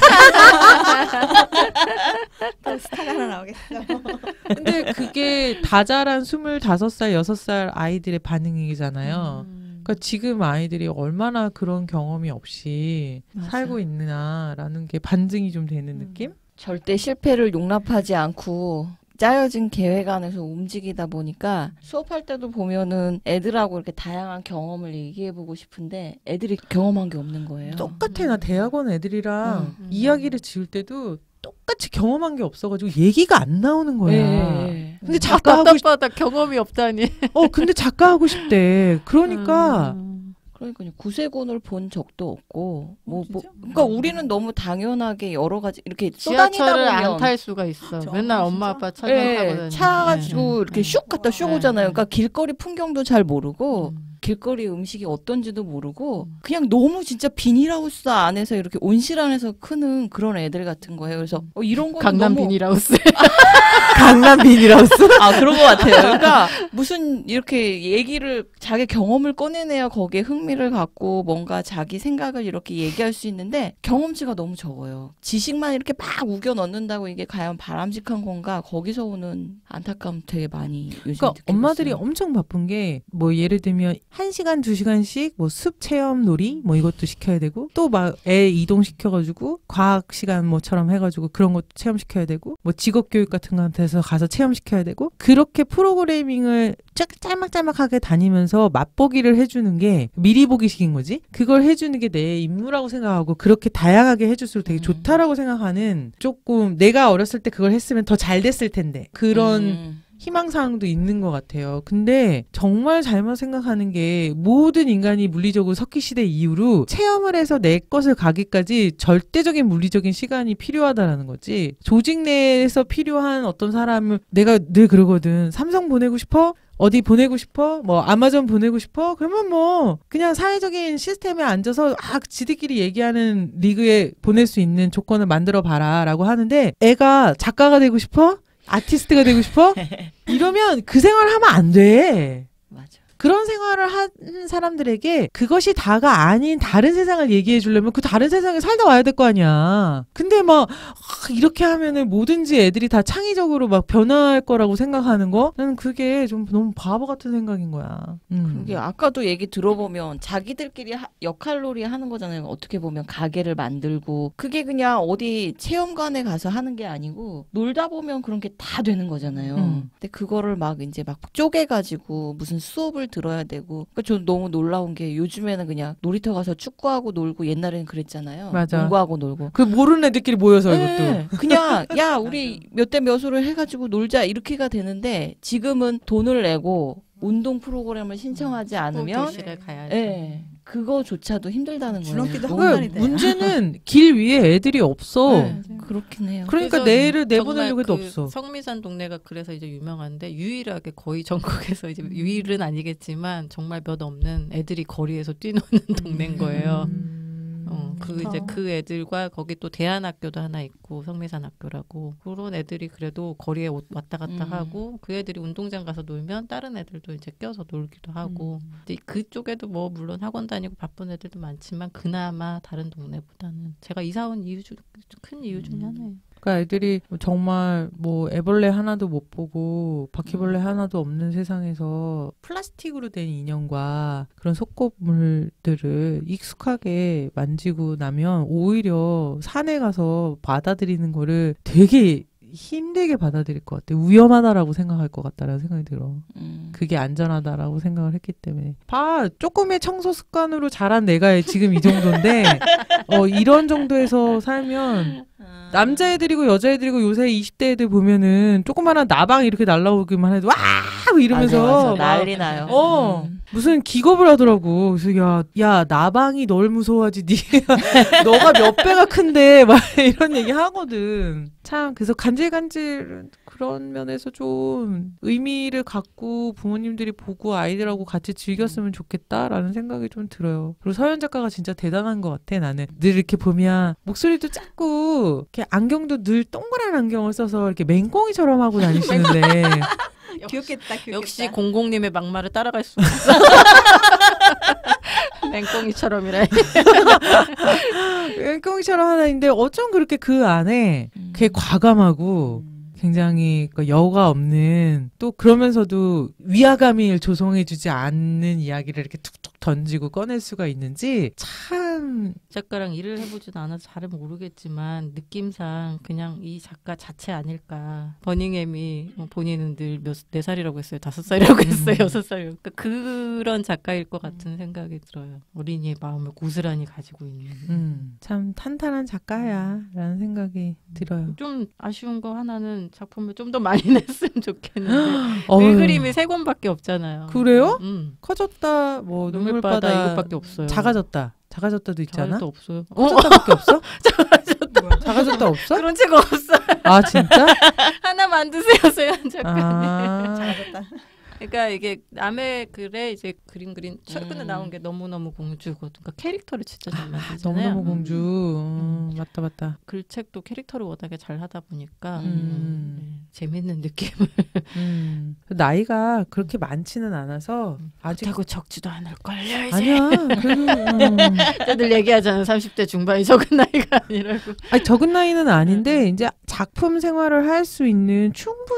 [SPEAKER 5] 또 스타가 하나 나오겠어.
[SPEAKER 1] 근데 그게 다 자란 스물다섯 살, 여섯 살 아이들의 반응이잖아요.
[SPEAKER 3] 음.
[SPEAKER 1] 그러니까 지금 아이들이 얼마나 그런 경험이 없이
[SPEAKER 2] 맞아.
[SPEAKER 1] 살고 있느냐라는 게 반증이 좀 되는 느낌?
[SPEAKER 2] 절대 실패를 용납하지 않고 짜여진 계획 안에서 움직이다 보니까 수업할 때도 보면은 애들하고 이렇게 다양한 경험을 얘기해보고 싶은데 애들이 경험한 게 없는 거예요.
[SPEAKER 1] 똑같아. 나 대학원 애들이랑
[SPEAKER 2] 음.
[SPEAKER 1] 이야기를 지을 때도 똑같이 경험한 게 없어가지고 얘기가 안 나오는 거야.
[SPEAKER 2] 예.
[SPEAKER 1] 근데 작가 하고 싶,
[SPEAKER 3] 답답하다 경험이 없다니.
[SPEAKER 1] 어 근데 작가 하고 싶대. 그러니까
[SPEAKER 3] 음.
[SPEAKER 2] 그러니까 구세군을 본 적도 없고 뭐, 뭐
[SPEAKER 5] 진짜?
[SPEAKER 2] 그러니까 우리는 너무 당연하게 여러 가지 이렇게 쏘다니다
[SPEAKER 3] 지하철을 안
[SPEAKER 2] 보면
[SPEAKER 3] 탈 수가 있어.
[SPEAKER 5] 저,
[SPEAKER 3] 맨날
[SPEAKER 5] 진짜?
[SPEAKER 3] 엄마 아빠 차만 타고
[SPEAKER 2] 예,
[SPEAKER 3] 다니는.
[SPEAKER 2] 차 가지고 이렇게 슉 갔다 슉
[SPEAKER 3] 네.
[SPEAKER 2] 오잖아요. 그러니까 길거리 풍경도 잘 모르고
[SPEAKER 3] 음.
[SPEAKER 2] 길거리 음식이 어떤지도 모르고
[SPEAKER 3] 음.
[SPEAKER 2] 그냥 너무 진짜 비닐하우스 안에서 이렇게 온실 안에서 크는 그런 애들 같은 거예요. 그래서 어, 이런 거
[SPEAKER 3] 강남
[SPEAKER 2] 너무
[SPEAKER 3] 비닐하우스.
[SPEAKER 1] 강남 비닐하우스.
[SPEAKER 2] 아 그런 것 같아요. 그러니까 무슨 이렇게 얘기를 자기 경험을 꺼내내야 거기에 흥미를 갖고 뭔가 자기 생각을 이렇게 얘기할 수 있는데 경험치가 너무 적어요. 지식만 이렇게 막 우겨 넣는다고 이게 과연 바람직한 건가? 거기서 오는 안타까움 되게 많이 요즘
[SPEAKER 1] 그러니까
[SPEAKER 2] 느끼고
[SPEAKER 1] 엄마들이
[SPEAKER 2] 있어요.
[SPEAKER 1] 엄청 바쁜 게 뭐 예를 들면 한 시간 두 시간씩 뭐 숲 체험 놀이 뭐 이것도 시켜야 되고 또 막 애 이동 시켜가지고 과학 시간 뭐처럼 해가지고 그런 것도 체험시켜야 되고 뭐 직업 교육 같은 거한테서 가서 체험시켜야 되고 그렇게 프로그래밍을 짝 짤막짤막하게 다니면서 맛보기를 해주는 게 미리 보기식인 거지. 그걸 해주는 게 내 임무라고 생각하고 그렇게 다양하게 해줄수록 되게
[SPEAKER 2] 음.
[SPEAKER 1] 좋다라고 생각하는 조금 내가 어렸을 때 그걸 했으면 더 잘 됐을 텐데 그런
[SPEAKER 2] 음.
[SPEAKER 1] 희망사항도 있는 것 같아요. 근데 정말 잘못 생각하는 게 모든 인간이 물리적으로 석기 시대 이후로 체험을 해서 내 것을 가기까지 절대적인 물리적인 시간이 필요하다라는 거지. 조직 내에서 필요한 어떤 사람을 내가 늘 그러거든. 삼성 보내고 싶어? 어디 보내고 싶어? 뭐 아마존 보내고 싶어? 그러면 뭐 그냥 사회적인 시스템에 앉아서 아 지들끼리 얘기하는 리그에 보낼 수 있는 조건을 만들어 봐라 라고 하는데 애가 작가가 되고 싶어? 아티스트가 되고 싶어? 이러면 그 생활을 하면 안 돼.
[SPEAKER 2] 맞아.
[SPEAKER 1] 그런 생활을 하는 사람들에게 그것이 다가 아닌 다른 세상을 얘기해 주려면 그 다른 세상에 살다 와야 될 거 아니야. 근데 막 아, 이렇게 하면은 뭐든지 애들이 다 창의적으로 막 변화할 거라고 생각하는 거? 나는 그게 좀 너무 바보 같은 생각인 거야. 음.
[SPEAKER 2] 그게 아까도 얘기 들어보면 자기들끼리 하, 역할놀이 하는 거잖아요. 어떻게 보면 가게를 만들고 그게 그냥 어디 체험관에 가서 하는 게 아니고 놀다 보면 그런 게 다 되는 거잖아요.
[SPEAKER 1] 음.
[SPEAKER 2] 근데 그거를 막 이제 막 쪼개가지고 무슨 수업을 들어야 되고 그러니까 저는 너무 놀라운 게 요즘에는 그냥 놀이터 가서 축구하고 놀고 옛날에는 그랬잖아요.
[SPEAKER 1] 맞아.
[SPEAKER 2] 농구하고 놀고.
[SPEAKER 1] 그 모르는 애들끼리 모여서 이것도.
[SPEAKER 2] 네, 그냥 야 우리 몇 대 몇으로 해가지고 놀자 이렇게가 되는데 지금은 돈을 내고 운동 프로그램을 신청하지 않으면
[SPEAKER 3] 교실에 가야지.
[SPEAKER 2] 예 그거조차도 힘들다는 거예요.
[SPEAKER 5] 줄넘기도
[SPEAKER 2] 너무-
[SPEAKER 5] 하고 다니대.
[SPEAKER 1] 문제는 길 위에 애들이 없어.
[SPEAKER 2] 네, 그렇긴 해요.
[SPEAKER 1] 그러니까
[SPEAKER 3] 그래서
[SPEAKER 1] 내 애를
[SPEAKER 3] 정말
[SPEAKER 1] 내보내려고 해도
[SPEAKER 3] 그
[SPEAKER 1] 없어.
[SPEAKER 3] 성미산 동네가 그래서 이제 유명한데 유일하게 거의 전국에서 이제 유일은 아니겠지만 정말 몇 없는 애들이 거리에서 뛰노는 동네인 거예요.
[SPEAKER 1] 음.
[SPEAKER 3] 어, 그
[SPEAKER 1] 좋다.
[SPEAKER 3] 이제 그 애들과 거기 또 대안학교도 하나 있고 성미산 학교라고 그런 애들이 그래도 거리에 오- 왔다 갔다
[SPEAKER 2] 음.
[SPEAKER 3] 하고 그 애들이 운동장 가서 놀면 다른 애들도 이제 껴서 놀기도 하고
[SPEAKER 1] 음.
[SPEAKER 3] 근데 그쪽에도 뭐 물론 학원 다니고 바쁜 애들도 많지만 그나마 다른 동네보다는 제가 이사 온 이유 중 큰 이유 중에 하나예요.
[SPEAKER 1] 그러니까 애들이 정말 뭐 애벌레 하나도 못 보고 바퀴벌레 하나도 없는 세상에서 플라스틱으로 된 인형과 그런 속고물들을 익숙하게 만지고 나면 오히려 산에 가서 받아들이는 거를 되게 힘들게 받아들일 것 같아. 위험하다라고 생각할 것 같다라는 생각이 들어.
[SPEAKER 2] 음.
[SPEAKER 1] 그게 안전하다라고 생각을 했기 때문에. 봐, 조금의 청소 습관으로 자란 내가 지금 이 정도인데, 어, 이런 정도에서 살면, 남자애들이고 여자애들이고 요새 이십 대 애들 보면은 조그마한 나방 이렇게 날라오기만 해도 와! 이러면서.
[SPEAKER 2] 맞아, 맞아.
[SPEAKER 1] 막
[SPEAKER 2] 난리 나요.
[SPEAKER 1] 어,
[SPEAKER 2] 음.
[SPEAKER 1] 무슨 기겁을 하더라고. 그래서 야, 야, 나방이 널 무서워하지. 니가, 너가 몇 배가 큰데, 막 이런 얘기 하거든. 참, 그래서 간질간질 그런 면에서 좀 의미를 갖고 부모님들이 보고 아이들하고 같이 즐겼으면 좋겠다라는 생각이 좀 들어요. 그리고 서현 작가가 진짜 대단한 것 같아, 나는. 늘 이렇게 보면 목소리도 작고, 이렇게 안경도 늘 동그란 안경을 써서 이렇게 맹꽁이처럼 하고 다니시는데.
[SPEAKER 5] 귀엽겠다, 귀엽겠다.
[SPEAKER 3] 역시 공공님의 막말을 따라갈 수 없어. 맹꽁이처럼이라.
[SPEAKER 1] 맹꽁이처럼 하나 있는데 어쩜 그렇게 그 안에
[SPEAKER 2] 음.
[SPEAKER 1] 되게 과감하고 굉장히 그 여가 없는 또 그러면서도 위화감을 조성해주지 않는 이야기를 이렇게 툭툭 던지고 꺼낼 수가 있는지 참
[SPEAKER 3] 작가랑 일을 해보진 않아서 잘은 모르겠지만 느낌상 그냥 이 작가 자체 아닐까. 버닝햄이 뭐 본인은 늘 몇 네 살이라고 했어요, 다섯 살이라고 했어요,
[SPEAKER 1] 음.
[SPEAKER 3] 여섯 살이라고. 그러니까 그런 작가일 것 같은 생각이 들어요. 어린이의 마음을 고스란히 가지고 있는.
[SPEAKER 1] 음, 참 탄탄한 작가야라는 생각이 들어요.
[SPEAKER 3] 좀 아쉬운 거 하나는 작품을 좀 더 많이 냈으면 좋겠는데
[SPEAKER 1] 어휴,
[SPEAKER 3] 글그림이 세 권밖에 없잖아요.
[SPEAKER 1] 그래요?
[SPEAKER 3] 음.
[SPEAKER 1] 커졌다, 뭐
[SPEAKER 3] 눈물바다
[SPEAKER 1] 눈물바다
[SPEAKER 3] 이것밖에 없어요.
[SPEAKER 1] 작아졌다, 작아졌다도 있잖아.
[SPEAKER 3] 작아졌다 없어요.
[SPEAKER 1] 커졌다밖에 없어?
[SPEAKER 3] 작아졌다.
[SPEAKER 1] 작아졌다 없어?
[SPEAKER 3] 그런 책 없어요.
[SPEAKER 1] 아 진짜?
[SPEAKER 3] 하나 만드세요, 세연 작가님.
[SPEAKER 1] 아,
[SPEAKER 5] 잘하셨다.
[SPEAKER 3] 그러니까 이게 남의 글에 이제 그림 그린 최근에
[SPEAKER 2] 음.
[SPEAKER 3] 나온 게 너무너무 공주거든. 그러니까 캐릭터를 진짜 잘 만들잖아요.
[SPEAKER 1] 너무너무 공주.
[SPEAKER 3] 음.
[SPEAKER 1] 음, 맞다 맞다.
[SPEAKER 3] 글책도 캐릭터를 워낙에 잘 하다 보니까
[SPEAKER 1] 음.
[SPEAKER 3] 네, 재밌는 느낌을
[SPEAKER 1] 음. 나이가 그렇게 많지는 않아서 아직
[SPEAKER 3] 되고 적지도 않을걸요 이제.
[SPEAKER 1] 아니야. 그래도 음.
[SPEAKER 3] 다들 얘기하잖아. 삼십 대 중반이 적은 나이가 아니라고.
[SPEAKER 1] 아니, 적은 나이는 아닌데 이제 작품 생활을 할 수 있는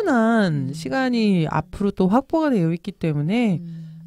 [SPEAKER 1] 충분한
[SPEAKER 3] 음.
[SPEAKER 1] 시간이 앞으로 또 확보가 되어 있기 때문에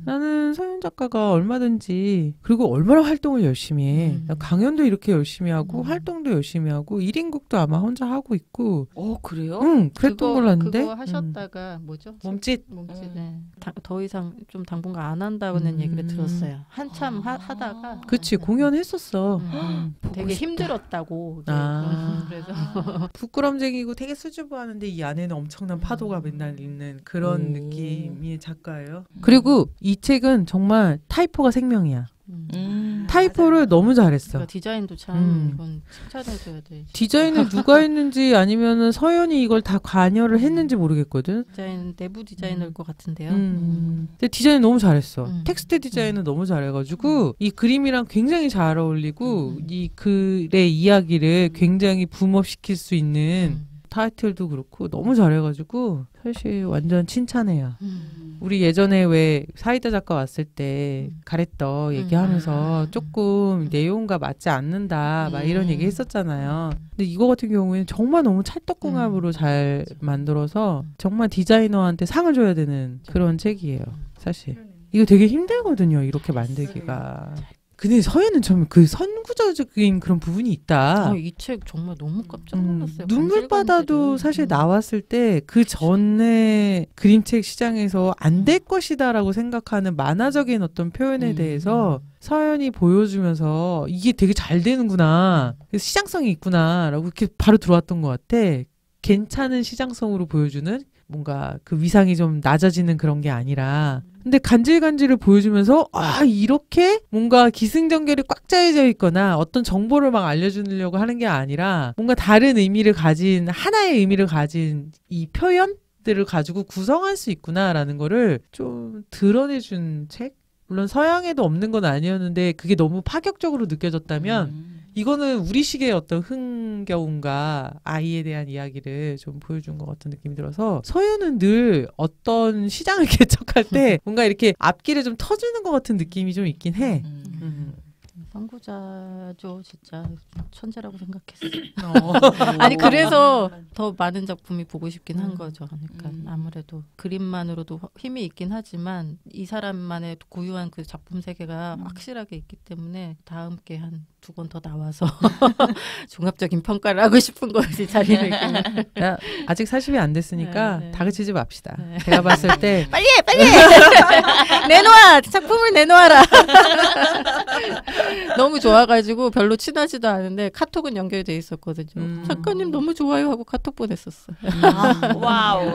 [SPEAKER 1] 나는 서현 작가가 얼마든지 그리고 얼마나 활동을 열심히 해.
[SPEAKER 3] 음.
[SPEAKER 1] 강연도 이렇게 열심히 하고
[SPEAKER 3] 음.
[SPEAKER 1] 활동도 열심히 하고 일 인극도 아마 혼자 하고 있고
[SPEAKER 2] 어 그래요?
[SPEAKER 1] 응 그랬던
[SPEAKER 3] 그거,
[SPEAKER 1] 걸로 아는데
[SPEAKER 3] 그거 하셨다가 뭐죠?
[SPEAKER 1] 음. 몸짓
[SPEAKER 3] 몸짓.
[SPEAKER 2] 음.
[SPEAKER 3] 네. 다- 더 이상 좀 당분간 안 한다는
[SPEAKER 1] 음.
[SPEAKER 3] 얘기를 들었어요. 한참 하, 하다가
[SPEAKER 1] 그치 공연했었어.
[SPEAKER 3] 음.
[SPEAKER 1] 보고
[SPEAKER 3] 되게
[SPEAKER 1] 싶다.
[SPEAKER 3] 힘들었다고.
[SPEAKER 1] 아.
[SPEAKER 3] 그래서
[SPEAKER 1] 부끄럼쟁이고 되게 수줍어하는데 이 안에는 엄청난 파도가 맨날 있는 그런
[SPEAKER 2] 오.
[SPEAKER 1] 느낌의 작가예요. 그리고 이 책은 정말 타이포가 생명이야.
[SPEAKER 3] 음.
[SPEAKER 2] 음.
[SPEAKER 1] 타이포를
[SPEAKER 5] 맞아요.
[SPEAKER 1] 너무 잘했어.
[SPEAKER 3] 그러니까 디자인도 참
[SPEAKER 1] 음.
[SPEAKER 3] 이건 칭찬해줘야 돼.
[SPEAKER 1] 디자인을 누가 했는지 아니면은 서연이 이걸 다 관여를 했는지 모르겠거든.
[SPEAKER 3] 디자인 내부 디자이너일 것 같은데요.
[SPEAKER 1] 음. 근데 디자인 너무 잘했어.
[SPEAKER 3] 음.
[SPEAKER 1] 텍스트 디자인은 너무 잘해가지고 이 그림이랑 굉장히 잘 어울리고
[SPEAKER 3] 음.
[SPEAKER 1] 이 글의 이야기를 굉장히 붐업시킬 수 있는
[SPEAKER 3] 음.
[SPEAKER 1] 타이틀도 그렇고 너무 잘해가지고 사실 완전 칭찬해요.
[SPEAKER 3] 음.
[SPEAKER 1] 우리 예전에 왜 사이다 작가 왔을 때
[SPEAKER 3] 음.
[SPEAKER 1] 가랬더 얘기하면서
[SPEAKER 3] 음.
[SPEAKER 1] 조금 내용과 맞지 않는다 막 이런
[SPEAKER 2] 음.
[SPEAKER 1] 얘기 했었잖아요. 근데 이거 같은 경우에는 정말 너무 찰떡궁합으로
[SPEAKER 3] 음.
[SPEAKER 1] 잘
[SPEAKER 3] 맞아.
[SPEAKER 1] 만들어서
[SPEAKER 3] 음.
[SPEAKER 1] 정말 디자이너한테 상을 줘야 되는 그런 책이에요. 사실 이거 되게 힘들거든요. 이렇게 만들기가. 근데 서예는 좀 그 선구자적인 그런 부분이 있다.
[SPEAKER 3] 아, 이 책 정말 너무 깜짝
[SPEAKER 1] 음,
[SPEAKER 3] 놀랐어요.
[SPEAKER 1] 눈물바다도
[SPEAKER 3] 간질간질은.
[SPEAKER 1] 사실
[SPEAKER 3] 음.
[SPEAKER 1] 나왔을 때 그 전에 그림책 시장에서 안 될 것이다라고 생각하는 만화적인 어떤 표현에
[SPEAKER 3] 음.
[SPEAKER 1] 대해서 서연이 보여주면서 이게 되게 잘 되는구나, 시장성이 있구나라고 이렇게 바로 들어왔던 것 같아. 괜찮은 시장성으로 보여주는 뭔가 그 위상이 좀 낮아지는 그런 게 아니라, 근데 간질간질을 보여주면서 아 이렇게 뭔가 기승전결이 꽉 짜여져 있거나 어떤 정보를 막 알려주려고 하는 게 아니라 뭔가 다른 의미를 가진, 하나의 의미를 가진 이 표현들을 가지고 구성할 수 있구나라는 거를 좀 드러내준 책? 물론 서양에도 없는 건 아니었는데 그게 너무 파격적으로 느껴졌다면
[SPEAKER 2] 음.
[SPEAKER 1] 이거는 우리식의 어떤 흥겨움과 아이에 대한 이야기를 좀 보여준 것 같은 느낌이 들어서 서유는 늘 어떤 시장을 개척할 때 뭔가 이렇게 앞길에 좀 터주는 것 같은 느낌이 좀 있긴 해.
[SPEAKER 2] 음.
[SPEAKER 1] 음.
[SPEAKER 3] 선구자죠. 진짜 천재라고 생각했어.
[SPEAKER 1] 어.
[SPEAKER 3] 아니 그래서 더 많은 작품이 보고 싶긴 한
[SPEAKER 2] 음.
[SPEAKER 3] 거죠. 그러니까
[SPEAKER 2] 음.
[SPEAKER 3] 아무래도 그림만으로도 힘이 있긴 하지만 이 사람만의 고유한 그 작품 세계가
[SPEAKER 2] 음.
[SPEAKER 3] 확실하게 있기 때문에 다 함께 한 두 권 더 나와서 종합적인 평가를 하고 싶은 거지 자리를.
[SPEAKER 1] 야, 아직 사십이 안 됐으니까
[SPEAKER 3] 네, 네.
[SPEAKER 1] 다그치지 맙시다.
[SPEAKER 3] 네.
[SPEAKER 1] 제가 봤을 때
[SPEAKER 3] 빨리 해 빨리 해 내놓아 작품을 내놓아라. 너무 좋아가지고 별로 친하지도 않은데 카톡은 연결돼 있었거든요.
[SPEAKER 1] 음.
[SPEAKER 3] 작가님 너무 좋아요 하고 카톡 보냈었어.
[SPEAKER 2] 아, 와우.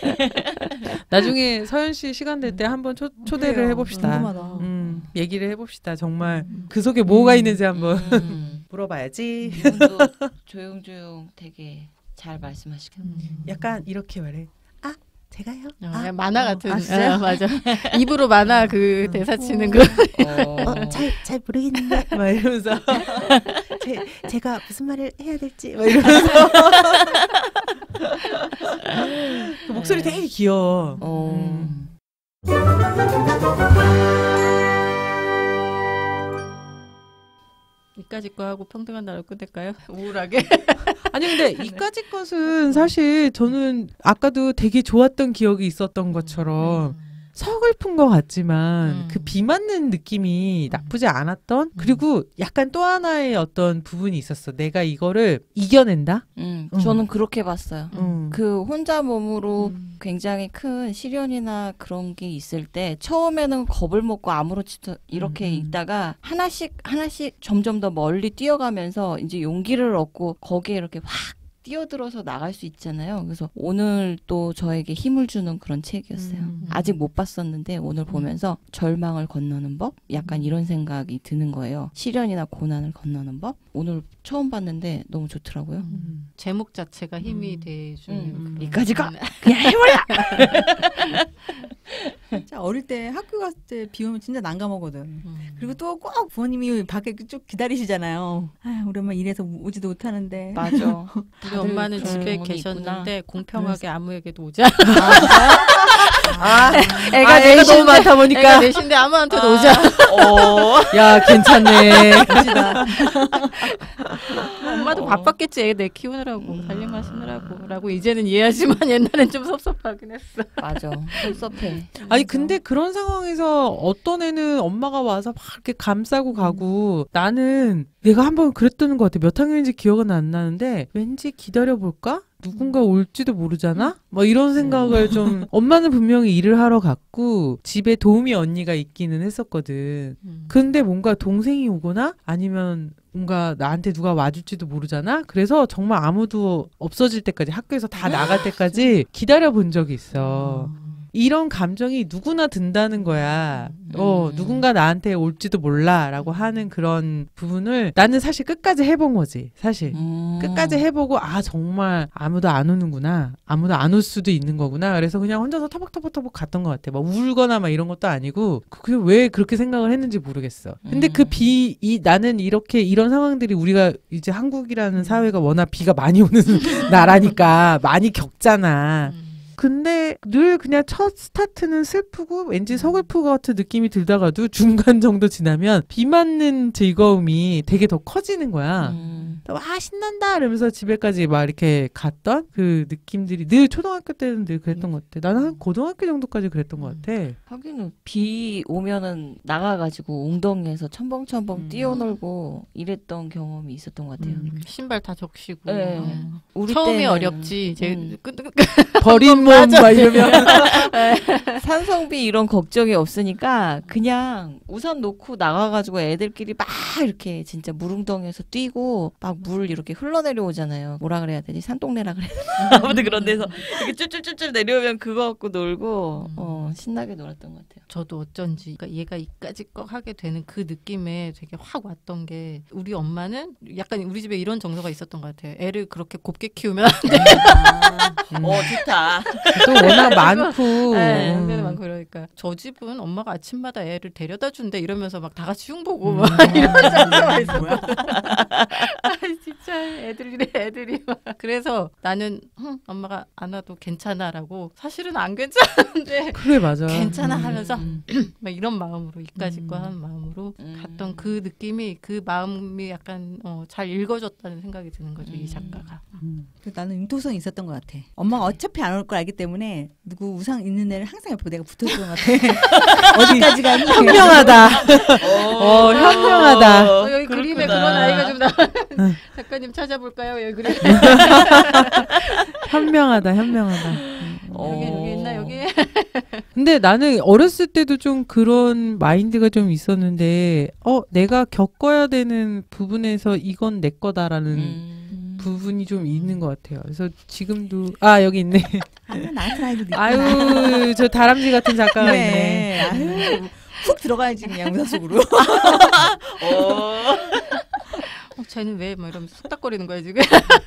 [SPEAKER 1] 나중에 서연 씨 시간 될 때 한번 초, 초대를
[SPEAKER 4] 그래요.
[SPEAKER 1] 해봅시다.
[SPEAKER 4] 궁금하다.
[SPEAKER 1] 음, 얘기를 해봅시다. 정말 그 속에 뭐가 있는지 한번
[SPEAKER 2] 음.
[SPEAKER 1] 물어봐야지.
[SPEAKER 2] 이분도 조용조용 되게 잘 말씀하시겠네요.
[SPEAKER 1] 약간 이렇게 말해. 아, 제가요?
[SPEAKER 3] 어,
[SPEAKER 1] 아,
[SPEAKER 3] 만화 같은.
[SPEAKER 4] 아, 진짜요?
[SPEAKER 3] 어, 맞아. 입으로 만화 그 대사 치는 거.
[SPEAKER 2] 어.
[SPEAKER 1] 잘, 잘 모르겠는데 막 이러면서 제, 제가 무슨 말을 해야 될지 막 이러면서 그 목소리 되게 귀여워.
[SPEAKER 2] 어.
[SPEAKER 1] 음.
[SPEAKER 3] 이까지 거 하고 평등한 나라를 끝낼까요? 우울하게.
[SPEAKER 1] 아니 근데 이까지 것은 사실 저는 아까도 되게 좋았던 기억이 있었던 것처럼 서글픈 것 같지만
[SPEAKER 3] 음.
[SPEAKER 1] 그 비 맞는 느낌이 나쁘지 않았던 그리고 약간 또 하나의 어떤 부분이 있었어. 내가 이거를 이겨낸다?
[SPEAKER 2] 음,
[SPEAKER 1] 음.
[SPEAKER 2] 저는 그렇게 봤어요.
[SPEAKER 1] 음.
[SPEAKER 2] 그 혼자 몸으로
[SPEAKER 3] 음.
[SPEAKER 2] 굉장히 큰 시련이나 그런 게 있을 때 처음에는 겁을 먹고 아무렇지도 이렇게
[SPEAKER 1] 음, 음.
[SPEAKER 2] 있다가 하나씩 하나씩 점점 더 멀리 뛰어가면서 이제 용기를 얻고 거기에 이렇게 확 뛰어들어서 나갈 수 있잖아요. 그래서 오늘 또 저에게 힘을 주는 그런 책이었어요.
[SPEAKER 3] 음.
[SPEAKER 2] 아직 못 봤었는데 오늘 보면서 절망을 건너는 법? 약간 이런 생각이 드는 거예요. 시련이나 고난을 건너는 법? 오늘 처음 봤는데 너무 좋더라고요.
[SPEAKER 3] 음. 제목 자체가 힘이
[SPEAKER 1] 음.
[SPEAKER 3] 돼주는
[SPEAKER 2] 음.
[SPEAKER 3] 그런-
[SPEAKER 2] 이까지 가! 그냥 해버려!
[SPEAKER 4] 진짜 어릴 때 학교 갔을 때 비 오면 진짜 난감하거든.
[SPEAKER 3] 음.
[SPEAKER 4] 그리고 또 꼭 부모님이 밖에 쭉 기다리시잖아요. 아, 우리 엄마 이래서 오지도 못하는데.
[SPEAKER 2] 맞아.
[SPEAKER 3] 우리 엄마는
[SPEAKER 2] 그런
[SPEAKER 3] 집에
[SPEAKER 2] 경험이
[SPEAKER 3] 계셨는데
[SPEAKER 2] 있구나.
[SPEAKER 3] 공평하게 아무에게도 오자.
[SPEAKER 1] 아,
[SPEAKER 3] 애가
[SPEAKER 1] 아, 애가
[SPEAKER 3] 넷인데-
[SPEAKER 1] 너무 많다 보니까
[SPEAKER 3] 애가 넷인데 아무한테도 오자.
[SPEAKER 2] 어.
[SPEAKER 1] 야 괜찮네.
[SPEAKER 3] 엄마도
[SPEAKER 2] 어.
[SPEAKER 3] 바빴겠지. 애 내 키우느라고 살림하시느라고 라고 이제는 이해하지만 옛날엔 좀 섭섭하긴 했어.
[SPEAKER 2] 맞아. 섭섭해.
[SPEAKER 1] 아니 근데 그런 상황에서 어떤 애는 엄마가 와서 막 이렇게 감싸고 가고 나는 내가 한번 그랬던 것 같아. 몇 학년인지 기억은 안 나는데 왠지 기다려볼까? 누군가 올지도 모르잖아? 뭐 이런 생각을 좀 엄마는 분명히 일을 하러 갔고 집에 도우미 언니가 있기는 했었거든.
[SPEAKER 3] 음.
[SPEAKER 1] 근데 뭔가 동생이 오거나 아니면 뭔가 나한테 누가 와줄지도 모르잖아? 그래서 정말 아무도 없어질 때까지 학교에서 다 나갈 때까지 기다려 본 적이 있어. 이런 감정이 누구나 든다는 거야. 어,
[SPEAKER 2] 음.
[SPEAKER 1] 누군가 나한테 올지도 몰라 라고 하는 그런 부분을 나는 사실 끝까지 해본 거지. 사실.
[SPEAKER 2] 음.
[SPEAKER 1] 끝까지 해보고 아 정말 아무도 안 오는구나. 아무도 안 올 수도 있는 거구나. 그래서 그냥 혼자서 터벅터벅터벅 갔던 것 같아. 막 울거나 막 이런 것도 아니고 그게 왜 그렇게 생각을 했는지 모르겠어. 근데
[SPEAKER 2] 음.
[SPEAKER 1] 그 비, 이 나는 이렇게 이런 상황들이 우리가 이제 한국이라는 사회가 워낙 비가 많이 오는 나라니까 많이 겪잖아.
[SPEAKER 3] 음.
[SPEAKER 1] 근데 늘 그냥 첫 스타트는 슬프고 왠지 서글프 같은 느낌이 들다가도 중간 정도 지나면 비 맞는 즐거움이 되게 더 커지는 거야.
[SPEAKER 2] 음.
[SPEAKER 1] 와 신난다 이러면서 집에까지 막 이렇게 갔던 그 느낌들이 늘 초등학교 때는 늘 그랬던 것 같아. 나는 한 고등학교 정도까지 그랬던 것 같아.
[SPEAKER 2] 하기는 비 오면은 나가가지고 웅덩이에서 첨벙첨벙
[SPEAKER 1] 음.
[SPEAKER 2] 뛰어놀고 이랬던 경험이 있었던 것 같아요.
[SPEAKER 1] 음.
[SPEAKER 3] 신발 다 적시고.
[SPEAKER 2] 네.
[SPEAKER 3] 어.
[SPEAKER 2] 우리
[SPEAKER 3] 처음이
[SPEAKER 2] 때는
[SPEAKER 3] 어렵지. 이제
[SPEAKER 2] 음.
[SPEAKER 3] 끝, 끝,
[SPEAKER 1] 버린 몸 막 이러면
[SPEAKER 2] 산성비 이런 걱정이 없으니까 그냥 우산 놓고 나가가지고 애들끼리 막 이렇게 진짜 물웅덩이에서 뛰고 막 막 물 이렇게 흘러내려오잖아요. 뭐라 그래야 되지? 산동네라 그래야 되나? 아무튼 그런 데서 이렇게 쭈쭈쭈쭈 내려오면 그거 갖고 놀고
[SPEAKER 3] 음.
[SPEAKER 2] 어, 신나게 놀았던 것 같아요.
[SPEAKER 3] 저도 어쩐지 그러니까 얘가 이까짓 거 하게 되는 그 느낌에 되게 확 왔던 게 우리 엄마는 약간 우리 집에 이런 정서가 있었던 것 같아요. 애를 그렇게 곱게 키우면 안 돼.
[SPEAKER 1] 음.
[SPEAKER 2] 어 좋다.
[SPEAKER 1] 또 워낙 많고.
[SPEAKER 3] 네,
[SPEAKER 1] 음.
[SPEAKER 3] 많고 그러니까 저 집은 엄마가 아침마다 애를 데려다 준대 이러면서 막 다 같이 흉보고
[SPEAKER 1] 음.
[SPEAKER 3] 막 이런 정서가 있어. 아 진짜 애들이래 애들이 막. 그래서 나는 흠, 엄마가 안 와도 괜찮아라고 사실은 안 괜찮은데
[SPEAKER 1] 그래 맞아.
[SPEAKER 3] 괜찮아
[SPEAKER 1] 음.
[SPEAKER 3] 하면서
[SPEAKER 1] 음.
[SPEAKER 3] 막 이런 마음으로 이까짓 거
[SPEAKER 1] 음.
[SPEAKER 3] 하는 마음으로
[SPEAKER 2] 음.
[SPEAKER 3] 갔던 그 느낌이 그 마음이 약간 어, 잘 읽어줬다는 생각이 드는 거죠. 이
[SPEAKER 2] 음.
[SPEAKER 3] 작가가.
[SPEAKER 1] 음.
[SPEAKER 5] 나는 융통성이 있었던 것 같아. 엄마가 어차피 안 올 걸 알기 때문에 누구 우상 있는 애를 항상 옆에 내가 붙어있던 것 같아. 어디까지 가니?
[SPEAKER 1] 현명하다. 어, 현명하다.
[SPEAKER 3] 어, 여기 그림에 그런 아이가 좀 나. 작가님 찾아볼까요? 여기 그림.
[SPEAKER 1] 현명하다, 현명하다.
[SPEAKER 3] 여기 여기 있나 여기?
[SPEAKER 1] 근데 나는 어렸을 때도 좀 그런 마인드가 좀 있었는데, 어, 내가 겪어야 되는 부분에서 이건 내 거다라는
[SPEAKER 2] 음.
[SPEAKER 1] 부분이 좀 있는 것 같아요. 그래서 지금도, 아, 여기 있네.
[SPEAKER 5] 아, 나 같은 아이도 있구나.
[SPEAKER 1] 아유, 저 다람쥐 같은 작가가 있네.
[SPEAKER 5] 네. 아유, 훅 들어가야지 그냥 의사 속으로.
[SPEAKER 2] 어.
[SPEAKER 3] 어, 쟤는 왜 막 이러면서 속닥거리는 거야 지금?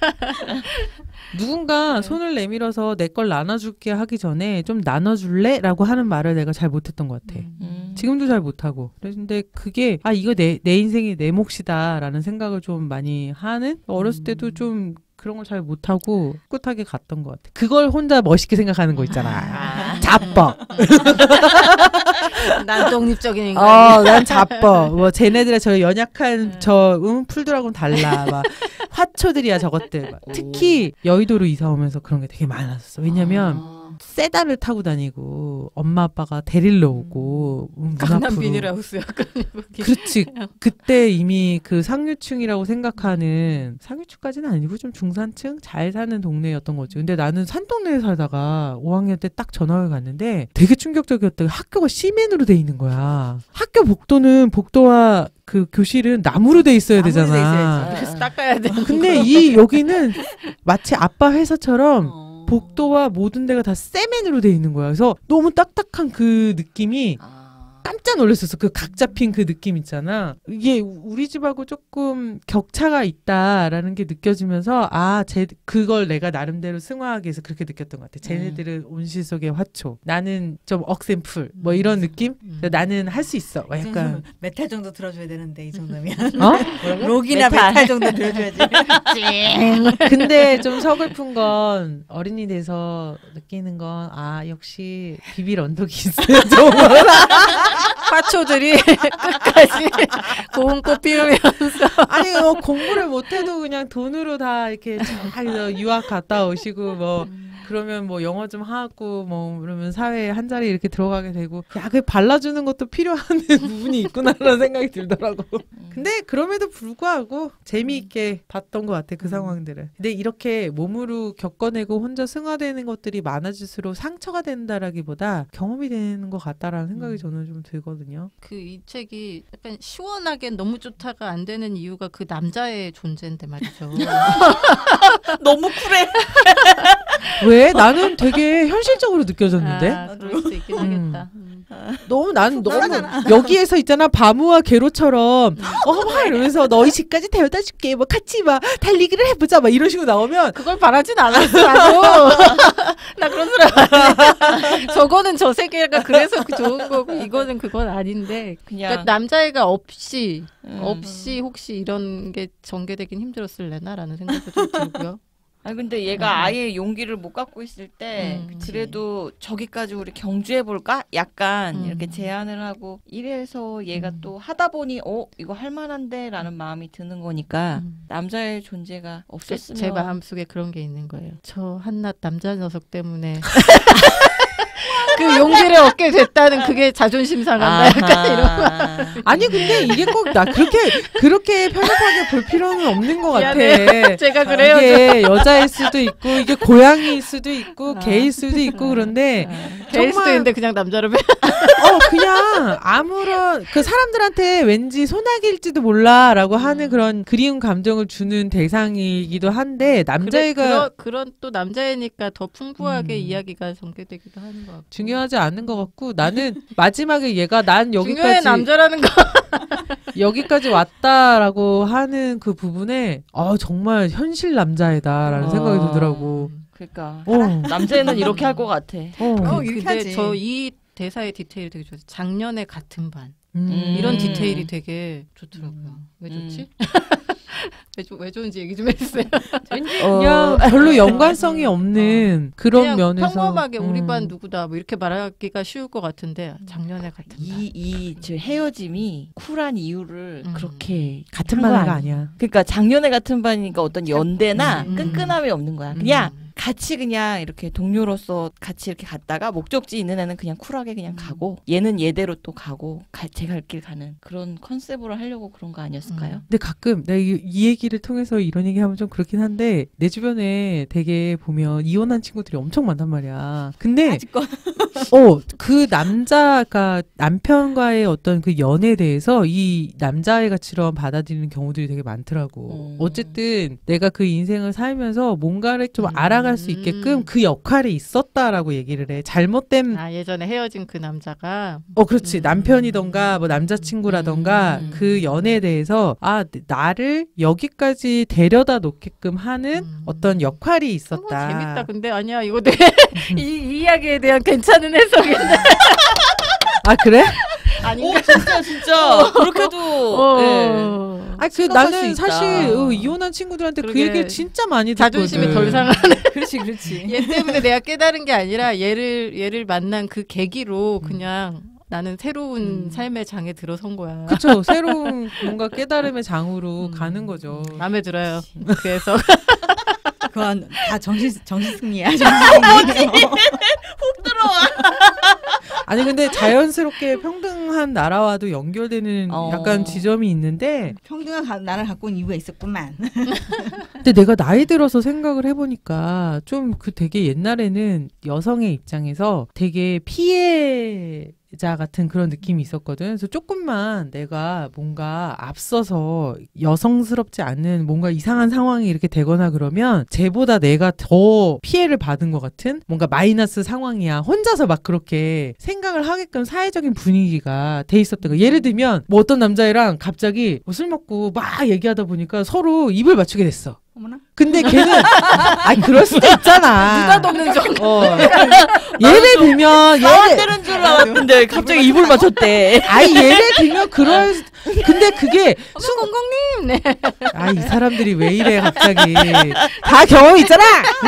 [SPEAKER 1] 누군가 손을 내밀어서 내 걸 나눠줄게 하기 전에 좀 나눠줄래? 라고 하는 말을 내가 잘 못했던 것 같아.
[SPEAKER 2] 음.
[SPEAKER 1] 지금도 잘 못하고. 근데 그게, 아, 이거 내, 내 인생이 내 몫이다. 라는 생각을 좀 많이 하는? 어렸을 때도 좀 그런 걸 잘 못하고 꿋하게 갔던 것 같아. 그걸 혼자 멋있게 생각하는 거 있잖아.
[SPEAKER 2] 아.
[SPEAKER 1] 자뻑.
[SPEAKER 3] 난 독립적인 인간.
[SPEAKER 1] 어, 난 자뻑. 뭐, 쟤네들의 저 연약한
[SPEAKER 3] 네.
[SPEAKER 1] 저, 음, 풀들하고는 달라. 막, 화초들이야, 저것들. 막. 특히 여의도로 이사 오면서 그런 게 되게 많았어. 왜냐면,
[SPEAKER 2] 아.
[SPEAKER 1] 세단을 타고 다니고 엄마 아빠가 데리러 오고 음, 문
[SPEAKER 3] 강남
[SPEAKER 1] 앞으로.
[SPEAKER 3] 비닐하우스 약간.
[SPEAKER 1] 그렇지. 그때 이미 그 상류층이라고 생각하는 상류층까지는 아니고 좀 중산층 잘 사는 동네였던 거지. 근데 나는 산동네에 살다가 오 학년 때 딱 전학을 갔는데 되게 충격적이었던 게 학교가 시멘으로 돼 있는 거야. 학교 복도는 복도와 그 교실은 나무로 돼 있어야
[SPEAKER 5] 나무로 돼
[SPEAKER 1] 되잖아.
[SPEAKER 5] 있어야지.
[SPEAKER 3] 그래서 닦아야 돼.
[SPEAKER 1] 근데 이 여기는 마치 아빠 회사처럼
[SPEAKER 2] 어.
[SPEAKER 1] 복도와 모든 데가 다 세멘으로 돼 있는 거야. 그래서 너무 딱딱한 그 느낌이
[SPEAKER 2] 아.
[SPEAKER 1] 깜짝 놀랐었어. 그 각 잡힌 그 느낌 있잖아. 이게 우리 집하고 조금 격차가 있다라는 게 느껴지면서 아, 쟤 그걸 내가 나름대로 승화하기 위해서 그렇게 느꼈던 것 같아. 쟤네들은 온실 속의 화초. 나는 좀 억센풀. 뭐 이런 느낌?
[SPEAKER 3] 음.
[SPEAKER 1] 나는 할 수 있어. 막 약간
[SPEAKER 5] 메탈 정도 들어줘야 되는데 이 정도면.
[SPEAKER 1] 어?
[SPEAKER 5] 록이나
[SPEAKER 2] 메탈.
[SPEAKER 5] 메탈, 정도 들어줘야지.
[SPEAKER 1] 근데 좀 서글픈 건 어른이 돼서 느끼는 건 아, 역시 비빌 언덕이 있어요. 정말.
[SPEAKER 3] 화초들이 끝까지 고운 꽃 피우면서
[SPEAKER 1] 아니 뭐 공부를 못해도 그냥 돈으로 다 이렇게 잘 유학 갔다 오시고 뭐 그러면 뭐 영어 좀 하고 뭐 그러면 사회에 한 자리 이렇게 들어가게 되고 야 그 발라주는 것도 필요한 부분이 있구나라는 생각이 들더라고. 근데 그럼에도 불구하고 재미있게 봤던 것 같아 그 상황들을. 근데 이렇게 몸으로 겪어내고 혼자 승화되는 것들이 많아질수록 상처가 된다라기보다 경험이 되는 것 같다라는 생각이 저는 좀 들거든요.
[SPEAKER 3] 그 이 책이 약간 시원하게 너무 좋다가 안 되는 이유가 그 남자의 존재인데 말이죠.
[SPEAKER 2] 너무 쿨해.
[SPEAKER 1] 왜? 나는 되게 현실적으로 느껴졌는데?
[SPEAKER 3] 아, 그럴 수 있긴 하겠다. 음.
[SPEAKER 1] 너무 나는 너무 여기에서 있잖아 바무와 게로처럼 어막 이러면서 너희 집까지 데려다 줄게 뭐 같이 막 달리기를 해보자 막 이런 식으로 나오면
[SPEAKER 3] 그걸 바라진 않았어 나도. 나 그런 사람 아니야. 저거는 저 세계가 그래서 그 좋은 거고 이거는 그건 아닌데
[SPEAKER 2] 그냥
[SPEAKER 3] 그러니까 남자애가 없이
[SPEAKER 2] 음.
[SPEAKER 3] 없이 혹시 이런 게 전개되긴 힘들었을래나라는 생각도 좀 들고요.
[SPEAKER 2] 아 근데 얘가
[SPEAKER 3] 음.
[SPEAKER 2] 아예 용기를 못 갖고 있을 때
[SPEAKER 3] 음, 그치.
[SPEAKER 2] 그래도 저기까지 우리 경주해 볼까? 약간
[SPEAKER 3] 음.
[SPEAKER 2] 이렇게 제안을 하고 이래서 얘가
[SPEAKER 3] 음.
[SPEAKER 2] 또 하다 보니 어 이거 할 만한데라는 마음이 드는 거니까
[SPEAKER 3] 음.
[SPEAKER 2] 남자의 존재가
[SPEAKER 3] 제,
[SPEAKER 2] 없었으면
[SPEAKER 3] 제 마음속에 그런 게 있는 거예요. 저 한낱 남자 녀석 때문에 그 용기를 얻게 됐다는 그게 자존심 상한다. 약간 이런.
[SPEAKER 1] 아니 근데 이게 꼭 나 그렇게 그렇게 편협하게 볼 필요는 없는 것 같아.
[SPEAKER 3] 미안해요. 제가 그래요.
[SPEAKER 1] 이게 여자일 수도 있고 이게 고양이일 수도 있고
[SPEAKER 3] 아.
[SPEAKER 1] 개일 수도 있고 그런데
[SPEAKER 3] 개일 수도
[SPEAKER 1] 정말-
[SPEAKER 3] 있는데 그냥 남자로 배.
[SPEAKER 1] 어 그냥 아무런 그 사람들한테 왠지 소나기일지도 몰라라고 하는 그런 그리운 감정을 주는 대상이기도 한데 남자애가
[SPEAKER 3] 그래, 그런, 그런 또 남자애니까 더 풍부하게
[SPEAKER 1] 음.
[SPEAKER 3] 이야기가 전개되기도 하는 것 같고.
[SPEAKER 1] 중요하지 않은 것 같고 나는 마지막에 얘가 난
[SPEAKER 3] 중요해
[SPEAKER 1] 여기까지
[SPEAKER 3] 남자라는 거.
[SPEAKER 1] 여기까지 왔다라고 하는 그 부분에 아 정말 현실 남자애다라는
[SPEAKER 2] 어.
[SPEAKER 1] 생각이 들더라고.
[SPEAKER 2] 그러니까
[SPEAKER 1] 어,
[SPEAKER 2] 남자애는 이렇게 할 것 같아.
[SPEAKER 1] 어.
[SPEAKER 5] 어, 이렇게
[SPEAKER 3] 근데
[SPEAKER 5] 하지.
[SPEAKER 3] 저 이 대사의 디테일이 되게 좋아서 작년에 같은 반
[SPEAKER 1] 음.
[SPEAKER 3] 이런
[SPEAKER 2] 음.
[SPEAKER 3] 디테일이 되게 좋더라고요. 왜 좋지? 왜, 좋, 왜 좋은지 얘기 좀 해주세요.
[SPEAKER 1] 그냥 별로 연관성이 없는 그런
[SPEAKER 3] 그냥
[SPEAKER 1] 면에서
[SPEAKER 3] 평범하게 우리
[SPEAKER 1] 음.
[SPEAKER 3] 반 누구다 뭐 이렇게 말하기가 쉬울 것 같은데 작년에 같은 반.
[SPEAKER 2] 이, 이, 저 헤어짐이 쿨한 이유를
[SPEAKER 3] 음.
[SPEAKER 2] 그렇게
[SPEAKER 1] 같은
[SPEAKER 2] 한 거
[SPEAKER 1] 반가
[SPEAKER 2] 아니야.
[SPEAKER 1] 아니야.
[SPEAKER 2] 그러니까 작년에 같은 반이니까 어떤 연대나
[SPEAKER 3] 음.
[SPEAKER 2] 끈끈함이 없는 거야. 그냥
[SPEAKER 3] 음.
[SPEAKER 2] 같이 그냥 이렇게 동료로서 같이 이렇게 갔다가 목적지 있는 애는 그냥 쿨하게 그냥
[SPEAKER 3] 음.
[SPEAKER 2] 가고 얘는 얘대로 또 가고 가, 제 갈 길 가는 그런 컨셉으로 하려고 그런 거 아니었을까요?
[SPEAKER 1] 근데 가끔 내가 이, 이 얘기를 통해서 이런 얘기 하면 좀 그렇긴 한데 내 주변에 되게 보면 이혼한 친구들이 엄청 많단 말이야. 근데
[SPEAKER 5] 아직껏
[SPEAKER 1] 어, 그 남자가 남편과의 어떤 그 연애에 대해서 이 남자애가처럼 받아들이는 경우들이 되게 많더라고.
[SPEAKER 2] 음.
[SPEAKER 1] 어쨌든 내가 그 인생을 살면서 뭔가를 좀
[SPEAKER 3] 음.
[SPEAKER 1] 알아갈 수 있게끔 그 역할이 있었다라고 얘기를 해. 잘못된
[SPEAKER 3] 아 예전에 헤어진 그 남자가
[SPEAKER 1] 어, 그렇지.
[SPEAKER 3] 음.
[SPEAKER 1] 남편이던가, 뭐, 남자친구라던가,
[SPEAKER 3] 음.
[SPEAKER 1] 그 연애에 대해서, 아, 나를 여기까지 데려다 놓게끔 하는
[SPEAKER 3] 음.
[SPEAKER 1] 어떤 역할이
[SPEAKER 3] 어,
[SPEAKER 1] 있었다.
[SPEAKER 3] 재밌다. 근데 아니야 이거 되게 이, 이 이야기에 대한 괜찮은 해석인데
[SPEAKER 1] 아, 그래?
[SPEAKER 3] 아닌가?
[SPEAKER 2] 진짜 진짜 그렇게도
[SPEAKER 3] 어.
[SPEAKER 2] 예.
[SPEAKER 1] 아, 그,
[SPEAKER 2] 생각할 수
[SPEAKER 1] 나는
[SPEAKER 2] 있다.
[SPEAKER 1] 사실, 어, 이혼한 친구들한테 그
[SPEAKER 3] 그러게.
[SPEAKER 1] 얘기를 진짜 많이 듣거든.
[SPEAKER 3] 자존심이 덜 상하네.
[SPEAKER 5] 그렇지 그렇지.
[SPEAKER 3] 얘 때문에 내가 깨달은 게 아니라 얘를 얘를 만난 그 계기로 그냥 나는 새로운
[SPEAKER 5] 음.
[SPEAKER 3] 삶의 장에 들어선 거야.
[SPEAKER 1] 그쵸. 새로운 뭔가 깨달음의 장으로
[SPEAKER 3] 음.
[SPEAKER 1] 가는 거죠.
[SPEAKER 3] 마음에 들어요. 그래서
[SPEAKER 5] 그건 다 정신 정신 승리야. 정신 승리.
[SPEAKER 1] 아니, 근데 자연스럽게 평등한 나라와도 연결되는
[SPEAKER 2] 어.
[SPEAKER 1] 약간 지점이 있는데,
[SPEAKER 5] 평등한 가- 나라를 갖고 온 이유가 있었구만.
[SPEAKER 1] 근데 내가 나이 들어서 생각을 해보니까 좀 그 되게 옛날에는 여성의 입장에서 되게 피해자 같은 그런 느낌이 있었거든. 그래서 조금만 내가 뭔가 앞서서 여성스럽지 않은 뭔가 이상한 상황이 이렇게 되거나 그러면 쟤보다 내가 더 피해를 받은 것 같은 뭔가 마이너스 상황이야. 혼자서 막 그렇게 생각을 하게끔 사회적인 분위기가 돼 있었던 거. 예를 들면 뭐 어떤 남자애랑 갑자기 뭐 술 먹고 막 얘기하다 보니까 서로 입을 맞추게 됐어.
[SPEAKER 5] 어머나.
[SPEAKER 1] 근데 걔는 아니 그럴 수도 있잖아.
[SPEAKER 3] 느닷없는 정도.
[SPEAKER 1] 어. 예를 들면
[SPEAKER 2] 싸움
[SPEAKER 1] 예를
[SPEAKER 2] 때는 줄 알았는데 갑자기 입을 맞췄대.
[SPEAKER 1] 아니 예를 들면 그럴 수- 근데 그게
[SPEAKER 3] 순 공공님. 네.
[SPEAKER 1] 아 이 사람들이 왜 이래 갑자기 다 경험 있잖아.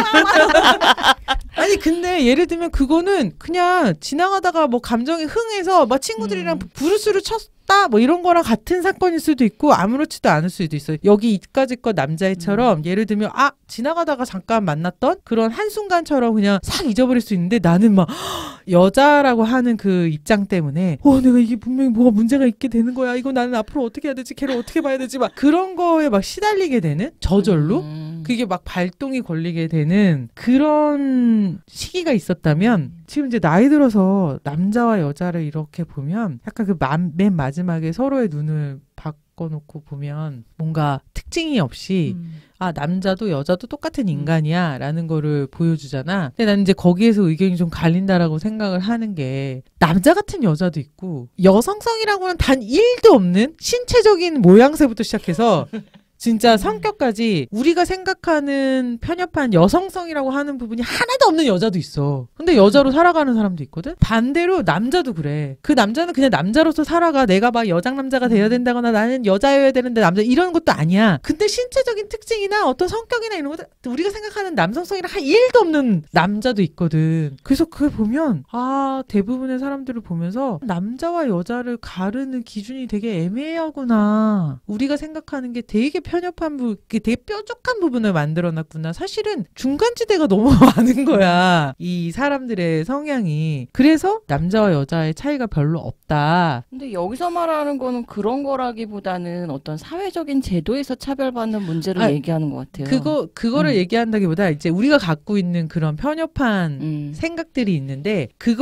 [SPEAKER 1] 아니 근데 예를 들면 그거는 그냥 지나가다가 뭐 감정이 흥해서 막 친구들이랑 부르스를 쳤다 뭐 이런 거랑 같은 사건일 수도 있고 아무렇지도 않을 수도 있어요. 여기 이까짓 것 남자애처럼 예를 들면 아 지나가다가 잠깐 만났던 그런 한순간처럼 그냥 싹 잊어버릴 수 있는데 나는 막 여자라고 하는 그 입장 때문에 어 내가 이게 분명히 뭐가 문제가 있게 되는 거야. 이거 나는 앞으로 어떻게 해야 되지? 걔를 어떻게 봐야 되지? 막 그런 거에 막 시달리게 되는 저절로
[SPEAKER 2] 음.
[SPEAKER 1] 그게 막 발동이 걸리게 되는 그런 시기가 있었다면 지금 이제 나이 들어서 남자와 여자를 이렇게 보면 약간 그 맨 마지막에 서로의 눈을 바꿔놓고 보면 뭔가 특징이 없이
[SPEAKER 3] 음.
[SPEAKER 1] 아 남자도 여자도 똑같은 인간이야 라는 거를 보여주잖아. 근데 나는 이제 거기에서 의견이 좀 갈린다라고 생각을 하는 게 남자 같은 여자도 있고 여성성이라고는 단 일도 없는 신체적인 모양새부터 시작해서 진짜 성격까지 우리가 생각하는 편협한 여성성이라고 하는 부분이 하나도 없는 여자도 있어. 근데 여자로 살아가는 사람도 있거든. 반대로 남자도 그래. 그 남자는 그냥 남자로서 살아가. 내가 막 여장 남자가 돼야 된다거나 나는 여자여야 되는데 남자 이런 것도 아니야. 근데 신체적인 특징이나 어떤 성격이나 이런 것들 우리가 생각하는 남성성이랑 한 일도 없는 남자도 있거든. 그래서 그걸 보면 아 대부분의 사람들을 보면서 남자와 여자를 가르는 기준이 되게 애매하구나. 우리가 생각하는 게 되게 편협한 부, 되게 뾰족한 부분을 만들어놨구나. 사실은 중간지대가 너무 많은 거야. 이 사람들의 성향이. 그래서 남자와 여자의 차이가 별로 없다.
[SPEAKER 2] 근데 여기서 말하는 거는 그런 거라기보다는 어떤 사회적인 제도에서 차별받는 문제를
[SPEAKER 1] 아,
[SPEAKER 2] 얘기하는 것 같아요.
[SPEAKER 1] 그거 그거를
[SPEAKER 2] 음.
[SPEAKER 1] 얘기한다기보다 이제 우리가 갖고 있는 그런 편협한
[SPEAKER 2] 음.
[SPEAKER 1] 생각들이 있는데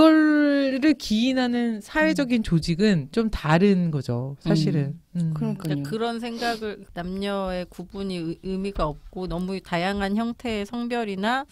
[SPEAKER 1] 그거를 기인하는 사회적인 조직은 좀 다른 거죠. 사실은. 음.
[SPEAKER 2] 그러니까요.
[SPEAKER 3] 그러니까 그런 생각을 남녀의 구분이 의- 의미가 없고 너무 다양한 형태의 성별이나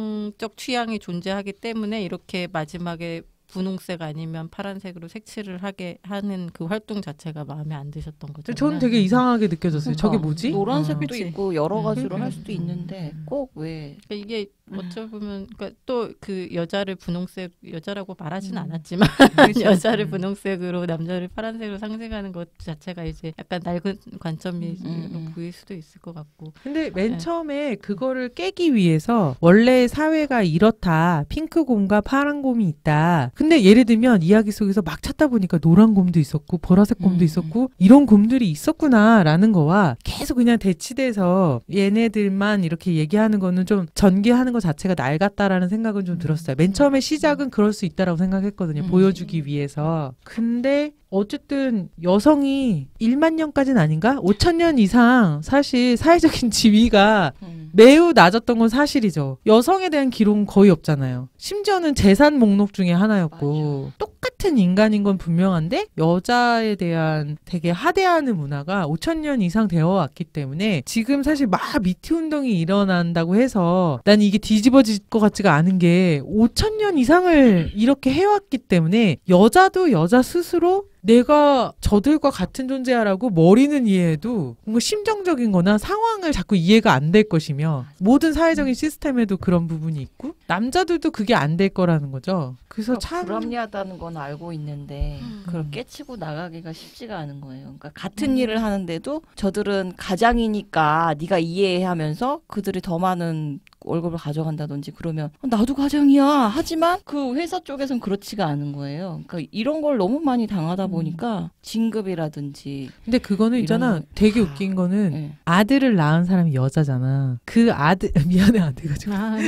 [SPEAKER 3] 성적 취향이 존재하기 때문에 이렇게 마지막에 분홍색 아니면 파란색으로 색칠을 하게 하는 그 활동 자체가 마음에 안 드셨던 거죠.
[SPEAKER 1] 저는 되게 이상하게 느껴졌어요.
[SPEAKER 2] 그러니까
[SPEAKER 1] 저게 뭐지?
[SPEAKER 2] 노란색도
[SPEAKER 3] 그치.
[SPEAKER 2] 있고 여러 가지로
[SPEAKER 1] 음.
[SPEAKER 2] 할 수도 있는데 꼭 왜
[SPEAKER 3] 그러니까 이게 어쩌면 그러니까 또 그 여자를 분홍색 여자라고 말하진
[SPEAKER 1] 음.
[SPEAKER 3] 않았지만
[SPEAKER 1] 그렇죠.
[SPEAKER 3] 여자를
[SPEAKER 1] 음.
[SPEAKER 3] 분홍색으로 남자를 파란색으로 상징하는 것 자체가 이제 약간 낡은 관점이
[SPEAKER 2] 음.
[SPEAKER 3] 보일 수도 있을 것 같고.
[SPEAKER 1] 근데 맨
[SPEAKER 3] 네.
[SPEAKER 1] 처음에 그거를 깨기 위해서 원래 사회가 이렇다. 핑크 곰과 파란 곰이 있다. 근데 예를 들면 이야기 속에서 막 찾다 보니까 노란 곰도 있었고 보라색 곰도
[SPEAKER 2] 음.
[SPEAKER 1] 있었고 이런 곰들이 있었구나라는 거와 계속 그냥 대치돼서 얘네들만 이렇게 얘기하는 거는 좀 전개하는 것 자체가 낡았다라는 생각은 좀 들었어요. 맨 처음에 시작은 그럴 수 있다라고 생각했거든요.
[SPEAKER 2] 음.
[SPEAKER 1] 보여주기 위해서. 근데 어쨌든 여성이 일만 년까지는 아닌가? 오천 년 이상 사실 사회적인 지위가
[SPEAKER 2] 음.
[SPEAKER 1] 매우 낮았던 건 사실이죠. 여성에 대한 기록은 거의 없잖아요. 심지어는 재산 목록 중에 하나였고 똑같은 인간인 건 분명한데 여자에 대한 되게 하대하는 문화가 오천 년 이상 되어 왔기 때문에 지금 사실 막 미투 운동이 일어난다고 해서 난 이게 뒤집어질 것 같지가 않은 게 오천 년 이상을 이렇게 해왔기 때문에 여자도 여자 스스로 내가 저들과 같은 존재야라고 머리는 이해해도 뭔가 심정적인 거나 상황을 자꾸 이해가 안 될 것이며 모든 사회적인 시스템에도 그런 부분이 있고 남자들도 그게 안 될 거라는 거죠. 그래서
[SPEAKER 2] 그러니까
[SPEAKER 1] 참
[SPEAKER 2] 불합리하다는 건 알고 있는데
[SPEAKER 3] 음.
[SPEAKER 2] 그걸 깨치고 나가기가 쉽지가 않은 거예요. 그러니까 같은 일을 하는데도 저들은 가장이니까 네가 이해해 하면서 그들이 더 많은 월급을 가져간다든지 그러면 나도 가장이야. 하지만 그 회사 쪽에선 그렇지가 않은 거예요. 그러니까 이런 걸 너무 많이 당하다 보니까 진급이라든지
[SPEAKER 1] 근데 그거는 있잖아.
[SPEAKER 2] 이런 거
[SPEAKER 1] 되게
[SPEAKER 2] 다-
[SPEAKER 1] 웃긴 거는
[SPEAKER 2] 예.
[SPEAKER 1] 아들을 낳은 사람이 여자잖아. 그 아들 미안해 아들 가지고
[SPEAKER 3] 아,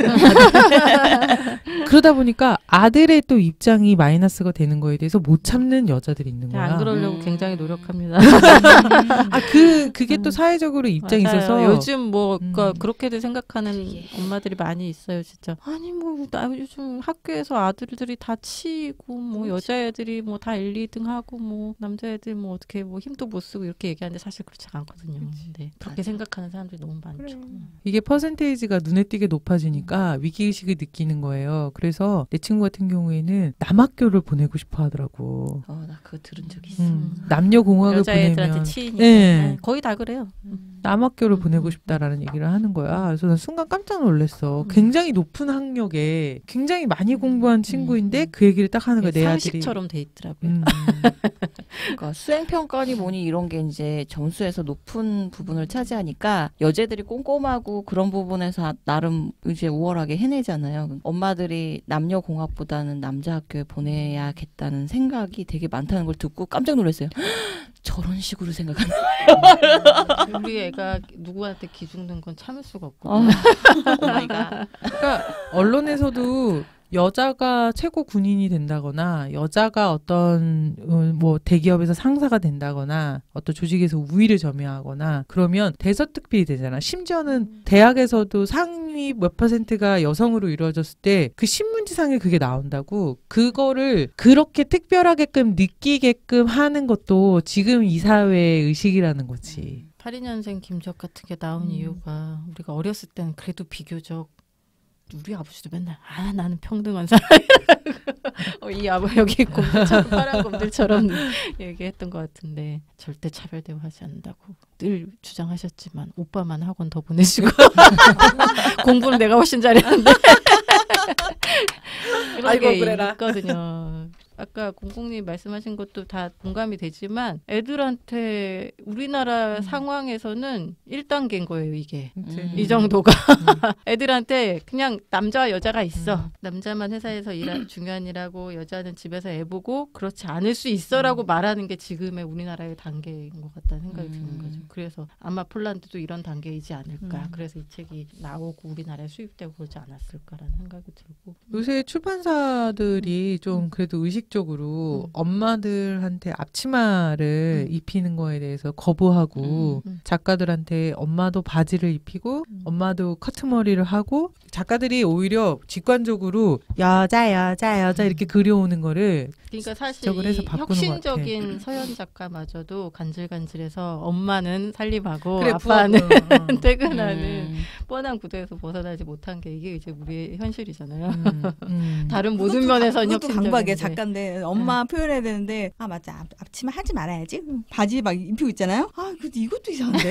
[SPEAKER 1] 그러다 보니까 아들의 또 입장이 마이너스가 되는 거에 대해서 못 참는 여자들이 있는 거야.
[SPEAKER 3] 안 그러려고
[SPEAKER 2] 음.
[SPEAKER 3] 굉장히 노력합니다.
[SPEAKER 1] 아, 그, 그게 또
[SPEAKER 3] 음.
[SPEAKER 1] 사회적으로 입장이
[SPEAKER 3] 맞아요.
[SPEAKER 1] 있어서.
[SPEAKER 3] 요즘 뭐
[SPEAKER 1] 음.
[SPEAKER 3] 그러니까 그렇게들 생각하는
[SPEAKER 2] 되게.
[SPEAKER 3] 엄마들이 많이 있어요, 진짜. 아니 뭐 나 요즘 학교에서 아들들이 다 치고 뭐
[SPEAKER 2] 그렇지.
[SPEAKER 3] 여자애들이 뭐 다 일, 이 등 하고 뭐 남자애들 뭐 어떻게 뭐 힘도 못 쓰고 이렇게 얘기하는데 사실 그렇지 않거든요. 네. 그렇게
[SPEAKER 2] 맞아.
[SPEAKER 3] 생각하는 사람들이 너무 많죠.
[SPEAKER 1] 이게 퍼센테이지가 눈에 띄게 높아지니까 위기의식을 느끼는 거예요. 그래서 내 친구 같은 경우에는 남학교를 보내고 싶어 하더라고.
[SPEAKER 2] 어, 나 그거 들은 적 있어.
[SPEAKER 1] 음, 남녀공학을
[SPEAKER 3] 여자애들한테
[SPEAKER 1] 보내면
[SPEAKER 3] 치이니까
[SPEAKER 1] 네.
[SPEAKER 3] 네, 거의 다 그래요.
[SPEAKER 1] 남학교를
[SPEAKER 3] 음.
[SPEAKER 1] 보내고 싶다라는 얘기를 하는 거야. 그래서 난 순간 깜짝 놀랐어.
[SPEAKER 3] 음.
[SPEAKER 1] 굉장히 높은 학력에 굉장히 많이 공부한 친구인데 그 얘기를 딱 하는 거야. 내 아들이.
[SPEAKER 3] 상식처럼 돼 있더라고요.
[SPEAKER 1] 음.
[SPEAKER 2] 그러니까 수행평가니 뭐니 이런 게 이제 점수에서 높은 부분을 차지하니까 여자들이 꼼꼼하고 그런 부분에서 나름 이제 우월하게 해내잖아요. 엄마들이 남녀 공학보다는 남자 학교에 보내야겠다는 생각이 되게 많다는 걸 듣고 깜짝 놀랐어요. 저런 식으로 생각하는.
[SPEAKER 3] 우리 애가 누구한테 기죽는 건 참을 수가 없고.
[SPEAKER 2] 아,
[SPEAKER 3] 오마이갓.
[SPEAKER 1] 그러니까 언론에서도 여자가 최고 군인이 된다거나 여자가 어떤 어, 뭐 대기업에서 상사가 된다거나 어떤 조직에서 우위를 점유하거나 그러면 대서특필이 되잖아. 심지어는 대학에서도 상위 몇 퍼센트가 여성으로 이루어졌을 때 그 신문지상에 그게 나온다고. 그거를 그렇게 특별하게끔 느끼게끔 하는 것도 지금 이 사회의 의식이라는 거지.
[SPEAKER 3] 팔십이 년생 김적 같은 게 나온
[SPEAKER 1] 음.
[SPEAKER 3] 이유가 우리가 어렸을 때는 그래도 비교적 우리 아버지도 맨날 아 나는 평등한 사람이라고 어, 이 아버 여기 곰들처럼 파란 곰들처럼 얘기했던 것 같은데 절대 차별 대우하지 않는다고 늘 주장하셨지만 오빠만 학원 더 보내시고 공부는 내가 훨씬 잘했는데 이런
[SPEAKER 1] 아이고,
[SPEAKER 3] 게
[SPEAKER 1] 그래라.
[SPEAKER 3] 있거든요. 아까 공공님 말씀하신 것도 다 공감이 되지만 애들한테 우리나라
[SPEAKER 1] 음.
[SPEAKER 3] 상황에서는 일 단계인 거예요, 이게.
[SPEAKER 2] 음.
[SPEAKER 3] 이 정도가. 애들한테 그냥 남자와 여자가 있어.
[SPEAKER 1] 음.
[SPEAKER 3] 남자만 회사에서 일하, 중요한 일하고 여자는 집에서 애 보고 그렇지 않을 수 있어라고 말하는 게 지금의 우리나라의 단계인 것 같다는 생각이
[SPEAKER 2] 음.
[SPEAKER 3] 드는 거죠. 그래서 아마 폴란드도 이런 단계이지 않을까.
[SPEAKER 1] 음.
[SPEAKER 3] 그래서 이 책이 나오고 우리나라에 수입되고 그러지 않았을까라는 생각이 들고.
[SPEAKER 1] 요새 출판사들이 좀 그래도 의식적으로
[SPEAKER 3] 음.
[SPEAKER 1] 엄마들한테 앞치마를
[SPEAKER 3] 음.
[SPEAKER 1] 입히는 거에 대해서 거부하고
[SPEAKER 3] 음, 음.
[SPEAKER 1] 작가들한테 엄마도 바지를 입히고
[SPEAKER 3] 음.
[SPEAKER 1] 엄마도 커트머리를 하고 작가들이 오히려 직관적으로 여자 여자 여자 이렇게 그려오는 거를
[SPEAKER 3] 그러니까 사실
[SPEAKER 1] 지적을 해서
[SPEAKER 3] 이
[SPEAKER 1] 바꾸는 것
[SPEAKER 3] 혁신적인 서현 작가마저도 간질간질해서 엄마는 살림하고
[SPEAKER 1] 그래,
[SPEAKER 3] 아빠는
[SPEAKER 1] 부하고, 어.
[SPEAKER 3] 퇴근하는
[SPEAKER 2] 음.
[SPEAKER 3] 뻔한 구도에서 벗어나지 못한 게 이게 이제 우리의 현실이잖아요.
[SPEAKER 1] 음, 음.
[SPEAKER 3] 다른 모든
[SPEAKER 5] 그것도
[SPEAKER 3] 면에서
[SPEAKER 5] 그것도
[SPEAKER 3] 혁신적인데.
[SPEAKER 5] 강박이야. 작가인데 엄마 표현해야 되는데 아 맞아 앞, 앞치마 하지 말아야지. 바지 막 입히고 있잖아요. 아 근데 이것도 이상한데.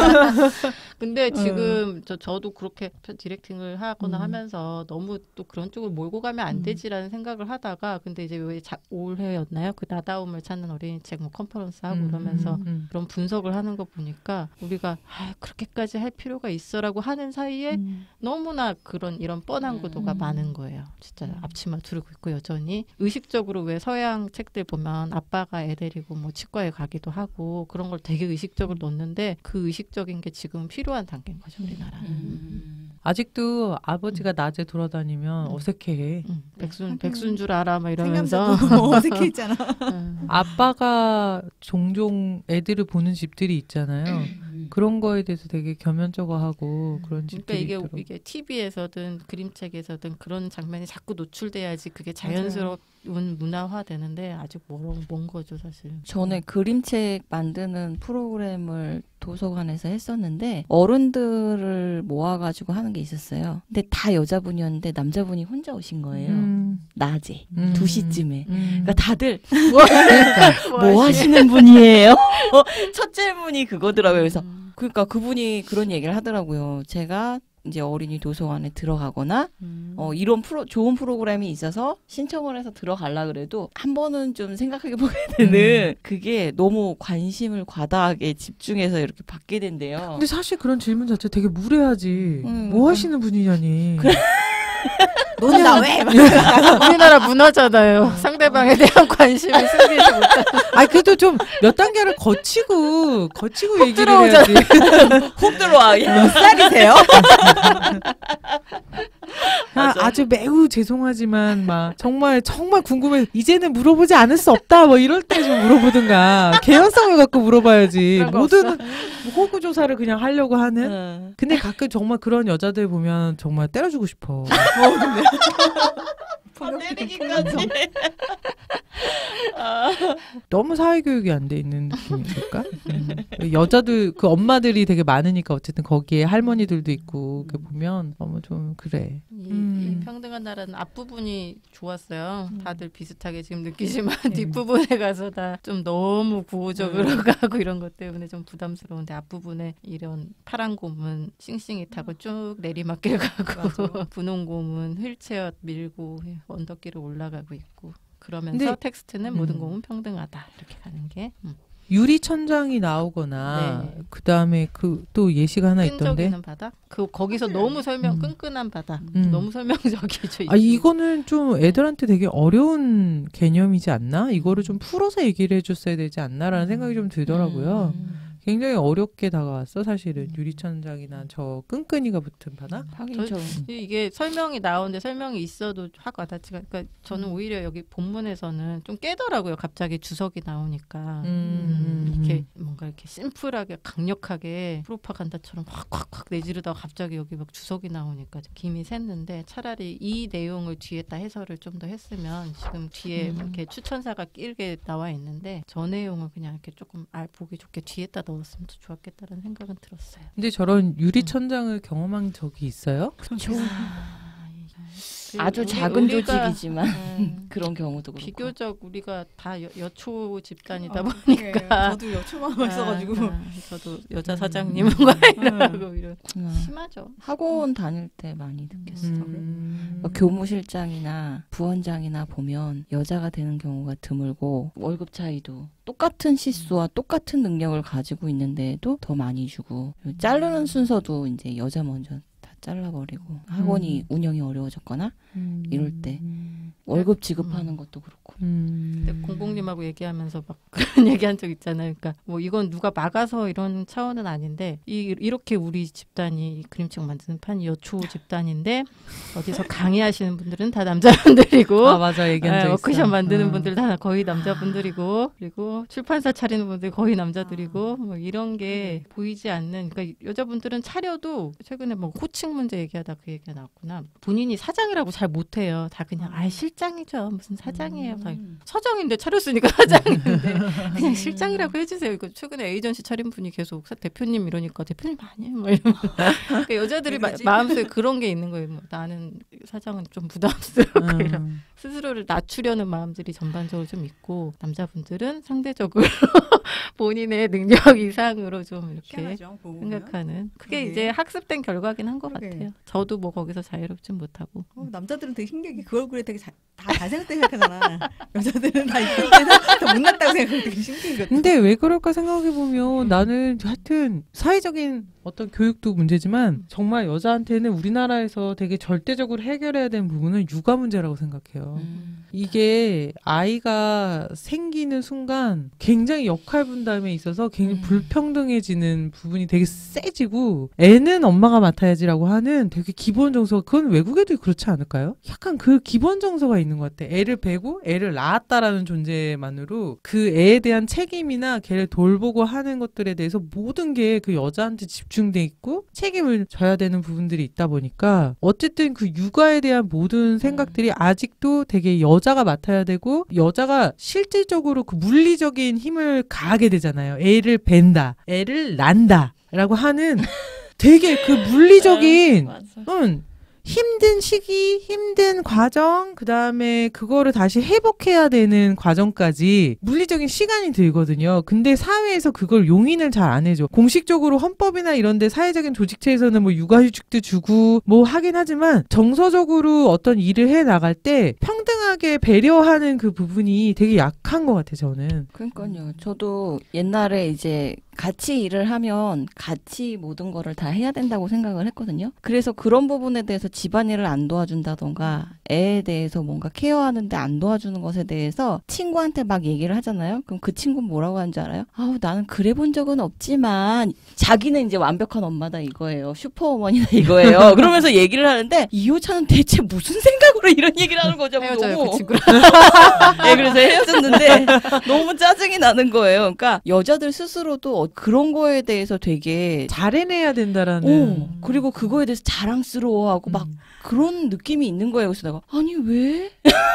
[SPEAKER 3] 근데
[SPEAKER 5] 음.
[SPEAKER 3] 지금 저, 저도 그렇게 디렉팅을 하거나
[SPEAKER 1] 음.
[SPEAKER 3] 하면서 너무 또 그런 쪽으로 몰고 가면 안
[SPEAKER 1] 음.
[SPEAKER 3] 되지라는 생각을 하다가 근데 이제 왜 자, 올해였나요? 그 나다움을 찾는 어린이책 뭐 컨퍼런스 하고
[SPEAKER 1] 음,
[SPEAKER 3] 그러면서
[SPEAKER 1] 음, 음.
[SPEAKER 3] 그런 분석을 하는 거 보니까 우리가 아, 그렇게까지 할 필요가 있어라고 하는 사이에
[SPEAKER 5] 음.
[SPEAKER 3] 너무나 그런 이런 뻔한 구도가
[SPEAKER 5] 음.
[SPEAKER 3] 많은 거예요. 진짜
[SPEAKER 1] 음.
[SPEAKER 3] 앞치마 두르고 있고 여전히 의식적으로 왜 서양 책들 보면 아빠가 애 데리고 뭐 치과에 가기도 하고 그런 걸 되게 의식적으로 놓는데 그 의식적인 게 지금 필요한 단계인 거죠 우리나라는.
[SPEAKER 2] 음.
[SPEAKER 1] 아직도 아버지가 낮에 돌아다니면
[SPEAKER 3] 음.
[SPEAKER 1] 어색해해.
[SPEAKER 3] 음, 백순
[SPEAKER 5] 하긴
[SPEAKER 3] 백순 줄 알아 막 이러면서
[SPEAKER 5] 생각보다 어색해있잖아.
[SPEAKER 3] 음.
[SPEAKER 1] 아빠가 종종 애들을 보는 집들이 있잖아요.
[SPEAKER 2] 음.
[SPEAKER 1] 그런 거에 대해서 되게 겸연쩍어하고 그런
[SPEAKER 3] 그러니까
[SPEAKER 1] 집들이
[SPEAKER 3] 이게
[SPEAKER 1] 있더라고.
[SPEAKER 3] 이게 티비에서든 그림책에서든 그런 장면이 자꾸 노출돼야지 그게 자연스러운 문화화 되는데 아직 멀은 먼 거죠 사실.
[SPEAKER 2] 전에 그림책 만드는 프로그램을 도서관에서 했었는데 어른들을 모아가지고 하는 게 있었어요. 근데 다 여자분이었는데 남자분이 혼자 오신 거예요.
[SPEAKER 1] 음,
[SPEAKER 2] 낮에
[SPEAKER 1] 음.
[SPEAKER 2] 두 시쯤에.
[SPEAKER 1] 음.
[SPEAKER 2] 그러니까 다들
[SPEAKER 1] 그러니까.
[SPEAKER 2] 뭐 하시는 분이에요? 첫째 분이 그거더라고요. 그래서
[SPEAKER 3] 음.
[SPEAKER 2] 그러니까 그분이 그런 얘기를 하더라고요. 제가 이제 어린이 도서관에 들어가거나
[SPEAKER 3] 음.
[SPEAKER 2] 어, 이런 프로, 좋은 프로그램이 있어서 신청을 해서 들어가려 그래도 한 번은 좀 생각하게 보게 되는 그게 너무 관심을 과다하게 집중해서 이렇게 받게 된대요.
[SPEAKER 1] 근데 사실 그런 질문 자체 되게 무례하지.
[SPEAKER 2] 음.
[SPEAKER 1] 뭐 하시는 분이냐니.
[SPEAKER 5] 너는 나 왜?
[SPEAKER 3] 우리나라 문화잖아요. 상대방에 대한 관심을 숨기지 못하는.
[SPEAKER 1] 아 그래도 좀 몇 단계를 거치고 거치고 얘기를 해야지.
[SPEAKER 2] 훅 들어와.
[SPEAKER 5] 몇 살이세요?
[SPEAKER 1] 아, 아주 매우 죄송하지만 막 정말 정말 궁금해. 이제는 물어보지 않을 수 없다. 뭐 이럴 때 좀 물어보든가. 개연성을 갖고 물어봐야지.
[SPEAKER 3] 그런 거
[SPEAKER 1] 모든 호구 조사를 그냥 하려고 하는.
[SPEAKER 2] 응.
[SPEAKER 1] 근데 가끔 정말 그런 여자들 보면 정말 때려주고 싶어.
[SPEAKER 2] 때리기까지.
[SPEAKER 1] 너무 사회교육이 안 돼 있는 느낌일까? 음. 여자들 그 엄마들이 되게 많으니까 어쨌든 거기에 할머니들도 있고 그 보면 너무 좀 그래.
[SPEAKER 3] 이,
[SPEAKER 1] 음.
[SPEAKER 3] 이 평등한 나라는 앞부분이 좋았어요.
[SPEAKER 1] 음.
[SPEAKER 3] 다들 비슷하게 지금 느끼지만 뒷부분에 가서 다 좀 너무 구호적으로
[SPEAKER 1] 음.
[SPEAKER 3] 가고 이런 것 때문에 좀 부담스러운데 앞부분에 이런 파란 곰은 싱싱이 타고 쭉 내리막길 가고 분홍 곰은 휠체어 밀고 언덕길을 올라가고 있고 그러면서
[SPEAKER 1] 근데-
[SPEAKER 3] 텍스트는
[SPEAKER 1] 음.
[SPEAKER 3] 모든 곰은 평등하다 이렇게 가는 게 음.
[SPEAKER 1] 유리 천장이 나오거나
[SPEAKER 3] 네.
[SPEAKER 1] 그 다음에 그 또 예시가 하나 있던데.
[SPEAKER 3] 끈적이는 바다? 그 거기서 너무 설명
[SPEAKER 1] 음.
[SPEAKER 3] 끈끈한 바다.
[SPEAKER 1] 음.
[SPEAKER 3] 너무 설명적이죠.
[SPEAKER 1] 아 이거는 좀 애들한테 되게 어려운 개념이지 않나? 이거를 좀 풀어서 얘기를 해줬어야 되지 않나라는 생각이 좀 들더라고요.
[SPEAKER 2] 음.
[SPEAKER 1] 굉장히 어렵게 다가왔어 사실은 유리천장이나 저 끈끈이가 붙은 바다.
[SPEAKER 2] 하긴 저
[SPEAKER 3] 이게 설명이 나오는데 설명이 있어도 확 와닿지가. 그러니까 저는 오히려 여기 본문에서는 좀 깨더라고요. 갑자기 주석이 나오니까
[SPEAKER 1] 음,
[SPEAKER 3] 음,
[SPEAKER 1] 음,
[SPEAKER 3] 이렇게 뭔가 이렇게 심플하게 강력하게 프로파간다처럼 확확확 내지르다가 갑자기 여기 막 주석이 나오니까 김이 샜는데 차라리 이 내용을 뒤에다 해설을 좀 더 했으면 지금 뒤에
[SPEAKER 1] 음.
[SPEAKER 3] 이렇게 추천사가 길게 나와 있는데 저 내용을 그냥 이렇게 조금 알 보기 좋게 뒤에다 넣었으면 더 좋았겠다는 생각은 들었어요.
[SPEAKER 1] 근데 저런 유리천장을 경험한 적이 있어요?
[SPEAKER 2] 그렇죠. 아주
[SPEAKER 3] 우리-
[SPEAKER 2] 작은
[SPEAKER 3] 우리가-
[SPEAKER 2] 조직이지만
[SPEAKER 3] 음,
[SPEAKER 2] 그런 경우도 그렇고.
[SPEAKER 3] 비교적 우리가 다 여, 여초 집단이다
[SPEAKER 5] 어,
[SPEAKER 3] 보니까
[SPEAKER 5] 네, 저도 여초만 있어가지고
[SPEAKER 3] 아, 아, 저도 여자 사장님은 과이라고 이런
[SPEAKER 2] 음.
[SPEAKER 3] 심하죠.
[SPEAKER 2] 학원 다닐 때 많이 느꼈어.
[SPEAKER 1] 음.
[SPEAKER 2] 뭐 교무실장이나 부원장이나 보면 여자가 되는 경우가 드물고 월급 차이도 똑같은 시수와 똑같은 능력을 가지고 있는데도 더 많이 주고 자르는 순서도 이제 여자 먼저 다 잘라버리고 학원이 운영이 어려워졌거나
[SPEAKER 1] 음.
[SPEAKER 2] 이럴 때 월급 지급하는 것도 그렇고.
[SPEAKER 1] 음.
[SPEAKER 3] 근데 공공님하고 얘기하면서 막 그런 얘기한 적 있잖아요. 그러니까 뭐 이건 누가 막아서 이런 차원은 아닌데 이 이렇게 우리 집단이 이 그림책 만드는 판 여초 집단인데 어디서 강의하시는 분들은 다 남자분들이고
[SPEAKER 1] 아 맞아 얘기한 적
[SPEAKER 3] 네,
[SPEAKER 1] 있어.
[SPEAKER 3] 워크숍 만드는
[SPEAKER 1] 어.
[SPEAKER 3] 분들 다 거의 남자분들이고 그리고 출판사 차리는 분들 거의 남자들이고 뭐 이런 게 보이지 않는 그러니까 여자분들은 차려도 최근에 뭐 호칭 문제 얘기하다 그 얘기가 나왔구나. 본인이 사장이라고 잘 못해요. 다 그냥 아 실장이죠. 무슨 사장이에요. 다 서장인데 차렸으니까 사장인데 그냥 실장이라고 해주세요. 이거 최근에 에이전시 차린 분이 계속 사- 대표님 이러니까 대표님 아니에요. 막 이러면서. 그러니까 여자들이 마, 마음속에 그런 게 있는 거예요. 뭐 나는 사장은 좀 부담스럽고 이런
[SPEAKER 1] 음.
[SPEAKER 3] 스스로를 낮추려는 마음들이 전반적으로 좀 있고 남자분들은 상대적으로 본인의 능력 이상으로 좀 이렇게
[SPEAKER 5] 희한하죠. 그거 보면.
[SPEAKER 3] 생각하는 그게
[SPEAKER 5] 그러게.
[SPEAKER 3] 이제 학습된 결과긴 한 것
[SPEAKER 5] 그러게.
[SPEAKER 3] 같아요. 저도 뭐 거기서 자유롭진 못하고.
[SPEAKER 5] 어, 남자들은 되게 신기하게 그 얼굴에 되게 자, 다 잘생겼다고 생각하잖아. 여자들은 다 이쁠 때는 더 못났다고 생각하고 되게 신기한 것 같아.
[SPEAKER 1] 근데 왜 그럴까 생각해 보면 나는 하여튼 사회적인 어떤 교육도 문제지만 정말 여자한테는 우리나라에서 되게 절대적으로 해결해야 되는 부분은 육아 문제라고 생각해요.
[SPEAKER 2] 음.
[SPEAKER 1] 이게 아이가 생기는 순간 굉장히 역할 분담에 있어서 굉장히
[SPEAKER 2] 음.
[SPEAKER 1] 불평등해지는 부분이 되게 세지고 애는 엄마가 맡아야지라고 하는 되게 기본 정서 그건 외국에도 그렇지 않을까요? 약간 그 기본 정서가 있는 것 같아. 애를 베고 애를 낳았다라는 존재만으로 그 애에 대한 책임이나 걔를 돌보고 하는 것들에 대해서 모든 게 그 여자한테 집중돼 있고 책임을 져야 되는 부분들이 있다 보니까 어쨌든 그 육아에 대한 모든 생각들이 아직도 되게 여자가 맡아야 되고 여자가 실질적으로 그 물리적인 힘을 가하게 되잖아요. 애를 벤다, 애를 난다 라고 하는 되게 그 물리적인
[SPEAKER 2] 맞아.
[SPEAKER 1] 응, 힘든 시기, 힘든 과정, 그 다음에 그거를 다시 회복해야 되는 과정까지 물리적인 시간이 들거든요. 근데 사회에서 그걸 용인을 잘 안 해줘. 공식적으로 헌법이나 이런데 사회적인 조직체에서는 뭐 육아휴직도 주고 뭐 하긴 하지만 정서적으로 어떤 일을 해 나갈 때 평등하게 배려하는 그 부분이 되게 약한 것 같아요, 저는.
[SPEAKER 2] 그러니까요. 저도 옛날에 이제 같이 일을 하면 같이 모든 거를 다 해야 된다고 생각을 했거든요. 그래서 그런 부분에 대해서 집안일을 안 도와준다던가 애에 대해서 뭔가 케어하는데 안 도와주는 것에 대해서 친구한테 막 얘기를 하잖아요. 그럼 그 친구는 뭐라고 하는 줄 알아요? 아우 나는 그래 본 적은 없지만 자기는 이제 완벽한 엄마다 이거예요. 슈퍼우먼이다 이거예요. 그러면서 얘기를 하는데 이 여자는 대체 무슨 생각으로 이런 얘기를 하는 거죠?
[SPEAKER 3] 헤어져요
[SPEAKER 2] 너무.
[SPEAKER 3] 그 친구랑.
[SPEAKER 2] 네, 그래서 헤어졌는데 너무 짜증이 나는 거예요. 그러니까 여자들 스스로도 그런 거에 대해서 되게
[SPEAKER 1] 잘 해내야 된다라는.
[SPEAKER 2] 어, 그리고 그거에 대해서 자랑스러워하고 막
[SPEAKER 1] 음.
[SPEAKER 2] 그런 느낌이 있는 거예요. 그래서 내가 아니 왜?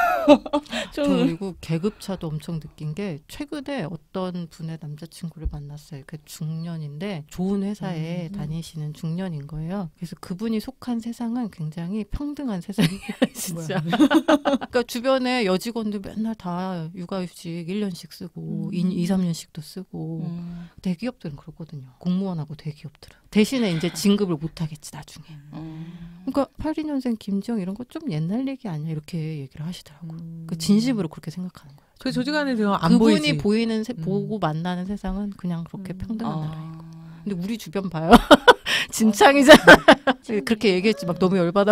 [SPEAKER 3] 저
[SPEAKER 2] 좀
[SPEAKER 3] 그리고 계급차도 엄청 느낀 게 최근에 어떤 분의 남자친구를 만났어요. 그 중년인데 좋은 회사에
[SPEAKER 1] 음.
[SPEAKER 3] 다니시는 중년인 거예요. 그래서 그분이 속한 세상은 굉장히 평등한 세상이에요. 진짜. 그러니까 주변에 여직원들 맨날 다 육아휴직 일 년씩 쓰고
[SPEAKER 1] 음.
[SPEAKER 3] 이, 삼 년씩도 쓰고
[SPEAKER 2] 음,
[SPEAKER 3] 대기업들은 그렇거든요. 공무원하고 대기업들은. 대신에 이제 진급을 못하겠지 나중에.
[SPEAKER 2] 음.
[SPEAKER 3] 그러니까 팔십이 년생 김지영 이런 거 좀 옛날 얘기 아니야 이렇게 얘기를 하시더라고요.
[SPEAKER 1] 음.
[SPEAKER 3] 그 진심으로 그렇게 생각하는 거예요.
[SPEAKER 1] 그 조직 안에 들어 안
[SPEAKER 3] 그분이
[SPEAKER 1] 보이지.
[SPEAKER 3] 보이는 세,
[SPEAKER 1] 음.
[SPEAKER 3] 보고 만나는 세상은 그냥 그렇게
[SPEAKER 1] 음.
[SPEAKER 3] 평등한 나라예요.
[SPEAKER 2] 아.
[SPEAKER 3] 근데 우리 주변 봐요. 진창이잖아. 그렇게 얘기했지 막 너무 열받아.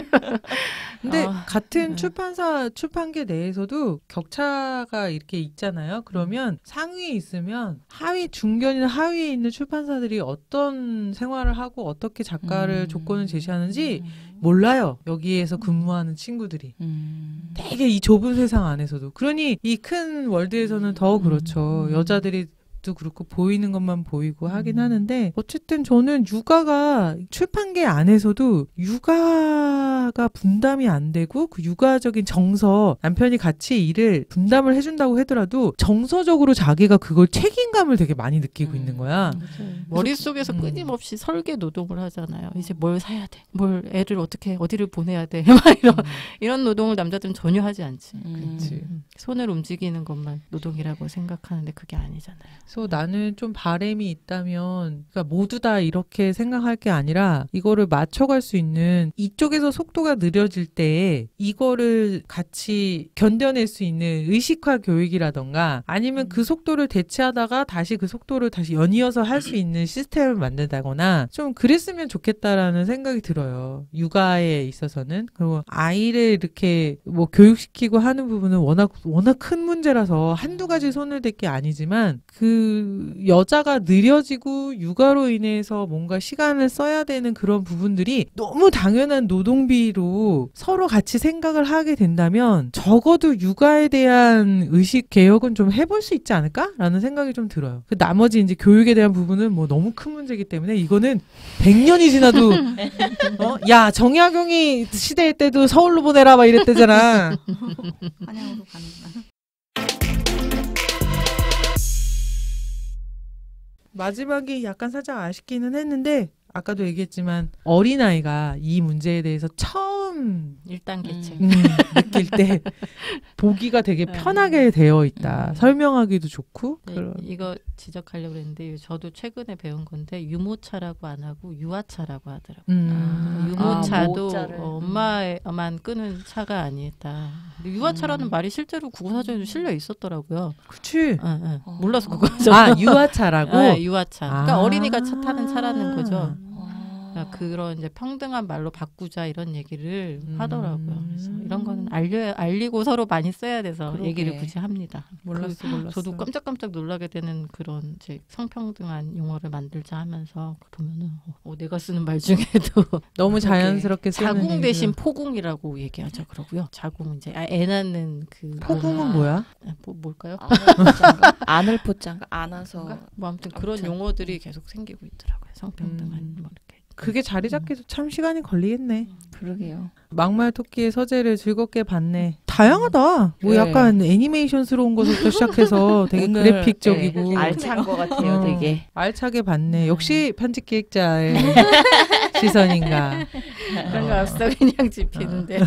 [SPEAKER 1] 근데
[SPEAKER 3] 아,
[SPEAKER 1] 같은
[SPEAKER 3] 네.
[SPEAKER 1] 출판사 출판계 내에서도 격차가 이렇게 있잖아요. 그러면 상위에 있으면 하위 중견이나 하위에 있는 출판사들이 어떤 생활을 하고 어떻게 작가를
[SPEAKER 2] 음.
[SPEAKER 1] 조건을 제시하는지 몰라요. 여기에서 근무하는 친구들이.
[SPEAKER 2] 음.
[SPEAKER 1] 되게 이 좁은 세상 안에서도. 그러니 이 큰 월드에서는 더 그렇죠.
[SPEAKER 2] 음.
[SPEAKER 1] 여자들이 앞도 그렇고 보이는 것만 보이고 하긴
[SPEAKER 3] 음.
[SPEAKER 1] 하는데 어쨌든 저는 육아가 출판계 안에서도 육아가 분담이 안 되고 그 육아적인 정서 남편이 같이 일을 분담을 해준다고 하더라도 정서적으로 자기가 그걸 책임감을 되게 많이 느끼고
[SPEAKER 2] 음.
[SPEAKER 1] 있는 거야.
[SPEAKER 3] 머릿속에서
[SPEAKER 1] 음.
[SPEAKER 3] 끊임없이 설계 노동을 하잖아요. 이제 뭘 사야 돼. 뭘 애를 어떻게 어디를 보내야 돼. 막 이런
[SPEAKER 1] 음.
[SPEAKER 3] 이런 노동을 남자들은 전혀 하지 않지.
[SPEAKER 2] 음.
[SPEAKER 1] 그치.
[SPEAKER 3] 음. 손을 움직이는 것만 노동이라고 생각하는데 그게 아니잖아요.
[SPEAKER 1] 그래서 나는 좀 바람이 있다면 그러니까 모두 다 이렇게 생각할 게 아니라 이거를 맞춰갈 수 있는 이쪽에서 속도가 느려질 때 이거를 같이 견뎌낼 수 있는 의식화 교육이라던가 아니면 그 속도를 대체하다가 다시 그 속도를 다시 연이어서 할 수 있는 시스템을 만든다거나 좀 그랬으면 좋겠다라는 생각이 들어요. 육아에 있어서는. 그리고 아이를 이렇게 뭐 교육시키고 하는 부분은 워낙 워낙 큰 문제라서 한두 가지 손을 댈 게 아니지만 그 여자가 느려지고 육아로 인해서 뭔가 시간을 써야 되는 그런 부분들이 너무 당연한 노동비로 서로 같이 생각을 하게 된다면 적어도 육아에 대한 의식 개혁은 좀 해볼 수 있지 않을까라는 생각이 좀 들어요. 그 나머지 이제 교육에 대한 부분은 뭐 너무 큰 문제이기 때문에 이거는 백 년이 지나도 어? 야 정약용이 시대 때도 서울로 보내라 막 이랬대잖아.
[SPEAKER 4] 한양으로 가는구나.
[SPEAKER 1] 마지막이 약간 살짝 아쉽기는 했는데 아까도 얘기했지만 어린아이가 이 문제에 대해서 처음
[SPEAKER 3] 일 단계
[SPEAKER 2] 음.
[SPEAKER 3] 책.
[SPEAKER 1] 음, 느낄 때 보기가 되게
[SPEAKER 3] 네.
[SPEAKER 1] 편하게 되어 있다.
[SPEAKER 3] 음.
[SPEAKER 1] 설명하기도 좋고
[SPEAKER 3] 네,
[SPEAKER 1] 그런.
[SPEAKER 3] 이거 지적하려고 했는데 저도 최근에 배운 건데 유모차라고 안 하고 유아차라고 하더라고요.
[SPEAKER 1] 음.
[SPEAKER 3] 유모차도
[SPEAKER 2] 아, 모자를.
[SPEAKER 3] 어, 엄마만 끄는 차가 아니다. 근데 유아차라는
[SPEAKER 2] 음.
[SPEAKER 3] 말이 실제로 국어사전에도 실려 있었더라고요.
[SPEAKER 1] 그치.
[SPEAKER 3] 예, 예.
[SPEAKER 2] 어.
[SPEAKER 3] 몰라서 그거.
[SPEAKER 1] 아 유아차라고.
[SPEAKER 3] 네, 유아차. 그러니까
[SPEAKER 1] 아.
[SPEAKER 3] 어린이가 차 타는 차라는 거죠.
[SPEAKER 2] 아.
[SPEAKER 3] 그러니까 그런 이제 평등한 말로 바꾸자 이런 얘기를
[SPEAKER 1] 음.
[SPEAKER 3] 하더라고요. 그래서 이런 거는 알려 알리고 서로 많이 써야 돼서
[SPEAKER 2] 그러게.
[SPEAKER 3] 얘기를 굳이 합니다.
[SPEAKER 1] 몰랐어 몰랐어.
[SPEAKER 3] 저도 깜짝깜짝 놀라게 되는 그런 이제 성평등한 용어를 만들자 하면서 그러면은 어, 내가 쓰는 말 중에도
[SPEAKER 1] 너무 자연스럽게 쓰는
[SPEAKER 3] 자궁
[SPEAKER 1] 얘기죠.
[SPEAKER 3] 대신 포궁이라고 얘기하죠. 그러고요. 자궁 이제 아, 애 낳는 그
[SPEAKER 1] 포궁은
[SPEAKER 2] 아.
[SPEAKER 1] 뭐야?
[SPEAKER 3] 아, 뭐 뭘까요?
[SPEAKER 2] 안을포장가? 안을포장가? 안아서.
[SPEAKER 3] 뭐 아무튼 그런
[SPEAKER 2] 아무튼.
[SPEAKER 3] 용어들이 계속 생기고 있더라고요. 성평등한
[SPEAKER 1] 음.
[SPEAKER 3] 뭐 이렇게.
[SPEAKER 1] 그게 자리 잡기도 참 시간이 걸리겠네.
[SPEAKER 2] 그러게요.
[SPEAKER 1] 막말 토끼의 서재를 즐겁게 봤네. 다양하다. 뭐
[SPEAKER 2] 네.
[SPEAKER 1] 약간 애니메이션스러운 것부터 시작해서 되게
[SPEAKER 2] 오늘,
[SPEAKER 1] 그래픽적이고
[SPEAKER 2] 네, 알찬 것 같아요,
[SPEAKER 1] 어,
[SPEAKER 2] 되게.
[SPEAKER 1] 알차게 봤네. 역시 편집 기획자의 시선인가.
[SPEAKER 3] 그런 거 없어 그냥 집히는데.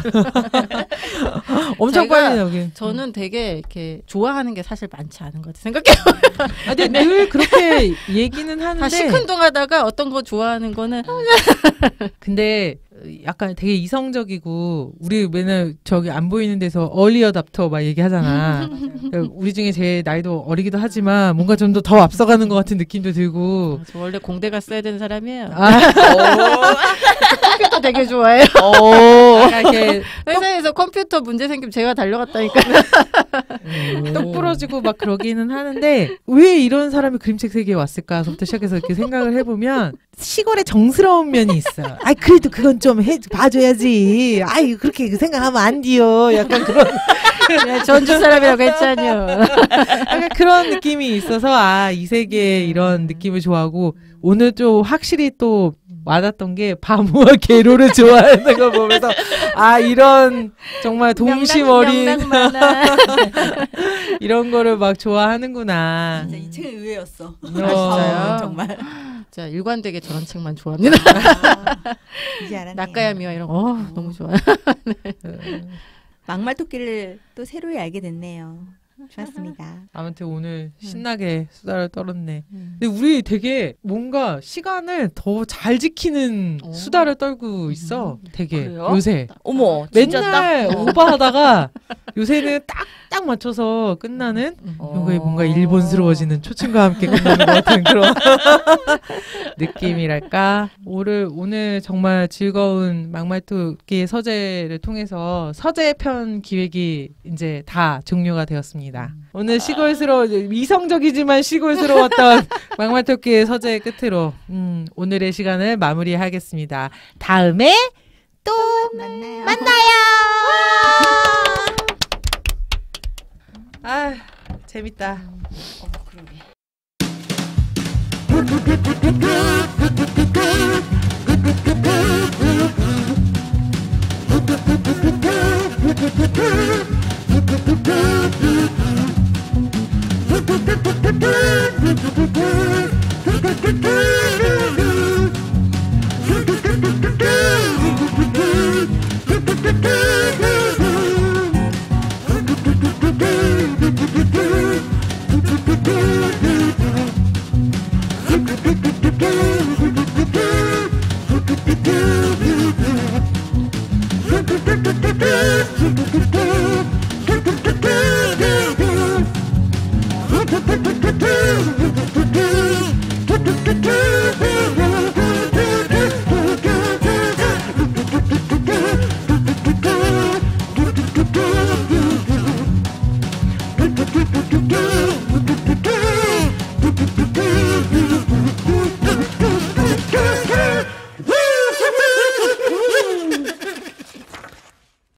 [SPEAKER 1] 엄청
[SPEAKER 3] 제가-
[SPEAKER 1] 빨리 여기.
[SPEAKER 3] 저는 되게 이렇게 좋아하는 게 사실 많지 않은 것 같아요. 생각해.
[SPEAKER 1] 아, 근데 늘 그렇게 얘기는 하는데.
[SPEAKER 3] 다 시큰둥하다가 어떤 거 좋아하는 거는
[SPEAKER 1] 근데 약간 되게 이성적이고 우리 맨날 저기 안 보이는 데서 얼리 어답터 막 얘기하잖아. 우리 중에 제일 나이도 어리기도 하지만 뭔가 좀 더 더 앞서가는 것 같은 느낌도 들고.
[SPEAKER 3] 저 원래 공대 갔어야 되는 사람이에요.
[SPEAKER 1] 아,
[SPEAKER 3] 컴퓨터 되게 좋아해요.
[SPEAKER 1] 약간 이렇게
[SPEAKER 3] 회사에서 컴퓨터 문제 생기면 제가 달려갔다니까.
[SPEAKER 1] 똑 부러지고 막 그러기는 하는데 왜 이런 사람이 그림책 세계에 왔을까서부터 시작해서 이렇게 생각을 해보면 시골의 정스러운 면이 있어요. 아 그래도 그건 좀 해, 봐줘야지. 아이 그렇게 생각하면 안 돼요. 약간 그런
[SPEAKER 3] 전주 사람이라고 했잖아요.
[SPEAKER 1] 약간 그런 느낌이 있어서 아 이 세계에 이런 느낌을 좋아하고 오늘 좀 확실히 또 와닿던 게 바모와 게로를 좋아하는 걸 보면서 아 이런 정말 동심 어린
[SPEAKER 3] 명랑 많아.
[SPEAKER 1] 이런 거를 막 좋아하는구나.
[SPEAKER 4] 진짜 이 책은 의외였어.
[SPEAKER 1] 어.
[SPEAKER 3] 진짜요?
[SPEAKER 4] 정말.
[SPEAKER 3] 자 일관되게 저런 책만 좋아합니다.
[SPEAKER 4] 아, 이제 알았네.
[SPEAKER 3] 낙가야미와 이런 거 어, 너무 좋아요.
[SPEAKER 4] 막말 토끼를 또 새로이 알게 됐네요. 좋았습니다.
[SPEAKER 1] 아무튼 오늘 신나게 수다를 떨었네. 근데 우리 되게 뭔가 시간을 더 잘 지키는
[SPEAKER 3] 오.
[SPEAKER 1] 수다를 떨고 있어. 되게
[SPEAKER 2] 그래요?
[SPEAKER 1] 요새.
[SPEAKER 2] 어머, 진짜
[SPEAKER 1] 맨날
[SPEAKER 2] 딱.
[SPEAKER 1] 오버하다가 요새는 딱딱 맞춰서 끝나는
[SPEAKER 2] 어.
[SPEAKER 1] 이게 뭔가 일본스러워지는 초침과 함께 끝나는 것 같은 그런 느낌이랄까. 오늘 오늘 정말 즐거운 막말토끼의 서재를 통해서 서재편 기획이 이제 다 종료가 되었습니다. 오늘 시골스러워 이성적이지만 시골스러웠던 막말토끼의 서재의 끝으로 음, 오늘의 시간을 마무리하겠습니다. 다음에 또
[SPEAKER 4] 만나요.
[SPEAKER 1] 만나요. 아 재밌다.
[SPEAKER 2] 어머, 그러게.
[SPEAKER 6] Thank you.